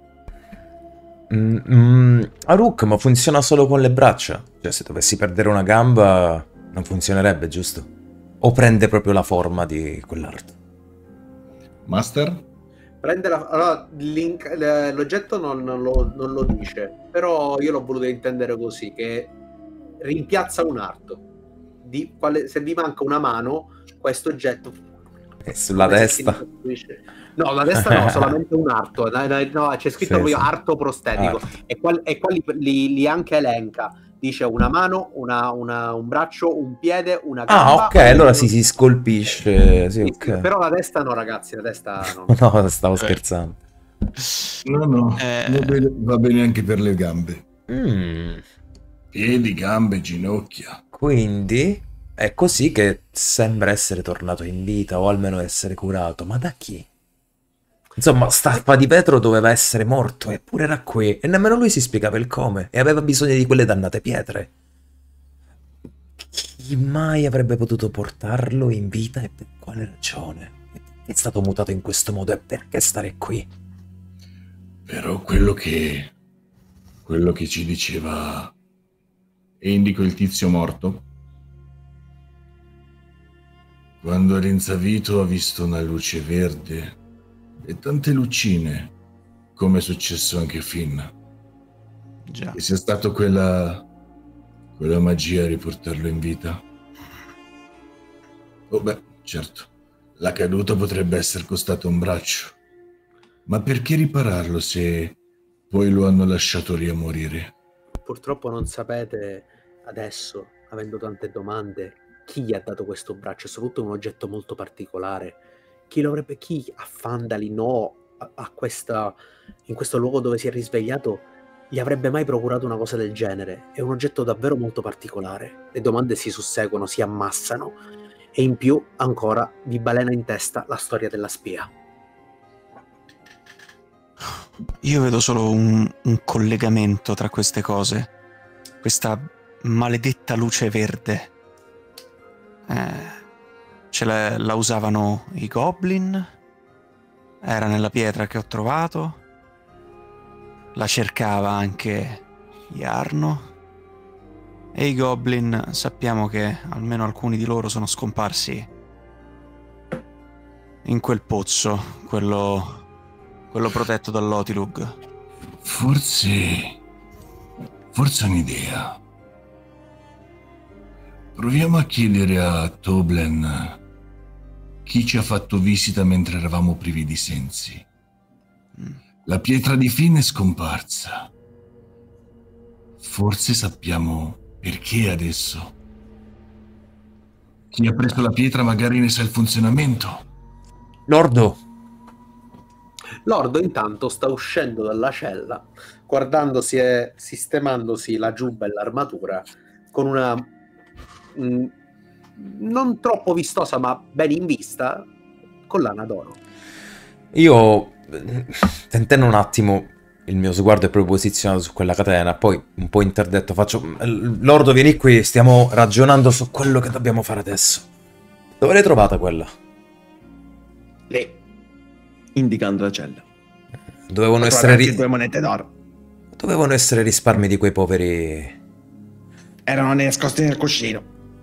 Aruk, ma funziona solo con le braccia? Cioè, se dovessi perdere una gamba, non funzionerebbe, giusto? O prende proprio la forma di quell'arte? Master? Prende allora, l'oggetto non lo dice, però io l'ho voluto intendere così, che rimpiazza un arto. Se vi manca una mano, questo oggetto... È sulla testa? No, la destra no, solamente un arto. No, c'è scritto proprio arto prostetico. E qua li anche elenca. Dice una mano, un braccio, un piede, una gamba. Ok, allora si scolpisce. Sì, ok. Però la testa no, ragazzi, la testa no. No, stavo scherzando. No, va bene anche per le gambe. Piedi, gambe, ginocchia. Quindi è così che sembra essere tornato in vita, o almeno essere curato. Ma da chi? Insomma, Staffa di Vetro doveva essere morto, eppure era qui, e nemmeno lui si spiegava il come, e aveva bisogno di quelle dannate pietre. Chi mai avrebbe potuto portarlo in vita e per quale ragione? È stato mutato in questo modo e perché stare qui? Però quello che ci diceva, e indico il tizio morto, quando era inzavito ha visto una luce verde e tante lucine, come è successo anche a Finn. Già. Che sia stato quella magia a riportarlo in vita. Oh beh, certo, la caduta potrebbe essere costata un braccio, ma perché ripararlo se poi lo hanno lasciato lì a morire? Purtroppo non sapete adesso, avendo tante domande, chi gli ha dato questo braccio. È soprattutto un oggetto molto particolare. Chi a Phandalin o in questo luogo dove si è risvegliato gli avrebbe mai procurato una cosa del genere? È un oggetto davvero molto particolare. Le domande si susseguono, si ammassano, e in più ancora vi balena in testa la storia della spia. Io vedo solo un collegamento tra queste cose. Questa maledetta luce verde. La usavano i goblin. Era nella pietra che ho trovato. La cercava anche Jarno. E i goblin sappiamo che almeno alcuni di loro sono scomparsi in quel pozzo, quello protetto dall'Otilug. Forse ho un'idea. Proviamo a chiedere a Toblen chi ci ha fatto visita mentre eravamo privi di sensi. La pietra di Finn è scomparsa. Forse sappiamo perché adesso. Chi ha preso la pietra magari ne sa il funzionamento. Lordo intanto sta uscendo dalla cella, guardandosi e sistemandosi la giubba e l'armatura con una non troppo vistosa ma ben in vista collana d'oro. Io, tentando un attimo, il mio sguardo è proprio posizionato su quella catena, poi un po' interdetto faccio: Lordo, vieni qui, stiamo ragionando su quello che dobbiamo fare adesso. Dove l'hai trovata quella? Lì, indicando la cella. Dovevano essere 2 monete d'oro. Dovevano essere risparmi di quei poveri. Erano nascosti nel cuscino.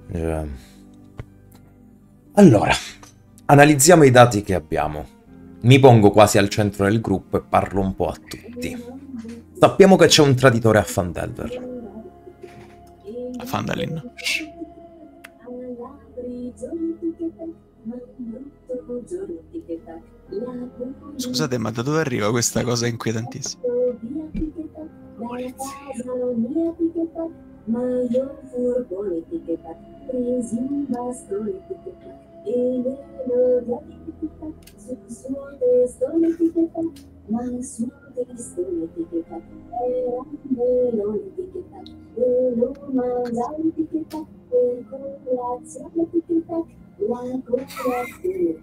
Allora, analizziamo i dati che abbiamo. Mi pongo quasi al centro del gruppo e parlo un po' a tutti. Sappiamo che c'è un traditore a Phandelver. A Phandalin. Scusate, ma da dove arriva questa cosa inquietantissima?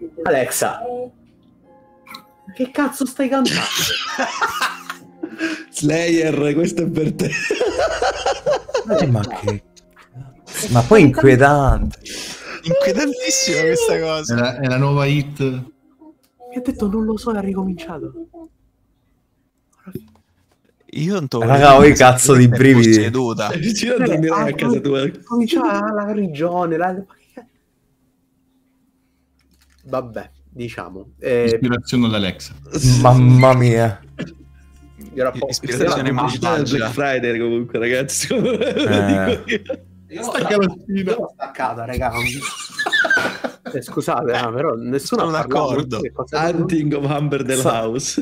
Alexa, che cazzo stai cantando? Slayer, questo è per te. Ma che... Ma poi inquietante. Inquietantissima questa cosa. È la nuova hit. Mi ha detto non lo so, ha ricominciato. Io non t'ho Raga, ho i cazzo di brividi. Seduta. Vicino a dormire a casa tua. Cominciava la regione, vabbè, diciamo. Ispirazione all'Alexa. Mamma mia. Era poco. Ispirazione Pubblicità del Black malvagia. Friday comunque, ragazzi. Lo dico io. Io l'ho staccata, raga. Scusate, però nessuno Sono ha parlato d'accordo. di cosa- Hunting of Humber del House.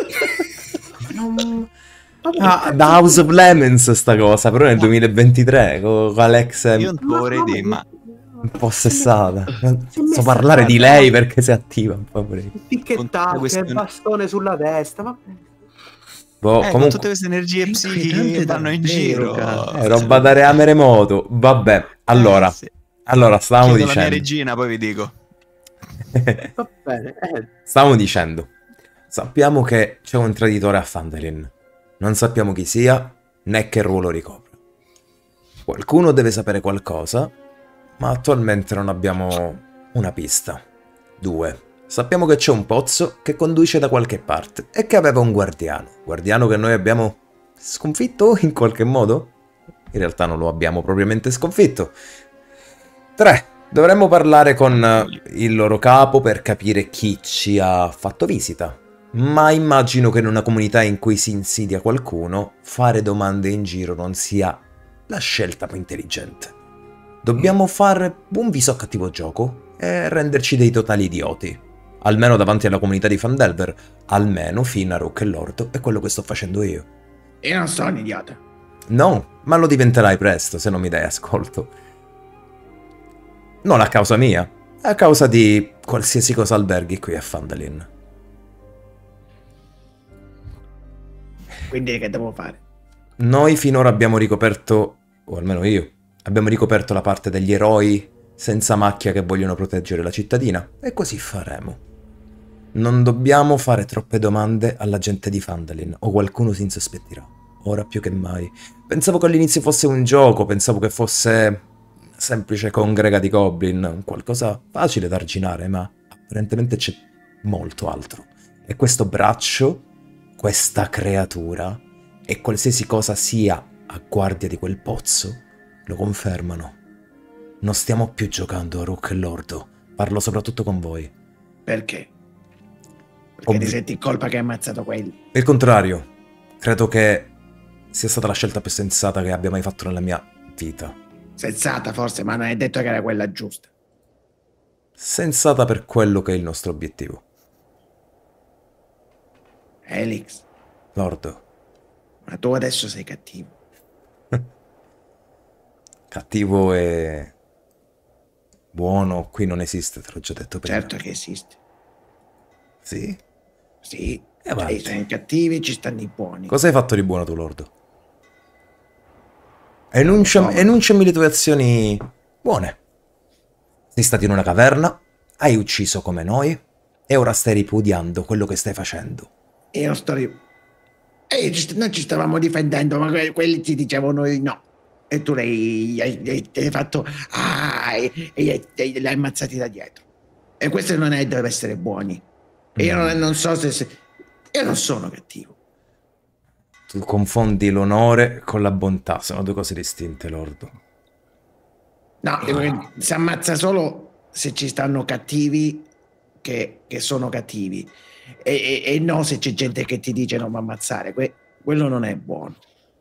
Ah, da House of Lemons sta cosa, però nel 2023 con Alex è Io non vorrei idea, ma un po' sessata. Non Si è so messa parlare a di parlare. lei perché si attiva un po'. Pure. Con Picchettacche, tutte queste- bastone sulla testa, vabbè. Boh, con comunque tutte queste energie psichiche inquietante che vanno in davvero, giro. cazzo. roba da reame remoto. Vabbè, allora, Sì. allora stavamo Chiedo la mia dicendo. regina, poi vi dico. Va bene. Stavamo dicendo. Sappiamo che c'è un traditore a Phandalin. Non sappiamo chi sia, né che ruolo ricopre. Qualcuno deve sapere qualcosa, ma attualmente non abbiamo una pista. 2. Sappiamo che c'è un pozzo che conduce da qualche parte e che aveva un guardiano. Guardiano che noi abbiamo sconfitto in qualche modo? In realtà non lo abbiamo propriamente sconfitto. 3. Dovremmo parlare con il loro capo per capire chi ci ha fatto visita. Ma immagino che in una comunità in cui si insidia qualcuno, fare domande in giro non sia la scelta più intelligente. Dobbiamo fare buon viso a cattivo gioco e renderci dei totali idioti. Almeno davanti alla comunità di Phandelver. Almeno fino a Rook e Lord è quello che sto facendo io. Io non sono un idiota. No, ma lo diventerai presto se non mi dai ascolto. Non a causa mia, a causa di qualsiasi cosa alberghi qui a Phandalin. Quindi che devo fare? Noi finora abbiamo ricoperto, o almeno io, abbiamo ricoperto la parte degli eroi senza macchia che vogliono proteggere la cittadina, e così faremo. Non dobbiamo fare troppe domande alla gente di Phandalin, o qualcuno si insospettirà. Ora più che mai. Pensavo che all'inizio fosse un gioco, pensavo che fosse una semplice congrega di goblin, qualcosa facile da arginare, ma apparentemente c'è molto altro. E questo braccio, questa creatura, e qualsiasi cosa sia a guardia di quel pozzo, lo confermano. Non stiamo più giocando a Rook e Lordo, parlo soprattutto con voi. Perché? Perché ti Ovvi- senti in colpa che hai ammazzato quelli. Il contrario, credo che sia stata la scelta più sensata che abbia mai fatto nella mia vita. Sensata forse, ma non hai detto che era quella giusta. Sensata per quello che è il nostro obiettivo. Elix, Lordo, ma tu adesso sei cattivo. cattivo e buono qui non esiste, te l'ho già detto prima. Certo che esiste. Sì? Sì, E avanti. ci sono i cattivi e ci stanno i buoni. Cosa hai fatto di buono tu, Lordo? Enunciami le tue azioni buone. Sei stato in una caverna, hai ucciso come noi, e ora stai ripudiando quello che stai facendo. Io sto... noi ci stavamo difendendo, ma quelli ti dicevano di no. E tu hai fatto... Ah, e li hai ammazzati da dietro. E questo non è deve essere buoni. E io non so se... Io non sono cattivo. Tu confondi l'onore con la bontà, sono due cose distinte, Lordo. No, dico che si ammazza solo se ci stanno cattivi che sono cattivi. E no se c'è gente che ti dice non mi ammazzare. Quello non è buono.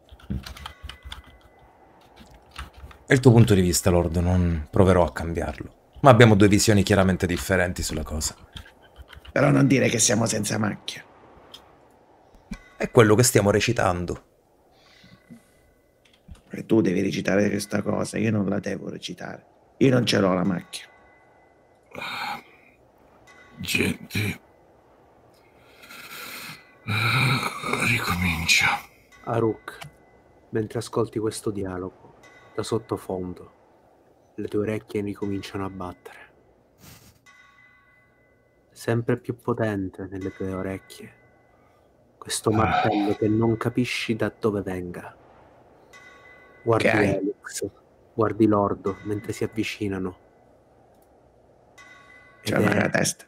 È il tuo punto di vista, Lordo, non proverò a cambiarlo. Ma abbiamo due visioni chiaramente differenti sulla cosa. Però non dire che siamo senza macchia. È quello che stiamo recitando. E tu devi recitare questa cosa, io non la devo recitare. Io non ce l'ho la macchia. Gente. Ricomincia. Aruk, mentre ascolti questo dialogo, da sottofondo, le tue orecchie ricominciano a battere. Sempre più potente nelle tue orecchie questo martello che non capisci da dove venga. Guardi Ok. Helix, guardi l'ordo mentre si avvicinano. C'è una la testa.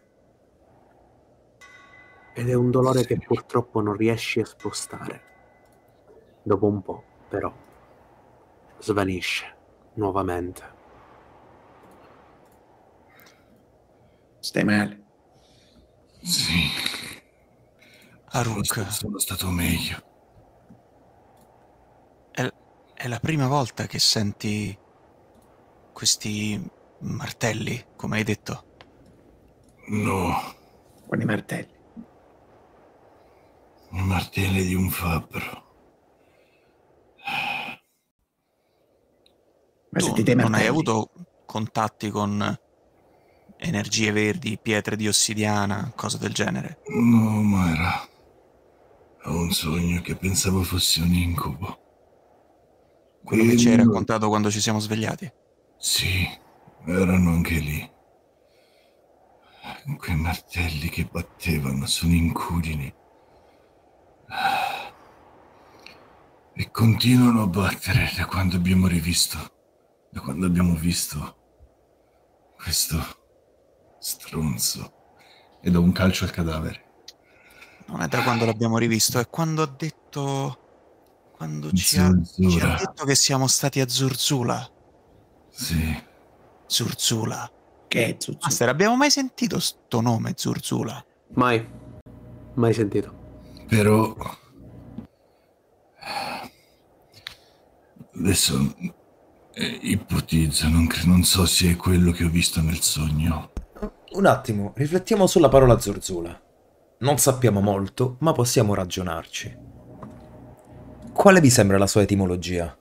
Ed è un dolore che purtroppo non riesci a spostare. Dopo un po', però, svanisce nuovamente. Stai male. Sì, Aruk, sono stato meglio. è la prima volta che senti questi martelli, come hai detto? No, Con i martelli. i martelli di un fabbro. Ma Tu sentite i non hai martelli? avuto contatti con energie verdi, pietre di ossidiana, cose del genere? No, Mara. Ho un sogno che pensavo fosse un incubo. Quello che ci hai No. raccontato quando ci siamo svegliati? Sì, erano anche lì. Quei martelli che battevano sono incudini. E continuano a battere da quando abbiamo rivisto. Da quando abbiamo visto questo stronzo. E do un calcio al cadavere. Non è da quando l'abbiamo rivisto, è quando ha detto... Quando ci ha Zurzura. detto che siamo stati a Zurzula. Sì. Zurzula. Che è Zuzu? Master, abbiamo mai sentito sto nome, Zurzula? Mai sentito. Però adesso ipotizzo, non so se è quello che ho visto nel sogno. Un attimo, riflettiamo sulla parola Zurzula. Non sappiamo molto, ma possiamo ragionarci. Quale vi sembra la sua etimologia?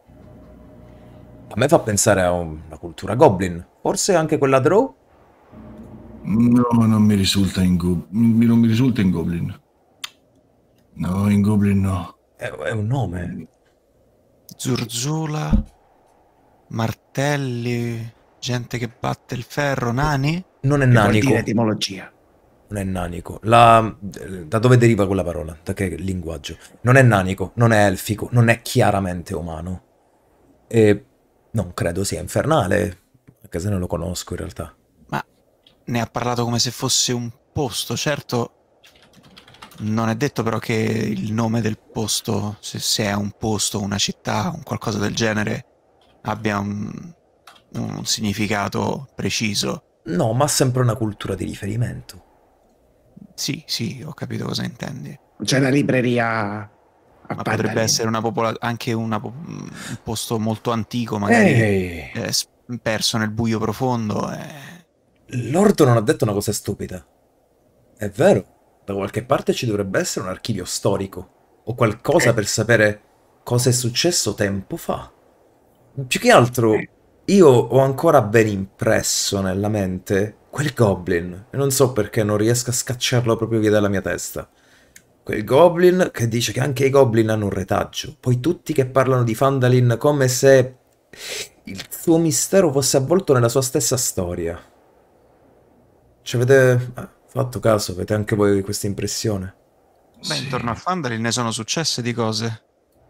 A me fa pensare a una cultura goblin, forse anche quella drow? No, non mi risulta non mi risulta in Goblin. No, in Goblin no. È un nome. Zurzula, martelli, gente che batte il ferro, nani? Non è Che vuol nanico. dire etimologia? Non è nanico. Da dove deriva quella parola? Da che linguaggio? Non è nanico, non è elfico, non è chiaramente umano. E non credo sia infernale, anche se non lo conosco in realtà. Ma ne ha parlato come se fosse un posto, certo. Non è detto però che il nome del posto, se è un posto, una città, un qualcosa del genere, abbia un significato preciso. No, ma sempre una cultura di riferimento. Sì, ho capito cosa intendi. C'è una libreria a Ma potrebbe Pandalin. essere anche un posto molto antico, magari Ehi, perso nel buio profondo. l'ordo non ha detto una cosa stupida. È vero, da qualche parte ci dovrebbe essere un archivio storico o qualcosa per sapere cosa è successo tempo fa. Più che altro, io ho ancora ben impresso nella mente quel goblin e non so perché non riesco a scacciarlo proprio via dalla mia testa. Quel goblin che dice che anche i goblin hanno un retaggio, poi tutti che parlano di Phandalin come se il suo mistero fosse avvolto nella sua stessa storia. Ci avete fatto caso? Avete anche voi questa impressione? Beh, intorno a Phandalin ne sono successe di cose.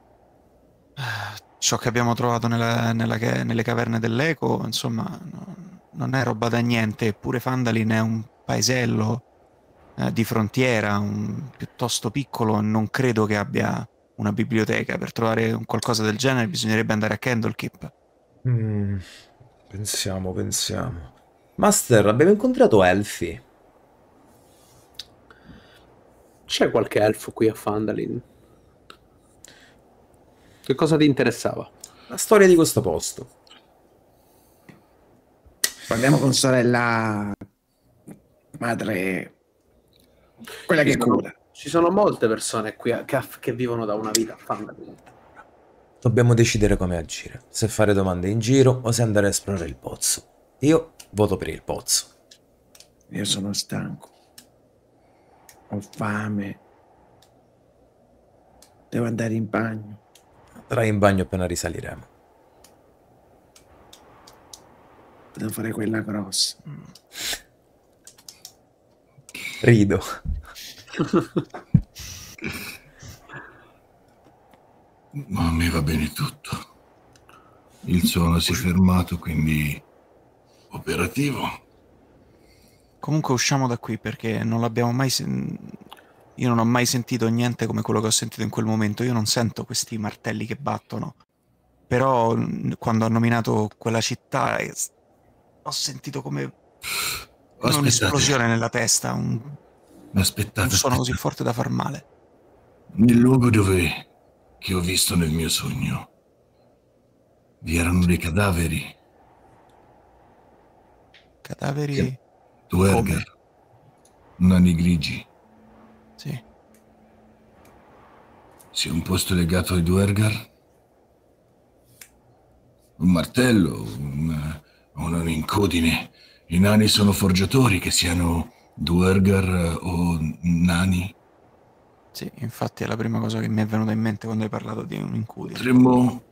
Ciò che abbiamo trovato nelle caverne dell'Eco, insomma, non è roba da niente. Eppure Phandalin è un paesello di frontiera, piuttosto piccolo, e non credo che abbia una biblioteca. Per trovare un qualcosa del genere bisognerebbe andare a Candlekeep. Pensiamo. Master, abbiamo incontrato elfi. C'è qualche elfo qui a Phandalin? Che cosa ti interessava? La storia di questo posto. Parliamo con sorella madre, quella che cura. Ci sono molte persone qui che vivono da una vita a Phandalin. Dobbiamo decidere come agire. Se fare domande in giro o se andare a esplorare il pozzo. Io voto per il pozzo. Io sono stanco. Ho fame. Devo andare in bagno. Andrai in bagno appena risaliremo. Devo fare quella grossa. Rido. Ma a me va bene tutto. Il suono si è fermato, quindi operativo. Comunque usciamo da qui perché non l'abbiamo mai io non ho mai sentito niente come quello che ho sentito in quel momento. Io non sento questi martelli che battono. Però quando ho nominato quella città ho sentito come un'esplosione nella testa, un Aspettate, suono così aspettate. forte da far male. Nel luogo che ho visto nel mio sogno vi erano dei cadaveri. Cadaveri... Duergar. Nani grigi. Sì. Sì, un posto legato ai Duergar. Un martello, un'incudine. I nani sono forgiatori, che siano Duergar o nani. Sì, infatti è la prima cosa che mi è venuta in mente quando hai parlato di un incudine. Potremmo...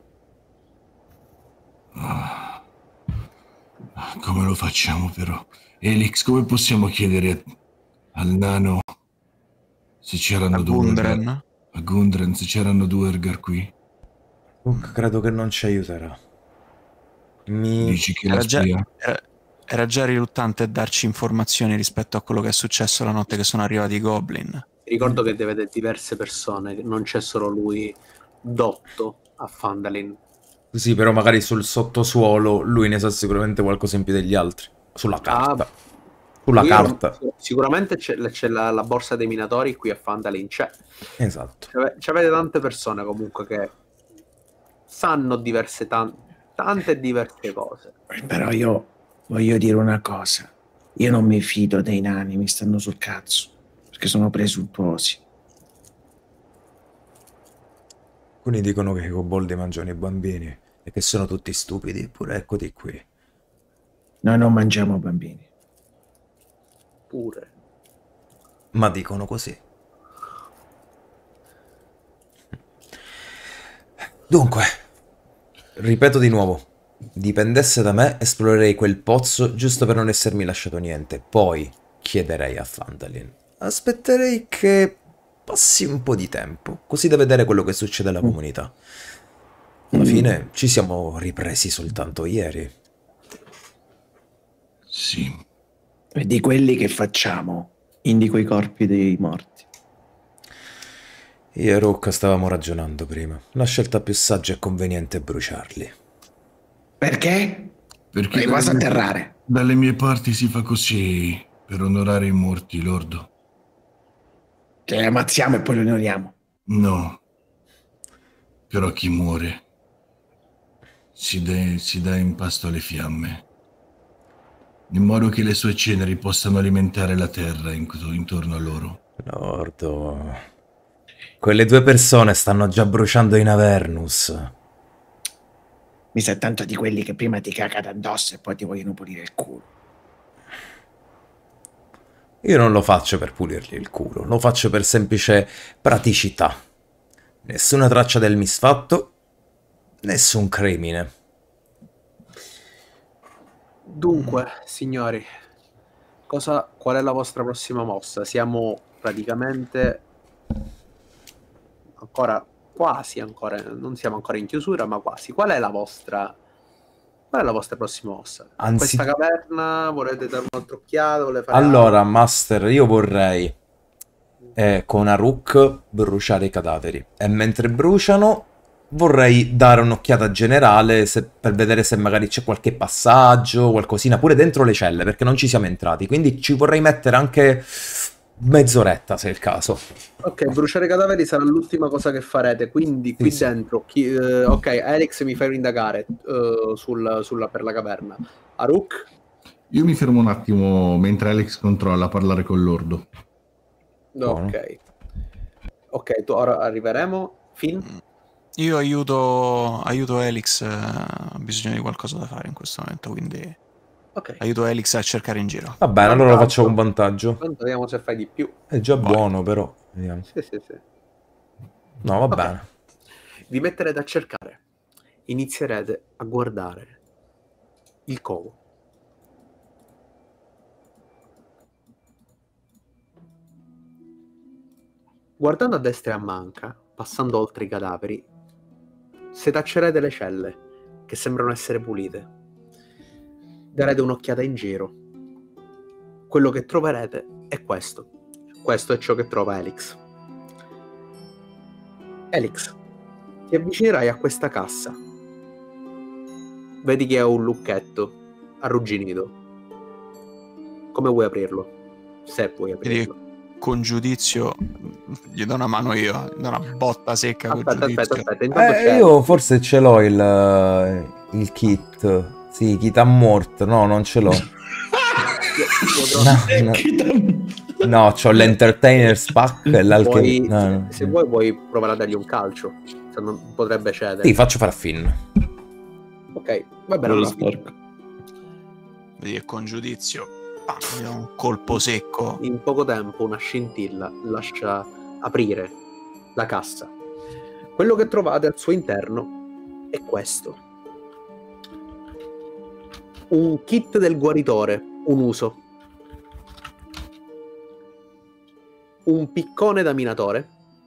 Come lo facciamo però? Elix, come possiamo chiedere al nano se c'erano A Duergar? Gundren? A Gundren se c'erano Duergar qui? Credo che non ci aiuterà. Dici che la spia? Era già riluttante a darci informazioni rispetto a quello che è successo la notte che sono arrivati i Goblin. Ti ricordo che deve diverse persone, che non c'è solo lui dotto a Fandalin. Sì, però magari sul sottosuolo lui ne sa sicuramente qualcosa in più degli altri. Sulla carta. Sulla carta. Sicuramente c'è la borsa dei minatori qui a Fandalin, c'è. Esatto. C'avete tante persone comunque che sanno tante diverse cose. Però io voglio dire una cosa. Io non mi fido dei nani, mi stanno sul cazzo. Perché sono presuntuosi. Alcuni dicono che i coboldi mangiano i bambini e che sono tutti stupidi, eppure eccoti qui. Noi non mangiamo bambini. Pure. Ma dicono così. Dunque, ripeto di nuovo, dipendesse da me, esplorerei quel pozzo giusto per non essermi lasciato niente. Poi chiederei a Fandalin. Aspetterei che passi un po' di tempo, così da vedere quello che succede alla comunità. Alla fine ci siamo ripresi soltanto ieri. Sì. E di quelli che facciamo, indico i corpi dei morti. Io e Rook stavamo ragionando prima. La scelta più saggia e conveniente è bruciarli. Perché? Perché Vai quasi a atterrare. dalle mie parti si fa così per onorare i morti, lordo. Che li ammazziamo e poi li onoriamo. No. Però chi muore si dà in pasto alle fiamme, in modo che le sue ceneri possano alimentare la terra intorno a loro. Lordo, quelle due persone stanno già bruciando in Avernus. Mi sa tanto di quelli che prima ti cagano addosso e poi ti vogliono pulire il culo. Io non lo faccio per pulirgli il culo, lo faccio per semplice praticità. Nessuna traccia del misfatto, nessun crimine. Dunque, signori, qual è la vostra prossima mossa? Siamo praticamente non siamo ancora in chiusura, ma quasi. Qual è la vostra prossima mossa? Anzi- Questa caverna, volete dare un'altra occhiata? Fare Allora, Master, io vorrei con Aruk bruciare i cadaveri. E mentre bruciano, vorrei dare un'occhiata generale per vedere se magari c'è qualche passaggio, qualcosina, pure dentro le celle, perché non ci siamo entrati. Quindi ci vorrei mettere anche mezz'oretta, se è il caso. Ok, bruciare i cadaveri sarà l'ultima cosa che farete, quindi qui Sì. dentro, ok, Alex mi fai indagare per la caverna. Aruk? Io mi fermo un attimo mentre Alex controlla a parlare con l'ordo. Buono. Ok, ora arriveremo. Finn? Io aiuto Elix, ha bisogno di qualcosa da fare in questo momento, quindi Ok. aiuto Elix a cercare in giro. Va bene, allora lo faccio con vantaggio. Tanto vediamo se fai di più. È già Vai. buono, però. Vediamo. Sì. No, va Ok. bene. Vi metterete a cercare. Inizierete a guardare il covo. Guardando a destra e a manca, passando oltre i cadaveri, setaccerete le celle, che sembrano essere pulite. Darete un'occhiata in giro. Quello che troverete è questo. Questo è ciò che trova Elix. Elix, ti avvicinerai a questa cassa. Vedi che ha un lucchetto arrugginito. Come vuoi aprirlo? Se puoi aprirlo. Con giudizio gli do una mano io, gli do una botta secca con giudizio. Aspetta. Intanto c'è... Io forse ce l'ho il kit. Sì, kit a mort. No, non ce l'ho. No, c'ho l'Entertainer's Pack e l'Alchemy. Se vuoi puoi provare a dargli un calcio. Se non potrebbe cedere. Sì, faccio fare a Finn. Ok, va bene. Lo Allora. sporco. Vedi che con giudizio un colpo secco. In poco tempo una scintilla lascia aprire la cassa. Quello che trovate al suo interno è questo. Un kit del guaritore, un uso. Un piccone da minatore.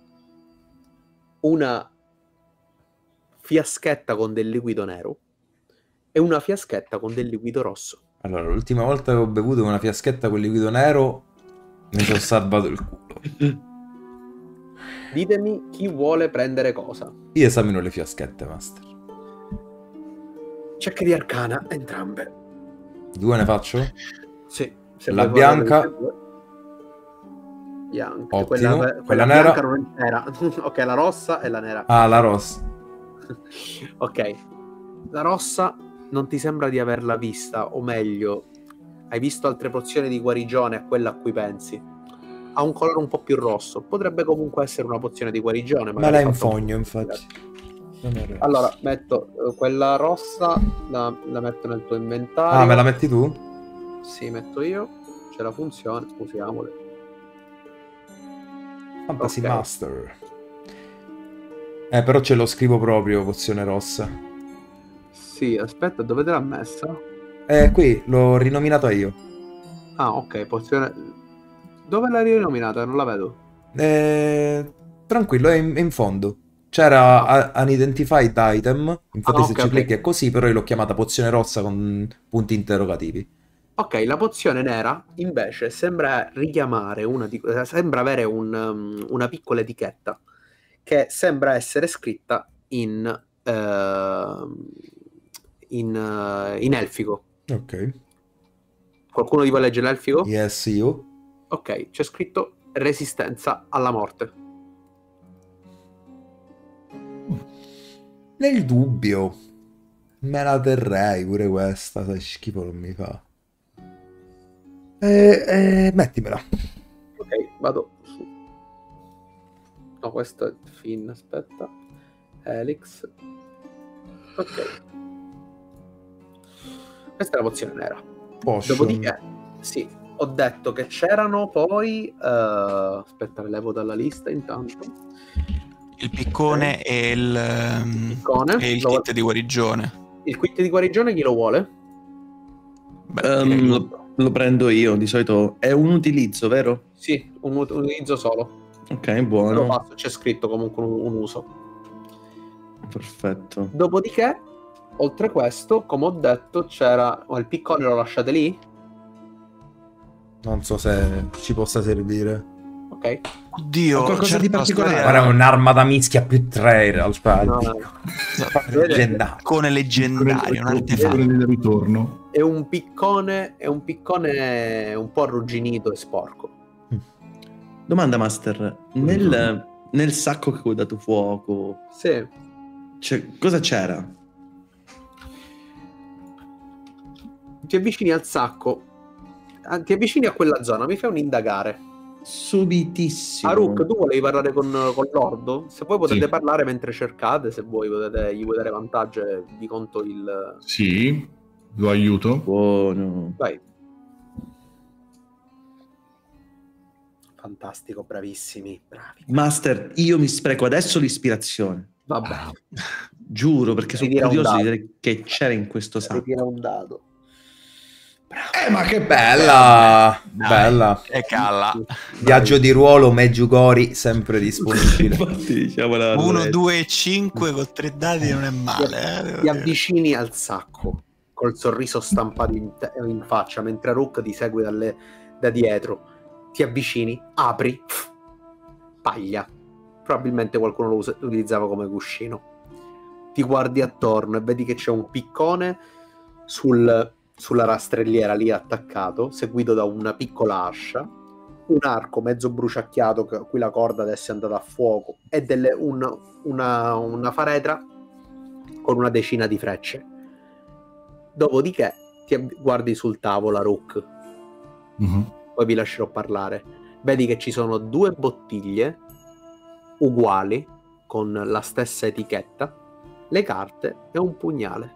Una fiaschetta con del liquido nero e una fiaschetta con del liquido rosso. Allora, l'ultima volta che ho bevuto una fiaschetta con liquido nero mi sono salvato il culo. Ditemi chi vuole prendere cosa. Io esamino le fiaschette, Master. Check di arcana, entrambe. 2 ne faccio? Sì. Se La vuoi bianca. guardare le due. Bianca. Ottimo. Quella Quella nera. bianca non era. Ok, la rossa e la nera. Ah, la rossa. Ok. La rossa non ti sembra di averla vista, o meglio, hai visto altre pozioni di guarigione a quella a cui pensi. Ha un colore un po' più rosso. Potrebbe comunque essere una pozione di guarigione. Me la fatta infogno, un po' infatti. Allora, metto quella rossa, la metto nel tuo inventario. Ah, me la metti tu? Sì, metto io. C'è la funzione, usiamole. Fantasy Ok. Master. Però ce lo scrivo proprio, pozione rossa. Sì, aspetta, dove te l'ha messa? Qui, l'ho rinominata io. Ah, ok, pozione... Dove l'hai rinominata? Non la vedo. Tranquillo, è in fondo. C'era unidentified item. Infatti Ah, se ok, ci ok. clicchi è così, però io l'ho chiamata pozione rossa con punti interrogativi. Ok, la pozione nera invece sembra richiamare sembra avere una piccola etichetta che sembra essere scritta in elfico. Ok. Qualcuno di voi legge l'elfico? Yes, io. Ok, c'è scritto resistenza alla morte. Nel dubbio, me la terrei pure questa, sai, schifo non mi fa. Mettimela. Ok, vado su. No, questo è Finn, aspetta. Helix. Ok. Questa è la pozione nera. Potion. Dopodiché, sì, ho detto che c'erano poi... aspetta, le levo dalla lista intanto. Il piccone e il Piccone. e il kit di guarigione. Il kit di guarigione chi lo vuole? Beh, direi io. Lo prendo io, di solito è un utilizzo, vero? Sì, un utilizzo solo. Ok, Lo buono. passo, c'è scritto comunque un uso. Perfetto. Dopodiché, oltre questo, come ho detto, c'era... il piccone lo lasciate lì? Non so se ci possa servire. Ok. Oddio, Ho qualcosa di particolare? Guarda, è un'arma da mischia più 3 in realtà. No, Leggendario. piccone leggendario, un artefatto. del ritorno. è un piccone un po' arrugginito e sporco. Domanda, Master. Nel sacco che ho dato fuoco, Sì. cosa c'era? Ti avvicini al sacco, ti avvicini a quella zona, mi fai un indagare. Subitissimo. Aruk, tu volevi parlare con l'ordo? Se poi potete Sì. parlare mentre cercate, se voi gli vuoi dare vantaggio e vi conto il... Sì, lo aiuto. Buono. Vai. Fantastico, bravissimi, bravi. Master, io mi spreco adesso l'ispirazione. Vabbè, Giuro, perché sono Ritira un curioso di dado. vedere che c'era in questo sacco. ritira un dado. ma che Bella, Dai, bella. E calla. Viaggio di ruolo Meggiugori sempre disponibile. Infatti, diciamola 1, 2 e 5 con 3 dadi non è male. Ti avvicini al sacco col sorriso stampato in faccia mentre Rook ti segue da dietro. Ti avvicini, apri, paglia. Probabilmente qualcuno lo utilizzava come cuscino. Ti guardi attorno e vedi che c'è un piccone sulla rastrelliera lì attaccato, seguito da una piccola ascia, un arco mezzo bruciacchiato a cui la corda adesso è andata a fuoco e una faretra con una decina di frecce. Dopodiché ti guardi sul tavolo, Rook. Poi vi lascerò parlare. Vedi che ci sono 2 bottiglie uguali con la stessa etichetta, le carte e un pugnale.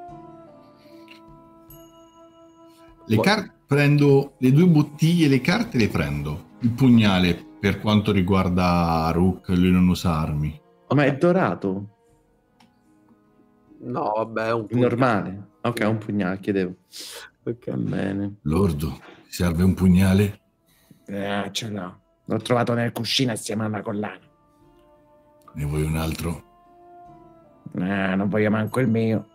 Prendo le 2 bottiglie, le carte le prendo. Il pugnale, per quanto riguarda Rook, lui non usa armi. Ma è dorato? No, vabbè, è un Il pugnale. normale? Ok, un pugnale, chiedevo. Ok. Va bene. Lordo, ti serve un pugnale? Ce l'ho. L'ho trovato nel cuscino assieme a una collana. Ne vuoi un altro? Non voglio manco il mio.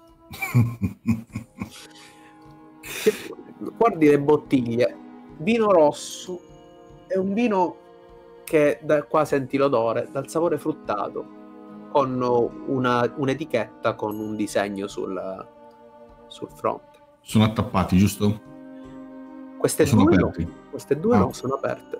Guardi le bottiglie, vino rosso, è un vino che da qua senti l'odore, dal sapore fruttato, con un'etichetta con un disegno sul fronte. Sono attappati, giusto? Queste Sono due no, aperti. queste due no, sono aperte.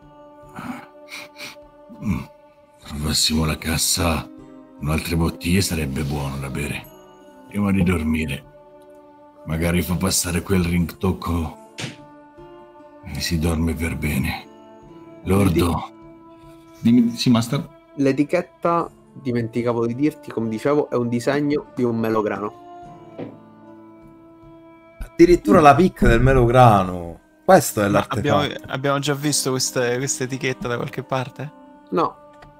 Trovassimo la cassa con altre bottiglie sarebbe buono da bere. Prima di dormire. Magari fa passare quel ring tocco e si dorme per bene. Lordo. Dimmi, sì, master. L'etichetta, dimenticavo di dirti, come dicevo, è un disegno di un melograno. Addirittura la picca del melograno. Questo è l'artefatto. Abbiamo già visto questa etichetta da qualche parte? No,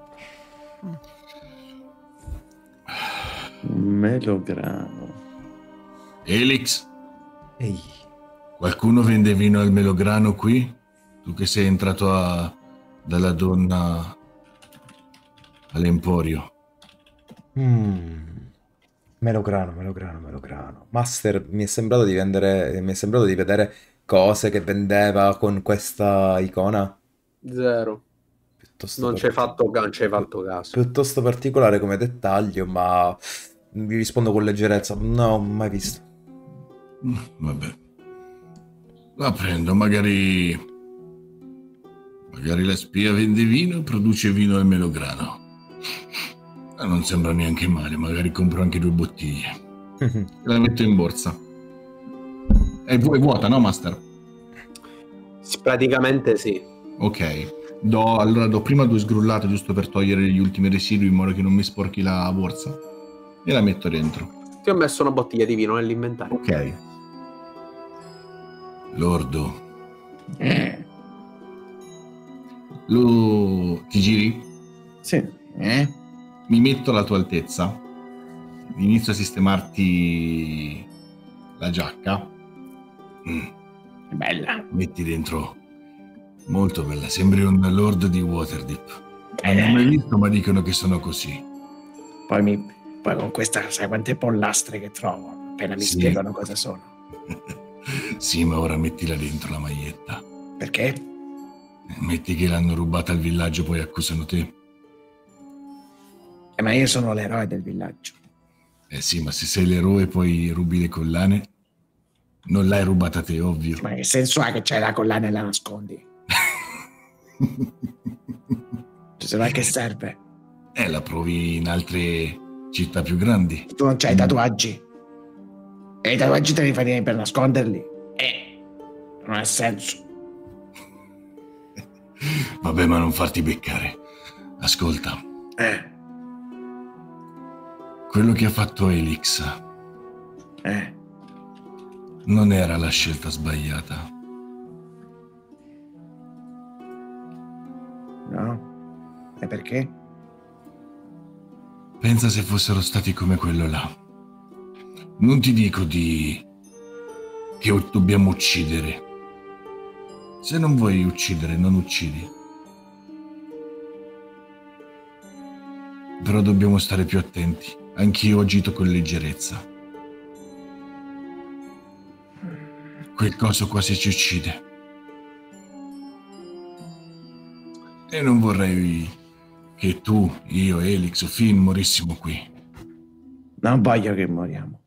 Melograno. Elix, Ehi. qualcuno vende vino al melograno qui? Tu che sei entrato dalla donna all'emporio. Melograno. Master, mi è sembrato di vedere cose che vendeva con questa icona. zero. Piuttosto Non ci hai fatto caso. piuttosto particolare come dettaglio, ma vi rispondo con leggerezza. No, mai visto. Vabbè. La prendo, magari la spia vende vino e produce vino al melograno. Non sembra neanche male, magari compro anche 2 bottiglie. La metto in borsa. È vuota, no, master? Praticamente sì. Ok. Allora do prima 2 sgrullate giusto per togliere gli ultimi residui in modo che non mi sporchi la borsa. E la metto dentro. Ti ho messo una bottiglia di vino nell'inventario. Ok. Lordo, Ti giri? Sì. Mi metto alla tua altezza. Inizio a sistemarti la giacca. È bella. metti dentro. Molto bella, sembri un lord di Waterdeep. Non l'ho mai visto, ma dicono che sono così. Poi con questa, sai quante pollastre che trovo? Appena mi Sì. spiegano cosa sono. Sì, ma ora mettila dentro la maglietta. Perché? Metti che l'hanno rubata al villaggio, poi accusano te. Ma io sono l'eroe del villaggio. Eh sì, ma se sei l'eroe e poi rubi le collane, non l'hai rubata te, ovvio. Ma che senso ha che c'hai la collana e la nascondi? Cioè, se no a che serve? La provi in altre città più grandi. Tu non c'hai tatuaggi. E i tatuaggi te li fai per nasconderli. Non ha senso. Vabbè, ma non farti beccare. Ascolta, quello che ha fatto Elix non era la scelta sbagliata. No? E perché? Pensa se fossero stati come quello là. Non ti dico di che dobbiamo uccidere. Se non vuoi uccidere, non uccidi. Però dobbiamo stare più attenti. Anch'io ho agito con leggerezza. Quel coso quasi ci uccide. E non vorrei che tu, io, Elix o Finn morissimo qui. Non voglio che moriamo.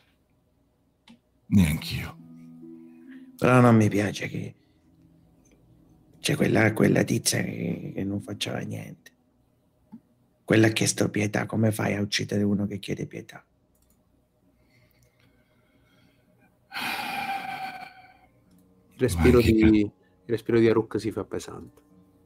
Neanch'io. Però non mi piace che c'è quella tizia che non faceva niente. Quella ha chiesto pietà. Come fai a uccidere uno che chiede pietà? Il respiro di Aruk si fa pesante.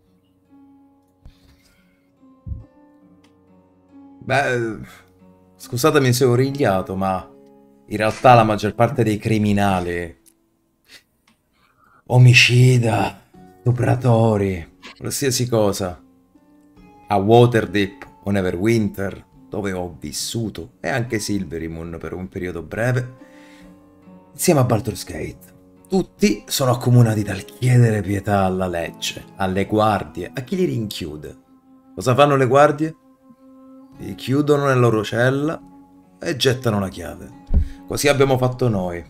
Beh, scusatemi se ho rigliato, ma in realtà la maggior parte dei criminali, omicida, stupratori, qualsiasi cosa, a Waterdeep o Neverwinter, dove ho vissuto, e anche Silverymoon per un periodo breve, insieme a Baldur's Gate, tutti sono accomunati dal chiedere pietà alla legge, alle guardie, a chi li rinchiude. Cosa fanno le guardie? Li chiudono nella loro cella e gettano la chiave. Così abbiamo fatto noi.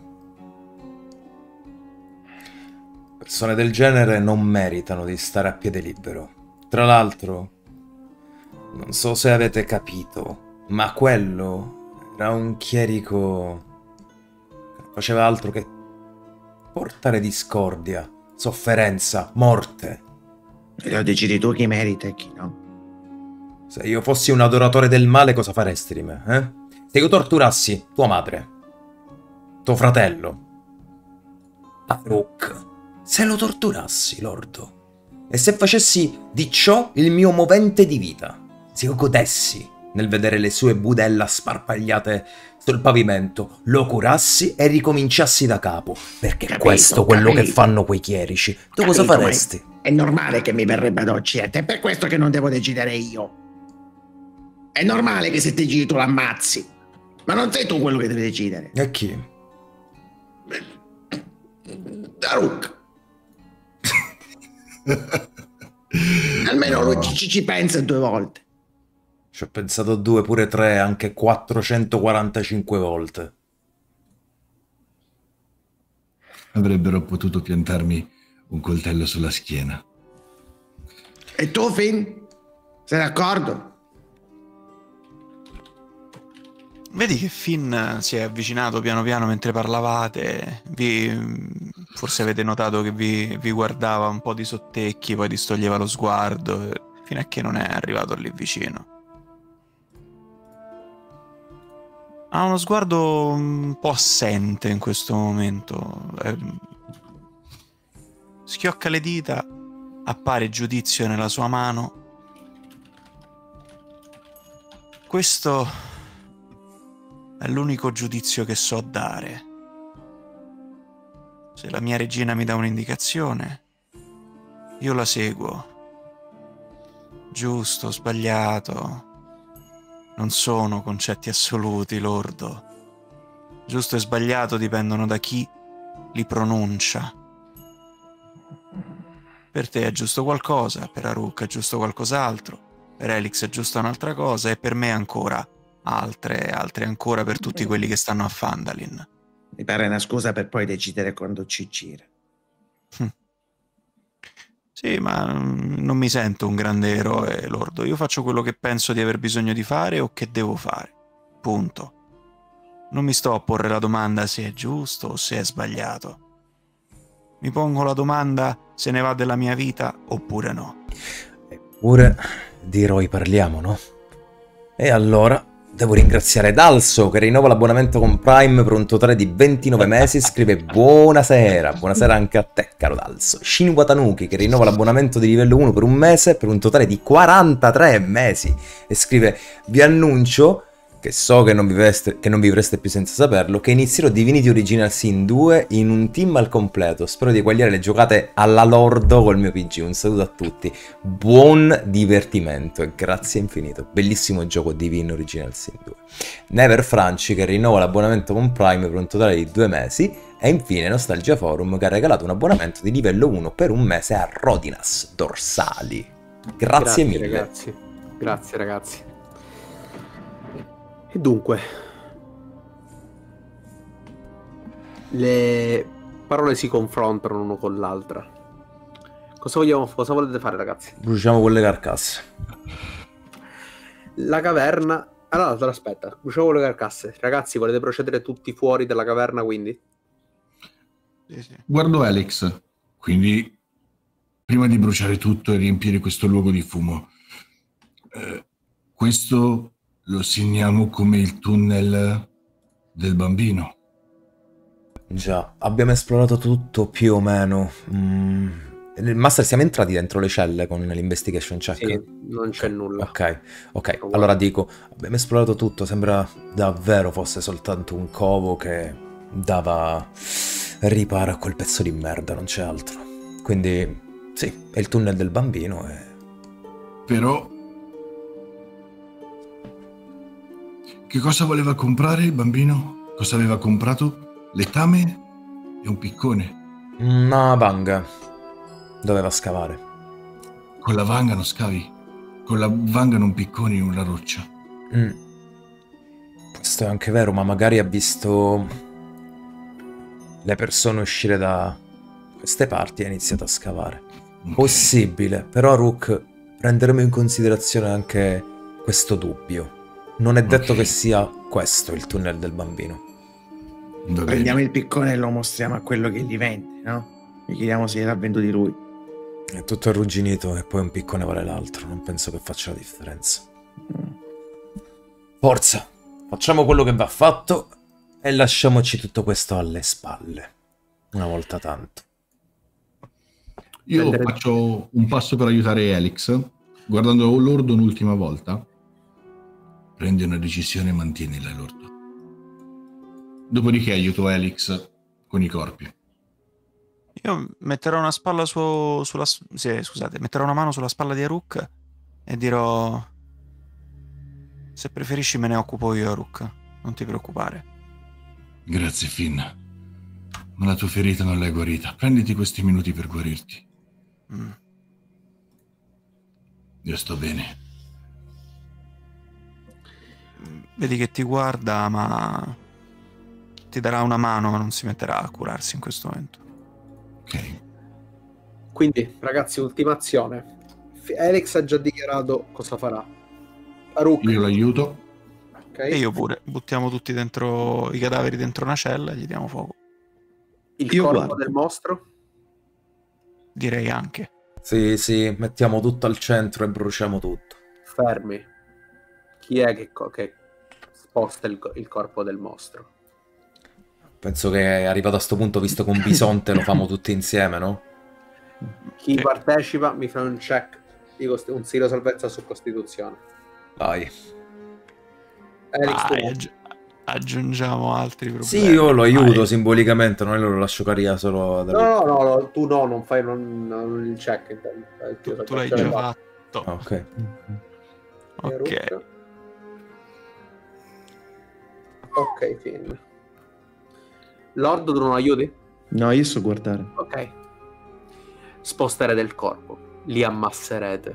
Persone del genere non meritano di stare a piede libero. Tra l'altro, non so se avete capito, ma quello era un chierico che non faceva altro che portare discordia, sofferenza, morte. E lo decidi tu chi merita e chi no. Se io fossi un adoratore del male, cosa faresti di me, eh? Se io torturassi tua madre, tuo fratello, Aruk, se lo torturassi, lordo, e se facessi di ciò il mio movente di vita, se io godessi nel vedere le sue budella sparpagliate sul pavimento, lo curassi e ricominciassi da capo, perché Capito, questo è quello che capito. fanno quei chierici. Tu cosa Capito, faresti? È normale che mi verrebbe ad ucciderti, è per questo che non devo decidere io. È normale che se ti giri tu l'ammazzi, ma non sei tu quello che deve decidere. E chi? Daruk. Almeno lui ci pensa 2 volte. Ci ho pensato 2, pure 3, anche 445 volte. Avrebbero potuto piantarmi un coltello sulla schiena. E tu, Finn? Sei d'accordo? Vedi che Finn si è avvicinato piano piano mentre parlavate, forse avete notato che vi guardava un po' di sottecchi, poi distoglieva lo sguardo, fino a che non è arrivato lì vicino. Ha uno sguardo un po' assente in questo momento. Schiocca le dita, appare giudizio nella sua mano. Questo è l'unico giudizio che so dare. Se la mia regina mi dà un'indicazione, io la seguo. Giusto, sbagliato, non sono concetti assoluti, lordo. Giusto e sbagliato dipendono da chi li pronuncia. Per te è giusto qualcosa, per Aruk è giusto qualcos'altro, per Elix è giusta un'altra cosa e per me ancora altre ancora per tutti quelli che stanno a Phandalin. Mi pare una scusa per poi decidere quando ci gira. Sì, ma non mi sento un grande eroe, lordo. Io faccio quello che penso di aver bisogno di fare o che devo fare. Punto. Non mi sto a porre la domanda se è giusto o se è sbagliato. Mi pongo la domanda se ne va della mia vita oppure no. Eppure di eroi parliamo, no? E allora devo ringraziare Dalso che rinnova l'abbonamento con Prime per un totale di 29 mesi. Scrive buonasera, buonasera anche a te caro Dalso. Shin Watanuki che rinnova l'abbonamento di livello 1 per un mese per un totale di 43 mesi e scrive vi annuncio che so che non vivreste più senza saperlo, che inizierò Divinity Original Sin 2 in un team al completo. Spero di eguagliare le giocate alla lordo col mio PG. Un saluto a tutti, buon divertimento e grazie infinito. Bellissimo gioco Divinity Original Sin 2. Never Franci che rinnova l'abbonamento con Prime per un totale di 2 mesi. E infine Nostalgia Forum che ha regalato un abbonamento di livello 1 per un mese a Rodinas Dorsali. Grazie mille. Ragazzi. Grazie ragazzi. E dunque, le parole si confrontano l'uno con l'altra. Cosa volete fare, ragazzi? Bruciamo quelle carcasse. La caverna... Allora, aspetta, bruciamo quelle carcasse. Ragazzi, volete procedere tutti fuori dalla caverna, quindi? Sì. Guardo Alex, quindi prima di bruciare tutto e riempire questo luogo di fumo, questo lo segniamo come il tunnel del bambino. Già, abbiamo esplorato tutto più o meno. Master, siamo entrati dentro le celle con l'investigation check? Sì, non c'è nulla. Ok, allora dico, abbiamo esplorato tutto, sembra davvero fosse soltanto un covo che dava riparo a quel pezzo di merda, non c'è altro. Quindi, sì, è il tunnel del bambino e... Però... che cosa voleva comprare il bambino? Cosa aveva comprato? Letame e un piccone. Una vanga. Doveva scavare. Con la vanga non scavi. Con la vanga non picconi in una roccia. Questo è anche vero, ma magari ha visto le persone uscire da queste parti e ha iniziato a scavare. Okay. Possibile, però Rook, prenderemo in considerazione anche questo dubbio. Non è detto che sia questo il tunnel del bambino. Prendiamo il piccone e lo mostriamo a quello che li vende, no? Gli chiediamo se l'ha venduto lui. È tutto arrugginito e poi un piccone vale l'altro. Non penso che faccia la differenza. Forza, facciamo quello che va fatto e lasciamoci tutto questo alle spalle. Una volta tanto. Io faccio un passo per aiutare Alex. Guardando Lordo un'ultima volta. Prendi una decisione e mantienila, Lordo. Dopodiché aiuto Alex con i corpi. Io metterò una spalla metterò una mano sulla spalla di Aruk e dirò: se preferisci me ne occupo io, Aruk, non ti preoccupare. Grazie, Finn. Ma la tua ferita non l'hai guarita. Prenditi questi minuti per guarirti. Io sto bene. Vedi che ti guarda, ma ti darà una mano, ma non si metterà a curarsi in questo momento. Ok. Quindi, ragazzi, ultimazione. Alex ha già dichiarato cosa farà. Aruk. Io l'aiuto. E io pure. Buttiamo tutti dentro i cadaveri dentro una cella e gli diamo fuoco. Il corpo del mostro? Direi anche. Sì, mettiamo tutto al centro e bruciamo tutto. Fermi. Chi è che sposta il corpo del mostro? Penso che arrivato a sto punto, visto con Bisonte, lo famo tutti insieme, no? Chi partecipa mi fa un check di un silo salvezza su Costituzione. Vai. Aggiungiamo altri problemi. Sì, io lo aiuto simbolicamente, non lo lascio carriera solo da lui. No, tu no, non fai il check. Intendo. Tu l'hai già fatto. Ok. Ok, Finn. Lord, tu non aiuti? No, io so guardare. Ok. Sposterete il corpo. Li ammasserete.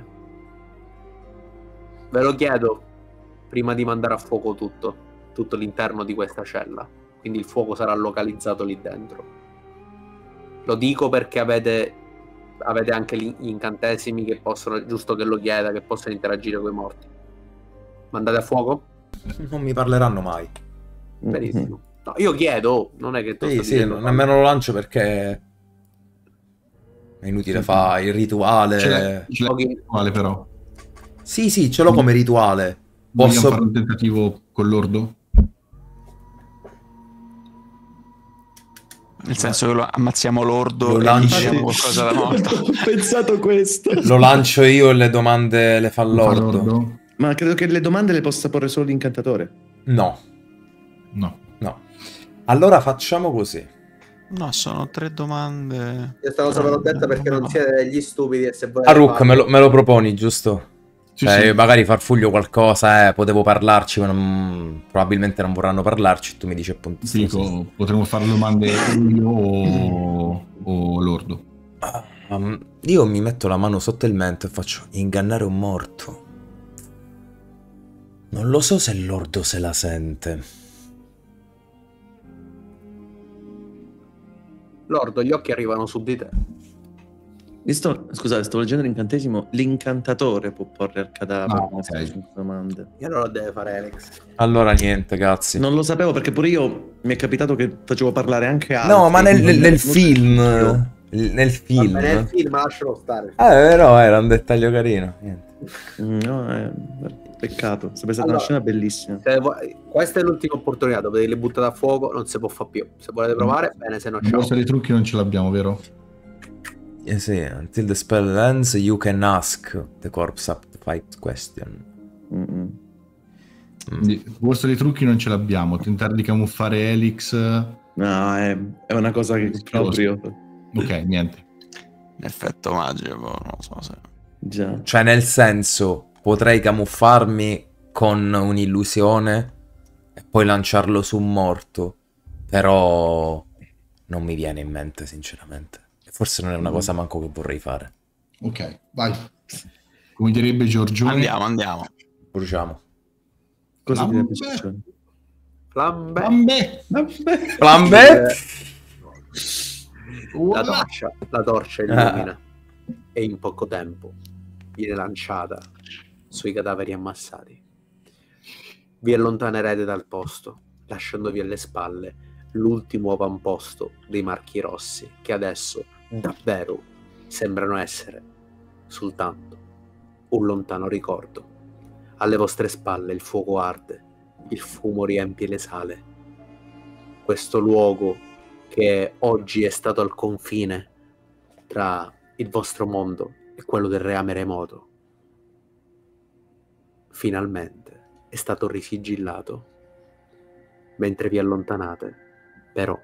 Ve lo chiedo prima di mandare a fuoco tutto l'interno di questa cella. Quindi il fuoco sarà localizzato lì dentro. Lo dico perché avete anche gli incantesimi che possono, giusto che lo chieda, che possono interagire con i morti. Mandate a fuoco? Non mi parleranno mai. Benissimo. No, io chiedo, non è che nemmeno lo lancio perché è inutile fare il rituale. Ce l'hai il rituale, però. Sì, ce l'ho come rituale. Vogliamo fare un tentativo con Lordo? Nel senso che lo ammazziamo Lordo e gli diciamo qualcosa da morto. Ho pensato questo. Lo lancio io e le domande le fa Lordo. Ma credo che le domande le possa porre solo l'incantatore. No. No. No. Allora facciamo così. No, sono 3 domande. Io stavo ve l'ho detta perché non siete degli stupidi e se volete Aruk, farlo- me lo proponi, giusto? Sì, Cioè, sì. magari Farfuglio qualcosa, potevo parlarci, ma probabilmente non vorranno parlarci. Tu mi dici appunto. Ti dico, potremmo fare domande io o Lordo. Io mi metto la mano sotto il mento e faccio ingannare un morto. Non lo so se il Lordo se la sente. Lordo, gli occhi arrivano su di te. Scusate, sto leggendo l'incantesimo. L'incantatore può porre al cadavere Ah, queste ok. 5 domande. E allora lo deve fare Alex. Allora niente, cazzi. Non lo sapevo perché pure io mi è capitato che facevo parlare anche altri. No, ma nel Non- film. non- Nel film. Vabbè, nel film lascialo stare. Però era un dettaglio carino. Niente. No, peccato. Sarebbe stata Allora, una scena bellissima. Questa è l'ultima opportunità dove le buttate a fuoco, non si può fare più. Se volete provare, bene, se no La ciao. borsa dei trucchi non ce l'abbiamo, vero? Sì, until the spell ends, you can ask the corpse up to fight question. Mm-mm. Quindi, borsa dei trucchi non ce l'abbiamo. Tentare di camuffare Elix. No, è una cosa che proprio... Ok, niente. L'effetto magico, non lo so se... Già. Cioè, nel senso, potrei camuffarmi con un'illusione e poi lanciarlo su un morto. Però non mi viene in mente, sinceramente. E forse non è una cosa manco che vorrei fare. Ok, vai. Come direbbe Giorgione. Andiamo. Bruciamo. Cosa Lambe. direbbe Ciccione? Flambe. Vabbè. Plan B? La torcia illumina e in poco tempo viene lanciata sui cadaveri ammassati. Vi allontanerete dal posto, lasciandovi alle spalle l'ultimo avamposto dei Marchi Rossi, che adesso davvero sembrano essere soltanto un lontano ricordo. Alle vostre spalle il fuoco arde, il fumo riempie le sale. Questo luogo che oggi è stato al confine tra il vostro mondo e quello del Reame Remoto, finalmente è stato risigillato. Mentre vi allontanate, però,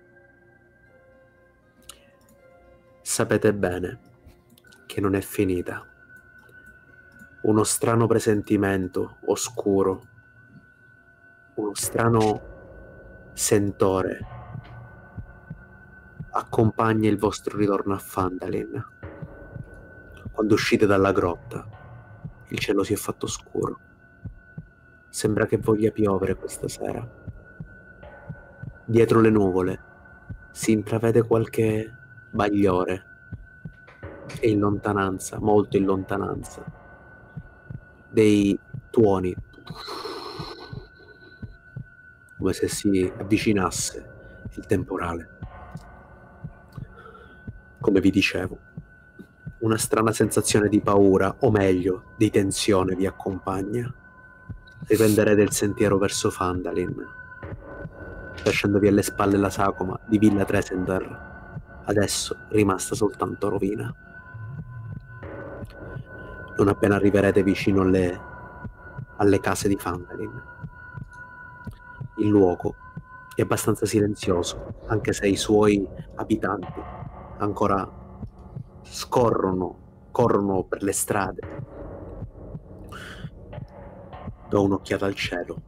sapete bene che non è finita. Uno strano presentimento oscuro, uno strano sentore accompagna il vostro ritorno a Phandalin. Quando uscite dalla grotta, il cielo si è fatto scuro. Sembra che voglia piovere questa sera. Dietro le nuvole si intravede qualche bagliore e in lontananza, molto in lontananza, dei tuoni come se si avvicinasse il temporale. Come vi dicevo, una strana sensazione di paura, o meglio, di tensione vi accompagna. Riprenderete il sentiero verso Phandalin, lasciandovi alle spalle la sagoma di Villa Tresendar, adesso rimasta soltanto rovina. Non appena arriverete vicino alle case di Phandalin, il luogo è abbastanza silenzioso, anche se i suoi abitanti ancora corrono per le strade. Do un'occhiata al cielo.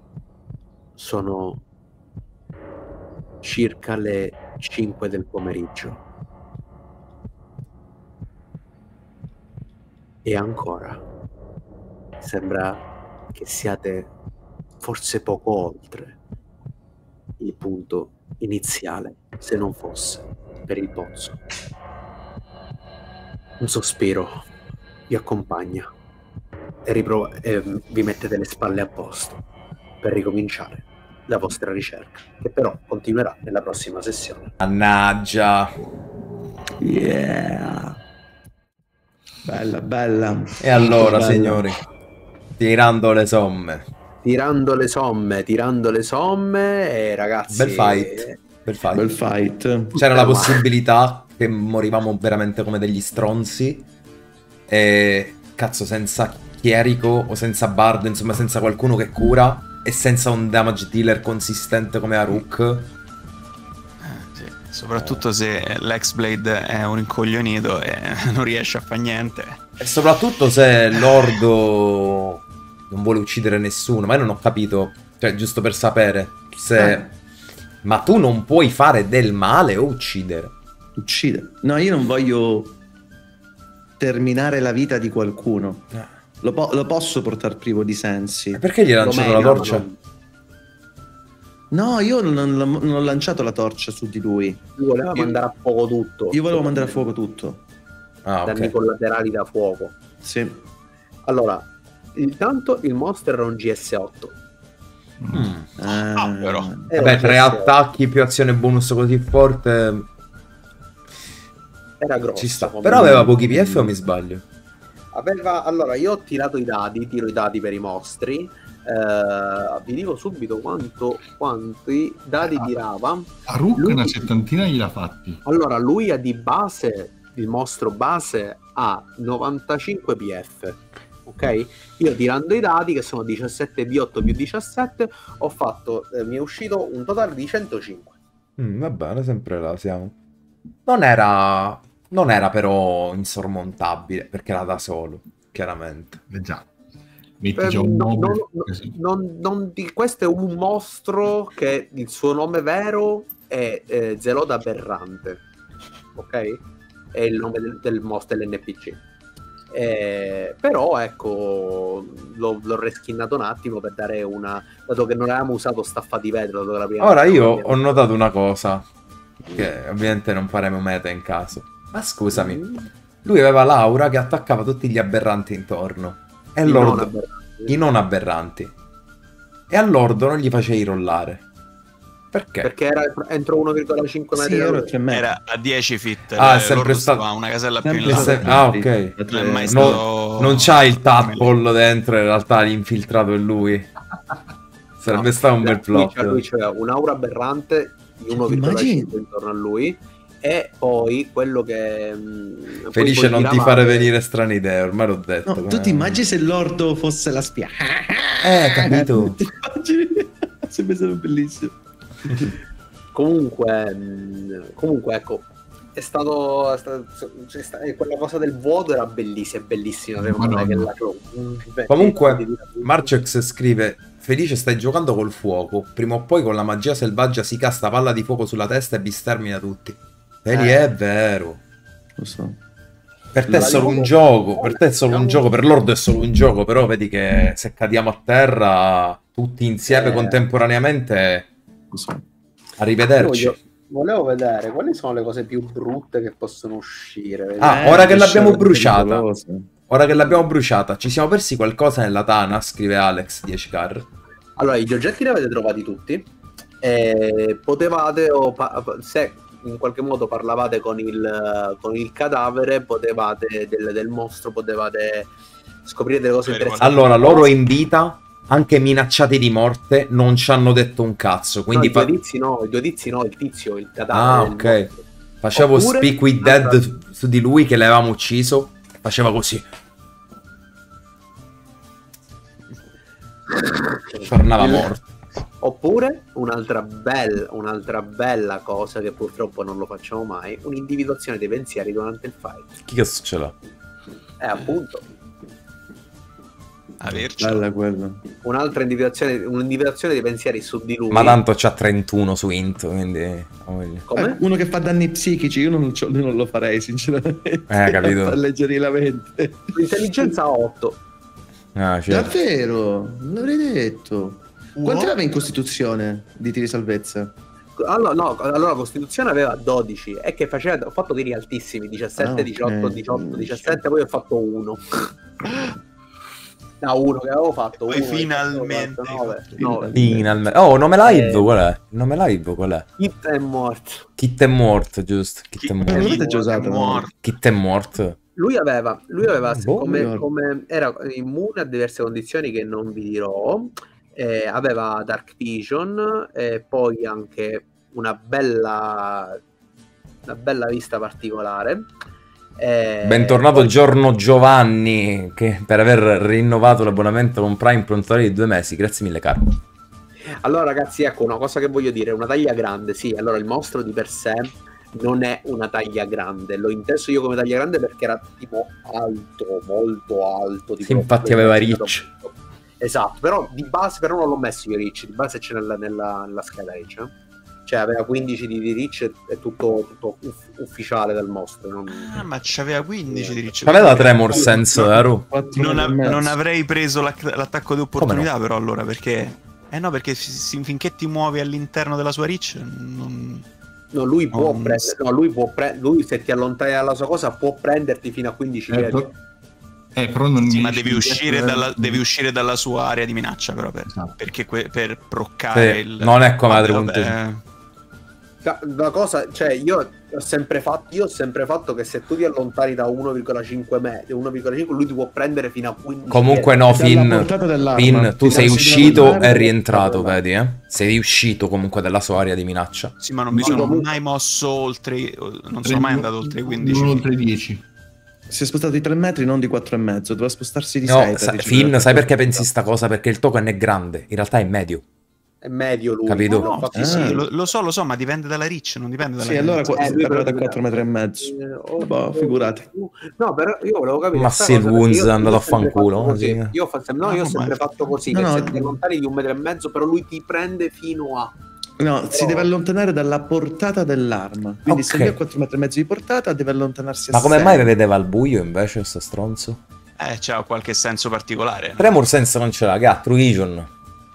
Sono circa le 5 del pomeriggio. E ancora sembra che siate forse poco oltre il punto iniziale, se non fosse per il pozzo. Un sospiro vi accompagna e vi mettete le spalle a posto per ricominciare la vostra ricerca, che però continuerà nella prossima sessione. Mannaggia. Yeah. Bella, bella. E allora, Bella. signori, tirando le somme. Tirando le somme e ragazzi... Bel fight. Bel fight. Bel fight. C'era la possibilità che morivamo veramente come degli stronzi. E cazzo, senza chierico o senza bardo, insomma, senza qualcuno che cura, e senza un damage dealer consistente come Haruk. Sì. Soprattutto se l'X-Blade è un incoglionito e non riesce a fare niente. E soprattutto se Lordo non vuole uccidere nessuno. Ma io non ho capito, cioè giusto per sapere se... Ma tu non puoi fare del male o uccidere. Uccide. No, io non voglio terminare la vita di qualcuno. Lo posso portare privo di sensi. E perché gli hai lanciato la torcia? No, io non ho lanciato la torcia su di lui. Lui voleva mandare a fuoco tutto. Io volevo mandare a fuoco tutto. Ah, Danni ok. collaterali da fuoco. Sì. Allora, intanto il monster era un GS8. Però. Era Vabbè, un 3 GS8. attacchi più azione bonus così forte Era grosso. ci sta. come- Però aveva pochi PF o mi sbaglio? Allora, io ho tirato i dadi, tiro i dadi per i mostri. Vi dico subito quanti dadi tirava. Haruk Lui- una settantina gliel'ha fatti. Allora, lui ha di base, il mostro base ha 95 PF. Ok? Io tirando i dadi, che sono 17 di 8 più 17, ho fatto, mi è uscito un totale di 105. Va bene, sempre là siamo. Non era però insormontabile, perché era da solo, chiaramente. Già. Metti già un No, mob. questo è un mostro che il suo nome vero è Zelot Aberrante, ok? È il nome del mostro dell'NPC. Però ecco, l'ho reskinnato un attimo per dare una, dato che non avevamo usato staffa di vetro dato che la prima Ora volta io non abbiamo- ho notato una cosa, che ovviamente non faremo meta in caso. Ma scusami, Mm. lui aveva l'aura che attaccava tutti gli aberranti intorno. E I Lord... non aberranti. I non aberranti. E a Lordo non gli facevi rollare. Perché? Perché era entro 1,5 metri Sì, da ero lui. a 3 metri. Era a 10 feet. Ah, è Loro sempre stato- stava una casella più in Sempre là. stato- Ah, ok. Non è mai No, stato... non c'ha il tadpole dentro, in realtà l'infiltrato è lui. Sarebbe No, stato un bel plot. Lui c'era un'aura aberrante di 1,5 Immagini- intorno a lui. E poi quello che poi Felice non ti tiravate- fare venire strane idee, ormai l'ho detto. No, tu ti immagini se Lordo fosse la spia? capito. Ti immagini? Sarebbe stato bellissimo. Comunque ecco, quella cosa del vuoto era bellissima, Madonna. che la Comunque, Marcex scrive: Felice, stai giocando col fuoco. Prima o poi con la magia selvaggia si casta palla di fuoco sulla testa e vi stermina tutti. Feli, è vero. Lo so. Per te è solo un gioco. Per te è solo un gioco. Per Lord è solo un gioco. Però vedi che se cadiamo a terra tutti insieme contemporaneamente. Lo so. Arrivederci. Volevo vedere quali sono le cose più brutte che possono uscire. Ah, ora che l'abbiamo bruciata. pericoloso. Ora che l'abbiamo bruciata, ci siamo persi qualcosa nella tana? Scrive Alex 10car. Allora, gli oggetti li avete trovati tutti. Potevate, se in qualche modo parlavate con il cadavere, potevate del mostro, potevate scoprire delle cose interessanti. Allora, loro in vita, anche minacciati di morte, non ci hanno detto un cazzo. Quindi i due tizi no, il tizio, il cadavere. Ah, del ok. mostro. Facevo Oppure- Speak with Dead su di lui che l'avevamo ucciso. Faceva così. Tornava morto. Oppure un'altra bella cosa che purtroppo non lo facciamo mai, un'individuazione dei pensieri durante il fight. Chi cazzo ce l'ha? Appunto, Averci. Bella quella. un'individuazione dei pensieri su di lui. Ma tanto c'ha 31 su Int, quindi... voglio. Come? Uno che fa danni psichici, io non lo farei sinceramente. Capito. Per alleggerire la mente. Intelligenza 8. Ah, certo. Davvero? Non l'avrei detto. Quanto aveva in Costituzione di tiri salvezza? Allora Costituzione aveva 12 e che ho fatto tiri altissimi, 17, Ah, ok. 18, 18, 17, poi ho fatto 1. No, uno che avevo fatto. Poi uno, finalmente 9. Finalmente. Oh, nome live qual è? Il nome live qual è? Hit è morto. Kit è morto, giusto? Kit è Non morto. l'avete già usato? morto. Kit è morto. Lui aveva Boh, come era immune a diverse condizioni che non vi dirò. Aveva Dark Vision e poi anche una bella vista particolare. Bentornato Giorno Giovanni, che per aver rinnovato l'abbonamento con Prime prontore di 2 mesi. Grazie mille, caro. Allora ragazzi, ecco una cosa che voglio dire, una taglia grande, sì, allora il mostro di per sé non è una taglia grande, l'ho inteso io come taglia grande perché era tipo alto, molto alto. Sì, infatti aveva Reach. Esatto, però di base però non l'ho messo io Reach, di base c'è nella scheda Reach, cioè aveva 15 di Reach, è tutto ufficiale del mostro. Non... Ah, ma c'aveva 15 di Reach. Aveva Tremor Sense, vero? Non avrei preso l'attacco di opportunità, però allora, perché... no, perché finché ti muovi all'interno della sua Reach non... No, lui può prendere, no, lui se ti allontani dalla sua cosa può prenderti fino a 15 piedi. Però non sì, ma devi uscire dalla sua area di minaccia, però perché per proccare sì, non è come altri punti. La cosa, cioè io ho sempre fatto che se tu ti allontani da 1,5 metri, 1,5 lui ti può prendere fino a 15 comunque metri. No, Finn, tu sei uscito e rientrato, vedi, sei uscito comunque dalla sua area di minaccia. Sì, ma non mi sono mai mosso oltre, non sono mai andato oltre i 15. Non oltre i 10. Si è spostato di 3 metri, non di 4,5. Doveva spostarsi di 6. Finn, sai perché pensi sta cosa? Perché il token è grande, in realtà è medio. È medio lui, capito? No, sì, lo so, ma dipende dalla Reach, non dipende dalla Sì, allora lui parla da 4 metri e mezzo. Figurati. No, però io volevo capire. Ma sì, Wounds è andato a fanculo. Io ho sempre fatto così, che se ti allontani di 1,5 metri, però lui ti prende fino a... No, si deve allontanare dalla portata dell'arma. Quindi se lui ha 4 metri e mezzo di portata, deve allontanarsi a 6. Ma come mai vedeva al buio invece sto stronzo? C'ha qualche senso particolare. Tremor Sense non ce l'ha, che ha True Vision.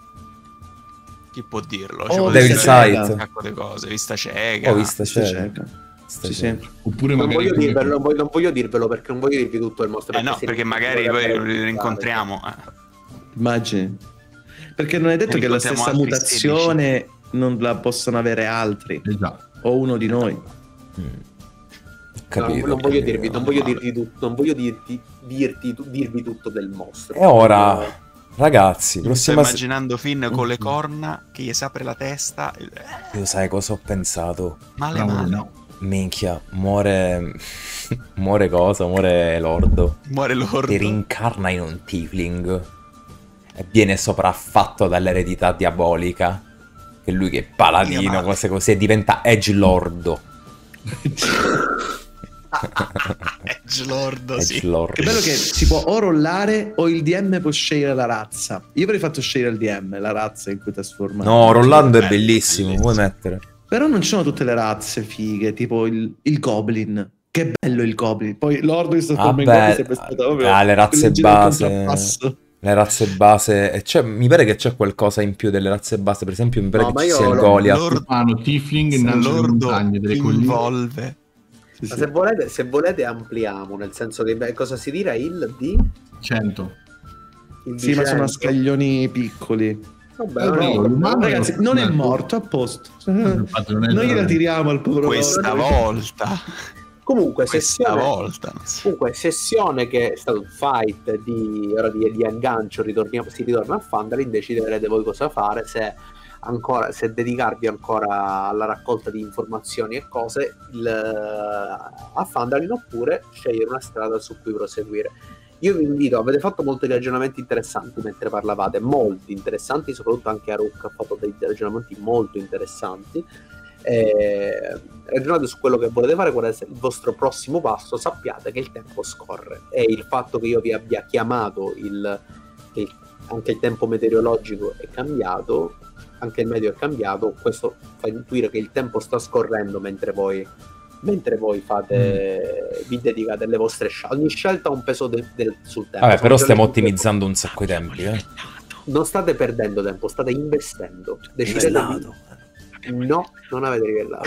Chi può dirlo? Devil Sight. Un sacco di cose, vista cieca. Vista cieca. Sì. Oppure non magari voglio dirvelo perché non voglio dirvi tutto il mostro. No, perché magari poi lo rincontriamo. Immagini. Perché non è detto che la stessa mutazione non la possono avere altri. Esatto. O uno di noi. Capito, non voglio dirvi tutto del mostro. E ora... Ragazzi, sto immaginando Finn con le corna che gli si apre la testa. Io sai cosa ho pensato? Male. No. Minchia, muore cosa? Muore Lordo. Muore Lordo. Che rincarna in un tiefling e viene sopraffatto dall'eredità diabolica. Che lui che è paladino, cose così, e diventa Edgelordo. Edgelordo, sì. Edgelordo. Che bello che si può o rollare o il DM può scegliere la razza. Io avrei fatto scegliere il DM, la razza in cui trasforma. No, rollando è bellissimo, vuoi mettere? Però non ci sono tutte le razze fighe, tipo il Goblin. Che bello il Goblin. Poi Lord si è stato le razze base. Le razze base, mi pare che c'è qualcosa in più delle razze base, per esempio mi pare che ci sia il Goliath. Tiefling innanzi alle montagne delle colline. Ma se volete ampliamo, nel senso che cosa si dirà il di 100. Sì, ma sono scaglioni piccoli. Vabbè, ragazzi, non è morto, a posto. Non gliela tiriamo al povero questa volta. Comunque sessione che è stato un fight di aggancio, si ritorna a Phandalin, deciderete voi cosa fare, se dedicarvi ancora alla raccolta di informazioni e cose a Phandalin, oppure scegliere una strada su cui proseguire. Io vi invito, avete fatto molti ragionamenti interessanti mentre parlavate, molti interessanti, soprattutto anche Aruk ha fatto dei ragionamenti molto interessanti. Ragionate su quello che volete fare, qual è il vostro prossimo passo. Sappiate che il tempo scorre e il fatto che io vi abbia chiamato anche il tempo meteorologico è cambiato, anche il meteo è cambiato, questo fa intuire che il tempo sta scorrendo mentre voi fate vi dedicate alle vostre scelte. Ogni scelta ha un peso sul tempo. Vabbè, però stiamo ottimizzando un sacco i tempi, non state perdendo tempo, state investendo. No, non avete livellato.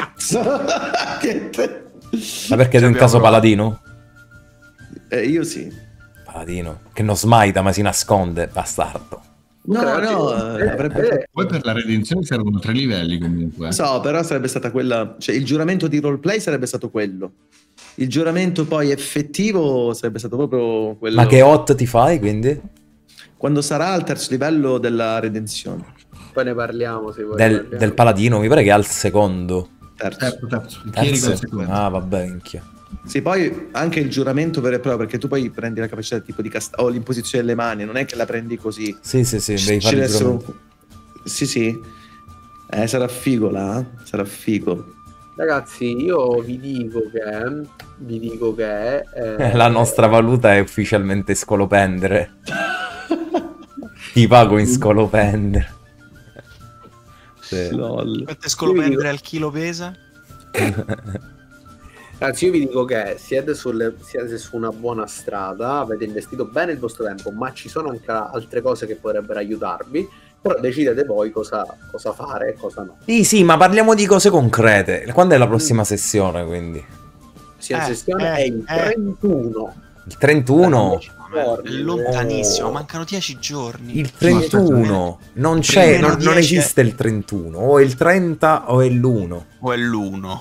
Ma perché sei in caso paladino? Io sì. Paladino, che non smita ma si nasconde, bastardo. No, avrebbe... Poi per la redenzione servono 3 livelli comunque. So, però sarebbe stata quella... Cioè, il giuramento di roleplay sarebbe stato quello. Il giuramento poi effettivo sarebbe stato proprio quello... Ma che hot ti fai, quindi? Quando sarà al terzo livello della redenzione. Poi ne parliamo se vuoi. Del paladino, mi pare che è al secondo. Terzo. Ah, vabbè, minchia. Sì, poi anche il giuramento vero e proprio, perché tu poi prendi la capacità tipo di o l'imposizione delle mani, non è che la prendi così. Sì, devi fare il giuramento. Sì. Sarà figo là, sarà figo. Ragazzi, io vi dico che La nostra valuta è ufficialmente scolopendere. Ti pago in scolopendere. Sì. Lol. Quante scolopendere al chilo pesa? Ragazzi, io vi dico che siete su una buona strada, avete investito bene il vostro tempo, ma ci sono anche altre cose che potrebbero aiutarvi, però decidete voi cosa fare e cosa no. Sì, ma parliamo di cose concrete. Quando è la prossima sessione, quindi? La sessione è il 31. Il 31? È lontanissimo, mancano 10 giorni. Il 31 non c'è, non esiste il 31, o è il 30 o è l'1. O è l'1.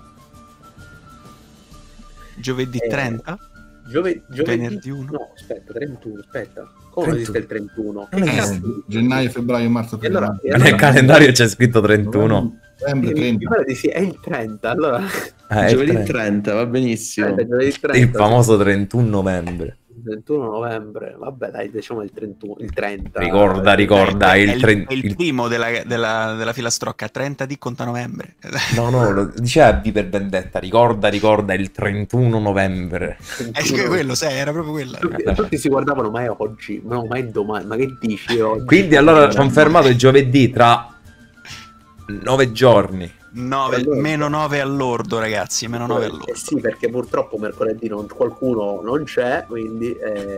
Giovedì 30? Giovedì Venerdì 1? No, aspetta, 31, aspetta. Come esiste il 31? Non esiste. Gennaio, febbraio, marzo, aprile. Allora, Nel calendario c'è scritto 31. Novembre 30. Mi pare di sì, è il 30, allora... È Giovedì il 30, va benissimo. Giovedì 30, il famoso 31 novembre. 21 novembre, vabbè dai, diciamo il 31, il 30. Ricorda, È il il primo della filastrocca, 30 di conta novembre. No, lo diceva B per Vendetta, ricorda il 31 novembre. È che quello, sai, era proprio quella. Tutti si guardavano, ma è oggi, no, ma è domani, ma che dici oggi? Quindi allora confermato il giovedì tra 9 giorni. 9, meno 9 all'ordo, ragazzi, meno 9 all'ordo. Sì, perché purtroppo mercoledì qualcuno non c'è, quindi...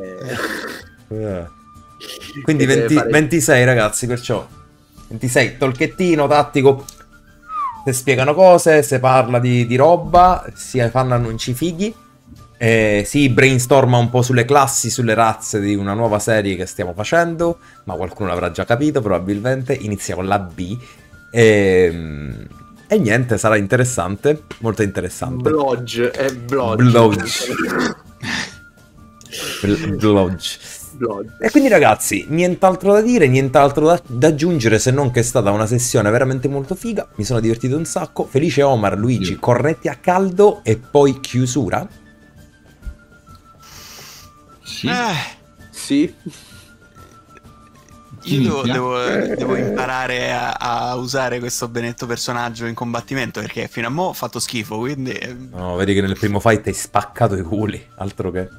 Quindi 26 ragazzi, perciò 26, tolchettino tattico, si spiegano cose, si parla di roba, si fanno annunci fighi, si brainstorma un po' sulle classi, sulle razze di una nuova serie che stiamo facendo, ma qualcuno l'avrà già capito probabilmente. Inizia con la B e niente, sarà interessante, molto interessante. Blodge. E quindi ragazzi, nient'altro da dire, nient'altro da aggiungere, se non che è stata una sessione veramente molto figa. Mi sono divertito un sacco. Felice Omar, Luigi, cornetti a caldo e poi chiusura. Sì. Io devo imparare a usare questo benedetto personaggio in combattimento, perché fino a mo' ho fatto schifo, quindi... No, vedi che nel primo fight hai spaccato i culi, altro che...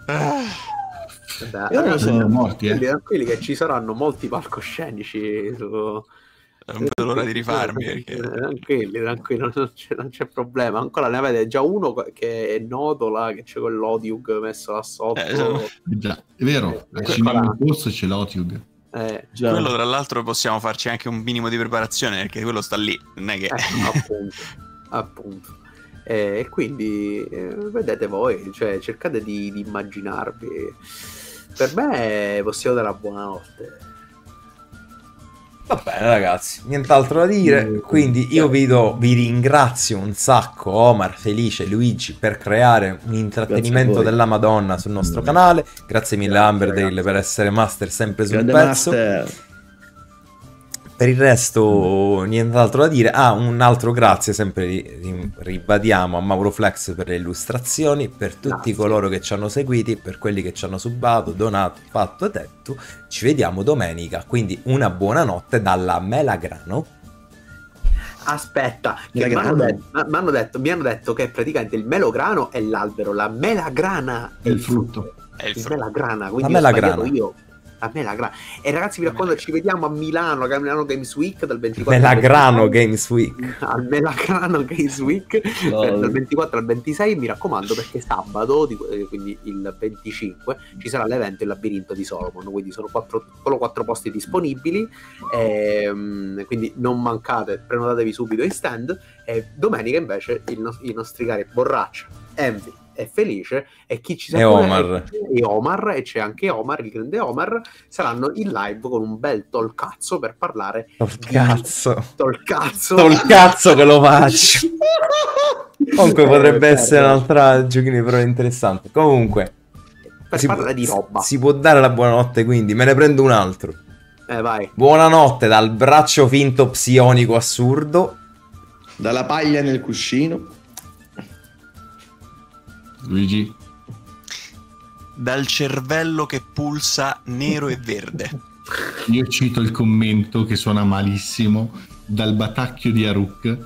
Io non sono morti, tranquilli che ci saranno molti palcoscenici non vedo l'ora di rifarmi, perché... tranquilli, non c'è problema. Ancora ne avete già uno che è noto là, che c'è quell'Odiug messo là sotto. Già, è vero, al corso c'è l'Otiug. Quello tra l'altro possiamo farci anche un minimo di preparazione, perché quello sta lì, non è che... appunto. E quindi vedete voi, cioè cercate di immaginarvi. Per me possiamo dare la buonanotte. Va bene ragazzi, nient'altro da dire, quindi io vi ringrazio un sacco, Omar, Felice, Luigi, per creare un intrattenimento della Madonna sul nostro canale. Grazie mille Amberdale per essere master sempre sul pezzo. Per il resto nient'altro da dire. Un altro grazie sempre ribadiamo a Mauro Flex per le illustrazioni, per tutti coloro che ci hanno seguiti, per quelli che ci hanno subato, donato, fatto e detto. Ci vediamo domenica, quindi una buonanotte dalla Melagrano. Aspetta, che mi hanno detto che praticamente il melograno è l'albero, la melagrana è il frutto. È il melagrana, quindi la melagrana. A Melagrana. E ragazzi, mi raccomando, ci vediamo a Milano Games Week dal 24 Melagrano Games Week. Al Melagrano Games Week dal 24 al 26, mi raccomando, perché sabato, quindi il 25, ci sarà l'evento Il Labirinto di Solomon, quindi sono solo 4 posti disponibili, quindi non mancate, prenotatevi subito in stand. E domenica invece i nostri cari Borraccia, Envy e Felice e chi ci sarà e Omar, e c'è anche Omar, il grande Omar, saranno in live con un bel tolcazzo per parlare Tolcazzo che lo faccio. Comunque potrebbe essere un'altra giochino però interessante. Comunque per parlare di roba si può dare la buonanotte, quindi me ne prendo un altro. Vai. Buonanotte dal braccio finto psionico assurdo, dalla paglia nel cuscino, Luigi, dal cervello che pulsa nero e verde. Io cito il commento che suona malissimo dal batacchio di Aruk.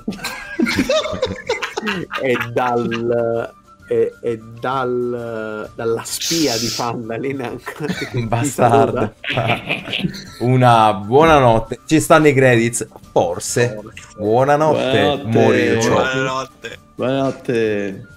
Dalla spia di Fandalin. Bastardo. Una buonanotte. Ci stanno i credits. Forse. Buonanotte. Buonanotte. Moricio. Buonanotte. Buonanotte.